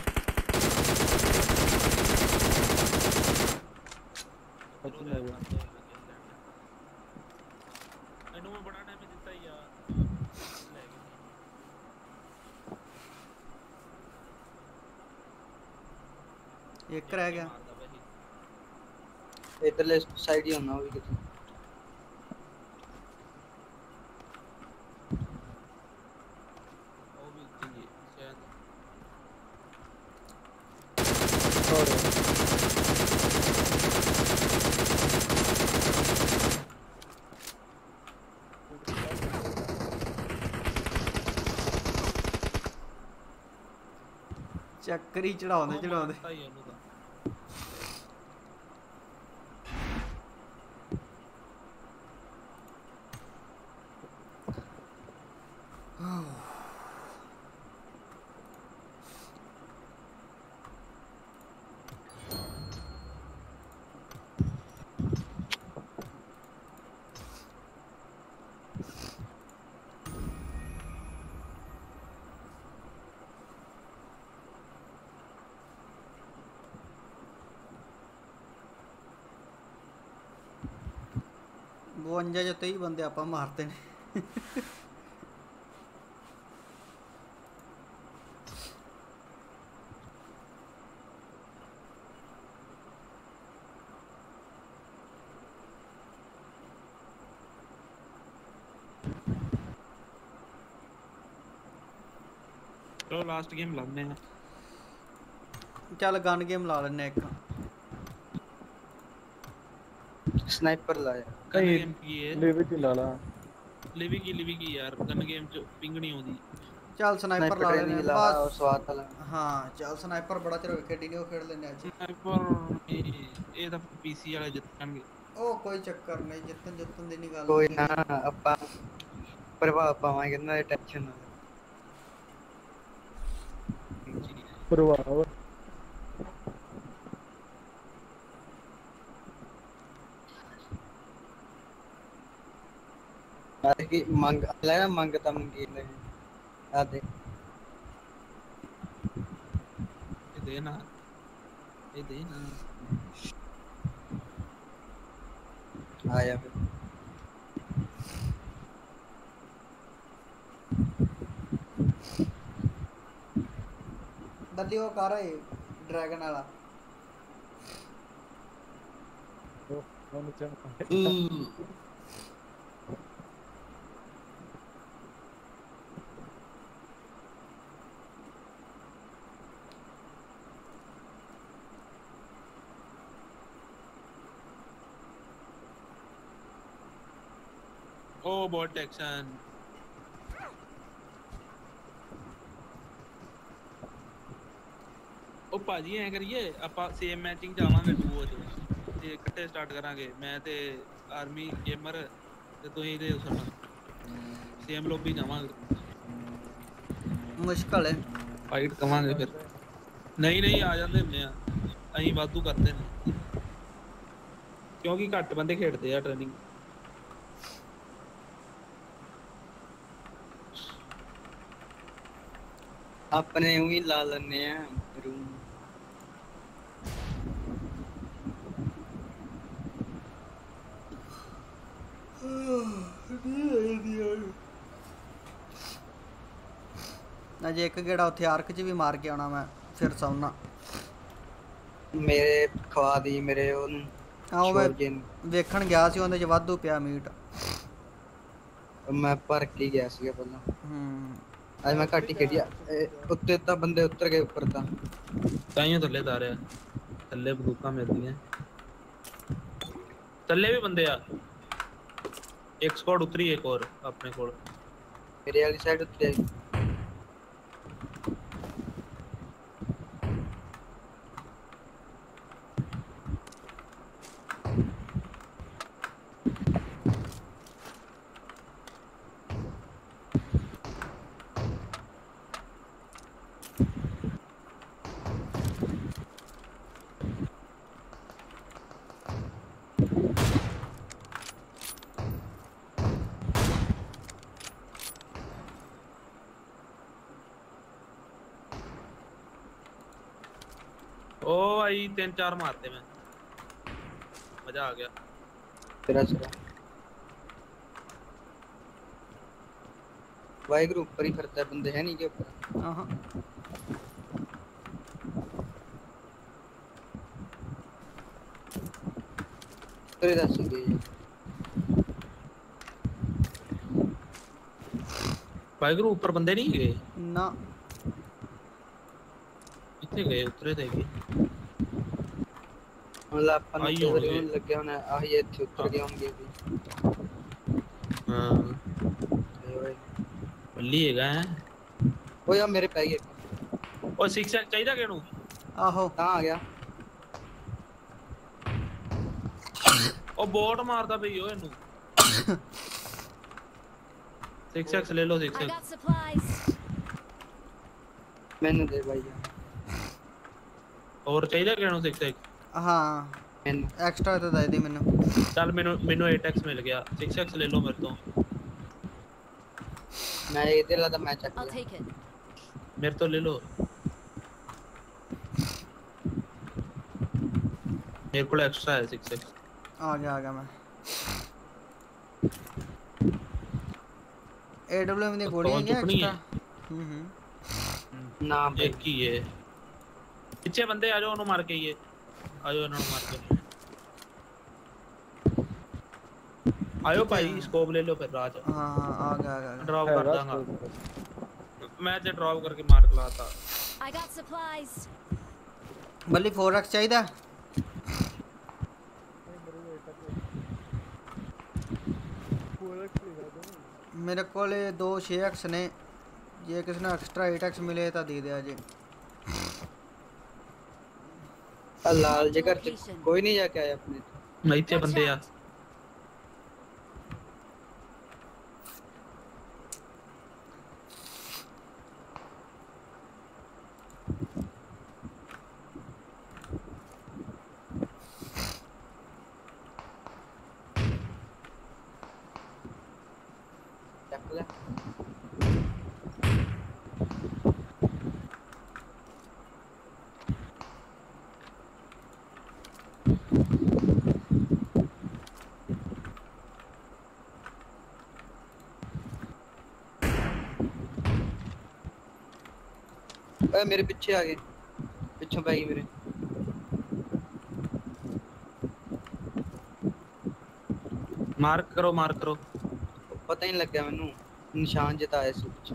ਪੱਛੀ ਲੈ ਗਿਆ ਇਹਨੂੰ ਮੈਂ ਬੜਾ ਟਾਈਮ ਦਿੱਤਾ ਹੀ ਆ ਲੈ ਗਿਆ ਇੱਕ ਰਹਿ ਗਿਆ ਇਧਰਲੇ ਸਾਈਡ ਹੀ ਹੋਣਾ ਉਹ ਵੀ ਕਿਤੇ ਉਹ ਵੀ ਚੰਗੀ ਸ਼ਾਇਦ ਚੱਕਰੀ ਚੜਾਉਂਦੇ ਚੜਾਉਂਦੇ ਪਤਾ ਹੀ ਉਹਨੂੰ ਤਾਂ ਬਵੰਜਾ ਜਾਂ ਤੇਈ ਬੰਦੇ ਆਪਾਂ ਮਾਰਤੇ ਨੇ ਚਲੋ ਲਾਸਟ ਗੇਮ ਲਾਉਂਦੇ ਆ ਚੱਲ ਗਨ ਗੇਮ ਲਾ ਲੈਣੇ ਇੱਕ स्नाइपर लाया ਗਨ ਗੇਮ ਕੀ ਹੈ ਲਿਵ ਚ ਲਾ ਲਾ ਲਿਵੀ ਕੀ ਲਿਵੀ ਕੀ ਯਾਰ ਗਨ ਗੇਮ ਚ ਪਿੰਗ ਨਹੀਂ ਆਉਂਦੀ ਚੱਲ ਸਨਾਈਪਰ ਲਾ ਲੈਣੇ ला और स्वाद वाला ਹਾਂ ਚੱਲ ਸਨਾਈਪਰ ਬੜਾ ਚਿਰ ਹੋਇਆ ਖੇਡੀ ਨਹੀਂ ਉਹ ਖੇਡ ਲੈਣੇ ਅੱਜ ਸਨਾਈਪਰ ਇਹ ਤਾਂ ਪੀਸੀ ਵਾਲੇ ਜਿੱਤਣਗੇ ਉਹ ਕੋਈ ਚੱਕਰ ਨਹੀਂ ਜਿੱਤਨ ਜਿੱਤਨ ਦੀ ਨਹੀਂ ਗੱਲ कोई ना अपा प्रभाव पावांगे ना टेंशन ना ਪ੍ਰਭਾਵ यार की मांग लगा मांगता मंगी नहीं आते ਇਹ ਦੇ ਨਾ ਇਹ ਦੇ ਨਾ आया फिर दल्ली वो कर रहे ड्रैगन वाला ओ बॉट एक्शन ओ ਭਾਜੀ ਐ ਕਰੀਏ ਆਪਾਂ ਸੇਮ ਮੈਚਿੰਗ ਜਾਵਾਂਗੇ ਡੂਓ ਚ ਤੇ ਇਕੱਠੇ ਸਟਾਰਟ ਕਰਾਂਗੇ ਮੈਂ ਤੇ ਆਰਮੀ ਗੇਮਰ ਤੇ ਤੁਸੀਂ ਤੇ ਉਸਣਾ ਸੇਮ ਲੌਬੀ ਜਾਵਾਂਗੇ ਮੁਸ਼ਕਲ ਹੈ ਫਾਈਟ ਕਵਾਂਗੇ ਫਿਰ ਨਹੀਂ ਨਹੀਂ ਆ ਜਾਂਦੇ ਹੁੰਦੇ ਆ ਅਸੀਂ ਵਾਧੂ ਕਰਦੇ ਨੇ ਕਿਉਂਕਿ ਘੱਟ ਬੰਦੇ ਖੇਡਦੇ ਆ ਟ੍ਰੇਨਿੰਗ अपने ही ला लेने हैं रूम ਅਜੇ ਇੱਕ ਗੇੜਾ ਉੱਥੇ ਆਰਕ 'ਚ ਵੀ ਮਾਰ ਕੇ ਆਉਣਾ ਮੈਂ ਫਿਰ ਸੌਣਾ ਮੇਰੇ ਖਵਾ ਦੀ ਮੇਰੇ ਉਹਨੂੰ ਆਹ ਮੈਂ ਵੇਖਣ ਗਿਆ ਸੀ ਉਹਦੇ 'ਚ ਵਾਧੂ ਪਿਆ ਮੀਟ ਮੈਂ ਭਰ ਕੇ ਗਿਆ ਸੀਗਾ ਪਹਿਲਾਂ ਹੂੰ ਅੱਜ ਮੈਂ ਘੱਟ ਹੀ ਖੇਡਿਆ ਉੱਤੇ ਤਾਂ ਬੰਦੇ ਉਤਰ ਗਏ ਉੱਪਰ ਤਾਂ ਤਾਈਓ ਥੱਲੇ ਤਾਂ ਆ ਰਿਹਾ ਥੱਲੇ ਬੰਦੂਕਾਂ ਮਿਲਦੀਆਂ ਥੱਲੇ ਵੀ ਬੰਦੇ ਆ ਇੱਕ ਸਕੁਆਡ ਉਤਰੀ ਇੱਕ ਹੋਰ ਆਪਣੇ ਕੋਲ ਮੇਰੇ ਵਾਲੀ ਸਾਈਡ ਉੱਤੇ ओ भाई तीन चार मारते मैं मजा आ गया तेरा चला वाइगर ऊपर ही करता है बंदे है नहीं के ऊपर हां तेरे दस गए वाइगर ऊपर बंदे नहीं गए ना कितने गए उतरे थे कि मतलब अपन को लग गया होना आ ये थे उतर गए होंगे भी हां बल्ली हैगा है ओ यार मेरे पे गए ओ सिक्स चाहिदा केनु आहो हां आ गया ओ बोट मारदा भई ओ इनु सिक्स एक्स ले लो सिक्स एक्स मैंने दे भाई और चाहिदा केनु सिक्स एक्स हाँ एक्स्ट्रा तो दे दी मैंने चल मेनू मेनू एट एक्स मिल गया सिक्स एक्स ले लो मेरे तो मैं इधर ला मैं चेक लिया मेरे तो ले लो मेरे को एक्स्ट्रा है सिक्स एक्स आ गया आ गया मैं एडब्ल्यूएम की गोली है क्या एक्स्ट्रा हम्म हम्म ना एक ही है पीछे बंदे आ जाओ उन्हें मार के ये आ जाओ इन्होंने मार के आयो भाई स्कोप ले लो फिर राज हां हां आ गया आ गया ड्रॉप कर दूंगा मैं जे ड्रॉप करके मार के लाता आई गॉट सप्लाइज बल्ली फोर एक्स चाहिए मेरे को दो छह एक्स ने जे किसी ने एक्स्ट्रा एट एक्स मिले तो दे दिया जी लाल जगह कोई नहीं जाके आया अपने नहीं थे बंदे यार ए मेरे पीछे आ गए पीछे पे गई मेरे मार्क करो मार्क करो पता ही नहीं लग गया मैनू निशान जताया सी कुछ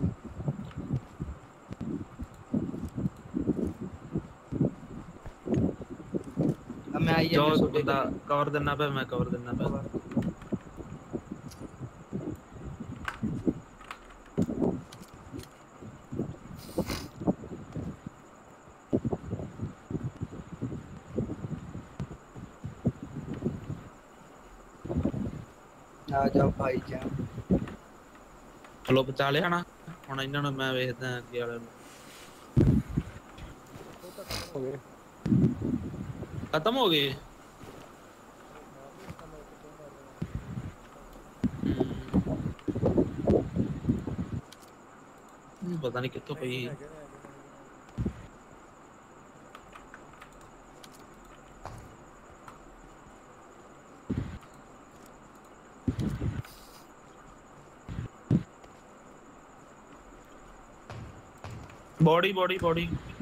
अब मैं आई जो बंदा कवर देना पे मैं कवर देना पे आ जाओ भाई जान चलो बचा लिया ना ਹੁਣ ਇਹਨਾਂ ਨੂੰ ਮੈਂ ਵੇਖਦਾ ਅੱਗੇ ਵਾਲੇ ਨੂੰ ਹੋ ਗਏ खत्म हो गए पता नहीं कितों पई बॉडी बॉडी बॉडी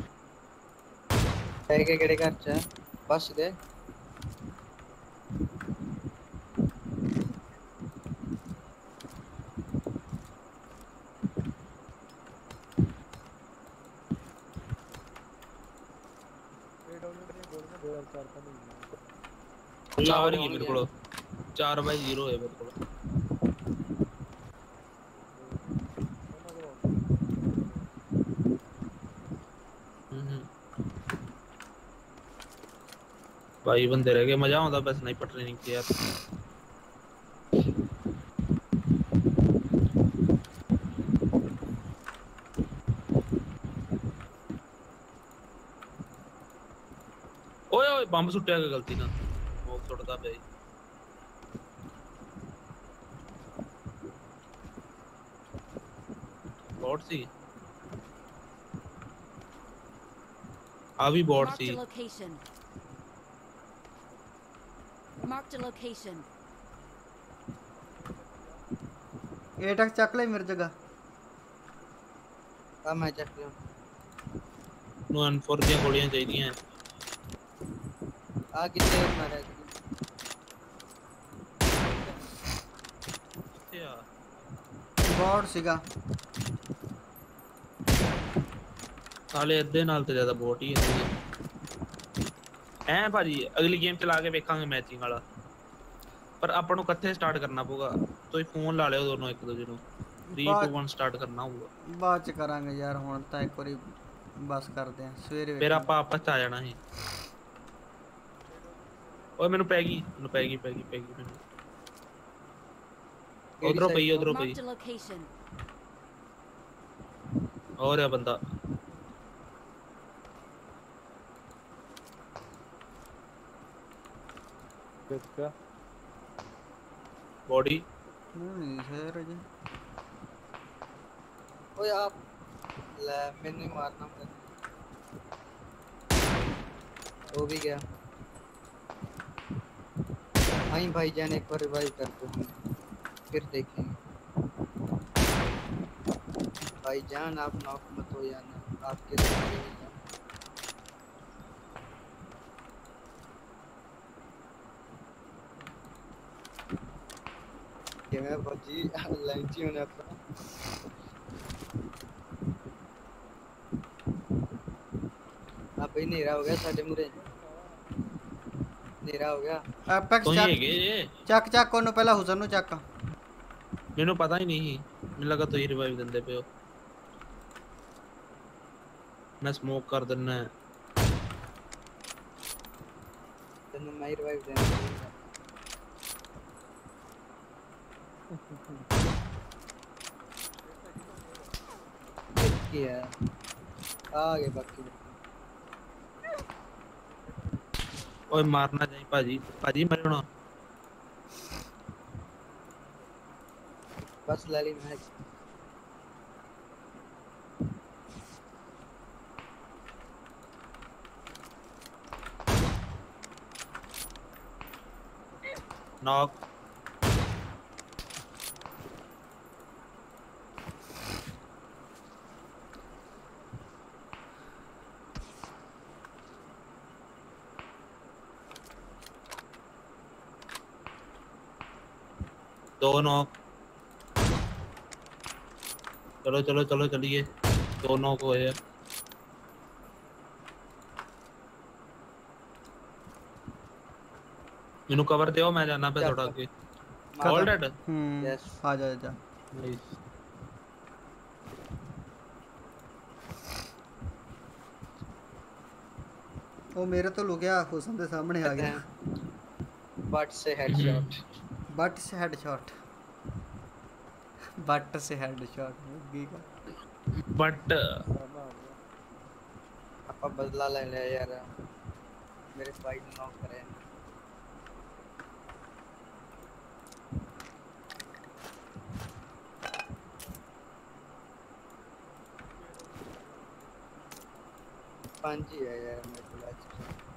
है के केड़े घर च बस दे चार ही मेरे को चार बाई जीरो है मेरे को भाई बंदे रह गए मजा आता बस स्नाइपर ट्रेनिंग की यार ओए ओए बम सुट्टिया के गलती ना वो सुटदा पे बॉट सी आ भी बॉट सी Marked a location. ए टक चक ले मेरी जगह आ मैं चक लिया नो एन फोर दी गोलियां चाहिए हैं आ कितने मारा क्या बॉट सीगा साले अद्धे नाल ते ज्यादा बॉट ही है ਐ ਭਾਜੀ ਅਗਲੀ ਗੇਮ ਚਲਾ ਕੇ ਵੇਖਾਂਗੇ ਮੈਚਿੰਗ ਵਾਲਾ ਪਰ ਆਪਾਂ ਨੂੰ ਕਿੱਥੇ ਸਟਾਰਟ ਕਰਨਾ ਪਊਗਾ ਤੁਸੀਂ ਫੋਨ ਲਾ ਲਿਓ ਦੋਨੋਂ ਇੱਕ ਦੂਜੇ ਨੂੰ three two one ਸਟਾਰਟ ਕਰਨਾ ਹੋਊਗਾ ਬਾਅਦ ਚ ਕਰਾਂਗੇ ਯਾਰ ਹੁਣ ਤਾਂ ਇੱਕ ਵਾਰੀ ਬਸ ਕਰਦੇ ਆ ਸਵੇਰੇ ਫਿਰ ਆਪਾਂ ਆਪਸ ਚ ਆ ਜਾਣਾ ਸੀ ਓਏ ਮੈਨੂੰ ਪੈ ਗਈ ਮੈਨੂੰ ਪੈ ਗਈ ਪੈ ਗਈ ਪੈ ਗਈ ਮੈਨੂੰ ਉਧਰੋਂ ਪਈ ਉਧਰੋਂ ਪਈ ਹੋਰ ਆ ਬੰਦਾ किसका बॉडी नहीं है जी ओए आप ले मैंने मारना मैं वो भी गया आई भाई जान एक बार रिवाइव करते हैं फिर देखेंगे भाई जान आप नॉक मत हो जाना आपके लिए कि मैं बची लंची होने अपना अब भाई नेरा हो गया साढ़े मुरे नेरा हो गया एपेक्स चक चक चक कोनु पहला हुसैन नु चक मेनू पता ही नहीं ਮੈਨੂੰ लगा तो ही रिवाइव ਦਿੰਦੇ ਪਿਓ मैं स्मोक कर देना तन्नू मैं रिवाइव देना क्या आगे बाकी ओए मारना चाहिए भाजी भाजी मरना बस लाली मैच नॉक दो नॉक। चलो चलो चलो चलिए, दो नॉक हुए। मेनू कवर दो, मैं जाना पे थोड़ा आगे। All dead. हम्म यस आ जा जा। नाइस। वो मेरे तो लुकिया हुसन के सामने आ गया। बट से हेडशॉट। बट से हेडशॉट। बट से हेडशॉट मुर्गी का। बट आपा बदला ले ले यार, मेरे भाई ने नॉक करे। पांच ही है यार मेरे को आज।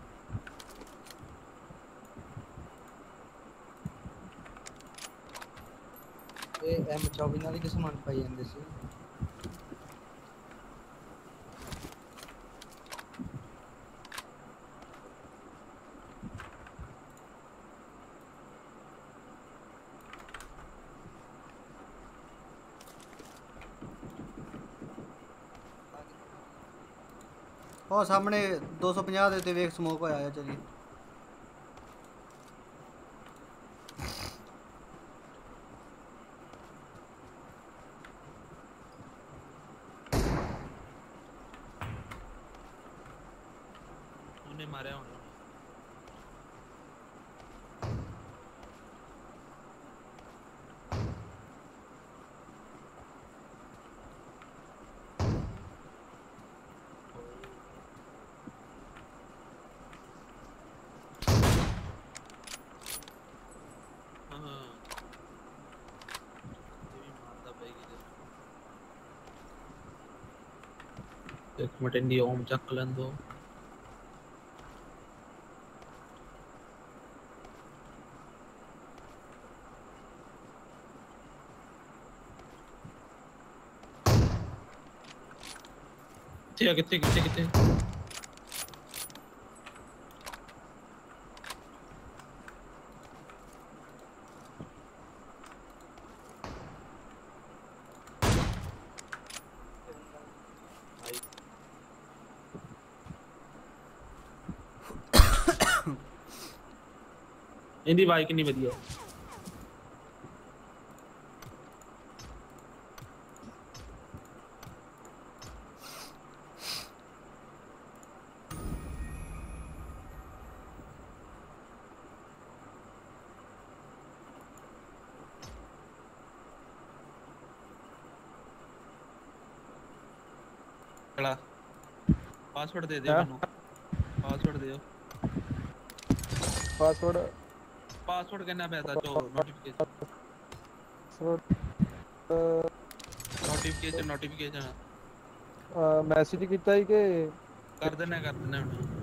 ये एम चौबीस वाली किस मान पाई ਜਾਂਦੇ ਸੀ। ਉਹ ਸਾਹਮਣੇ दो सौ पचास ਦੇ ਉੱਤੇ ਵੇਖ ਸਮੋਕ ਹੋਇਆ ਆ। ਚਲੀ ਉਹਨੇ ਮਾਰਿਆ ਹੁਣ। एक मिनट इंडी ओम चक लें दो। कितने कितने कितने कितने इंदी बाइक नहीं बढ़िया। पासवर्ड दे दे मनु, पासवर्ड दे। पासवर्ड पासवर्ड करना पैसा चो नोटिफिकेशन नोटिफिकेशन नोटिफिकेशन मैसेज ਕੀਤਾ ਹੀ ਕਿ कर देना कर देना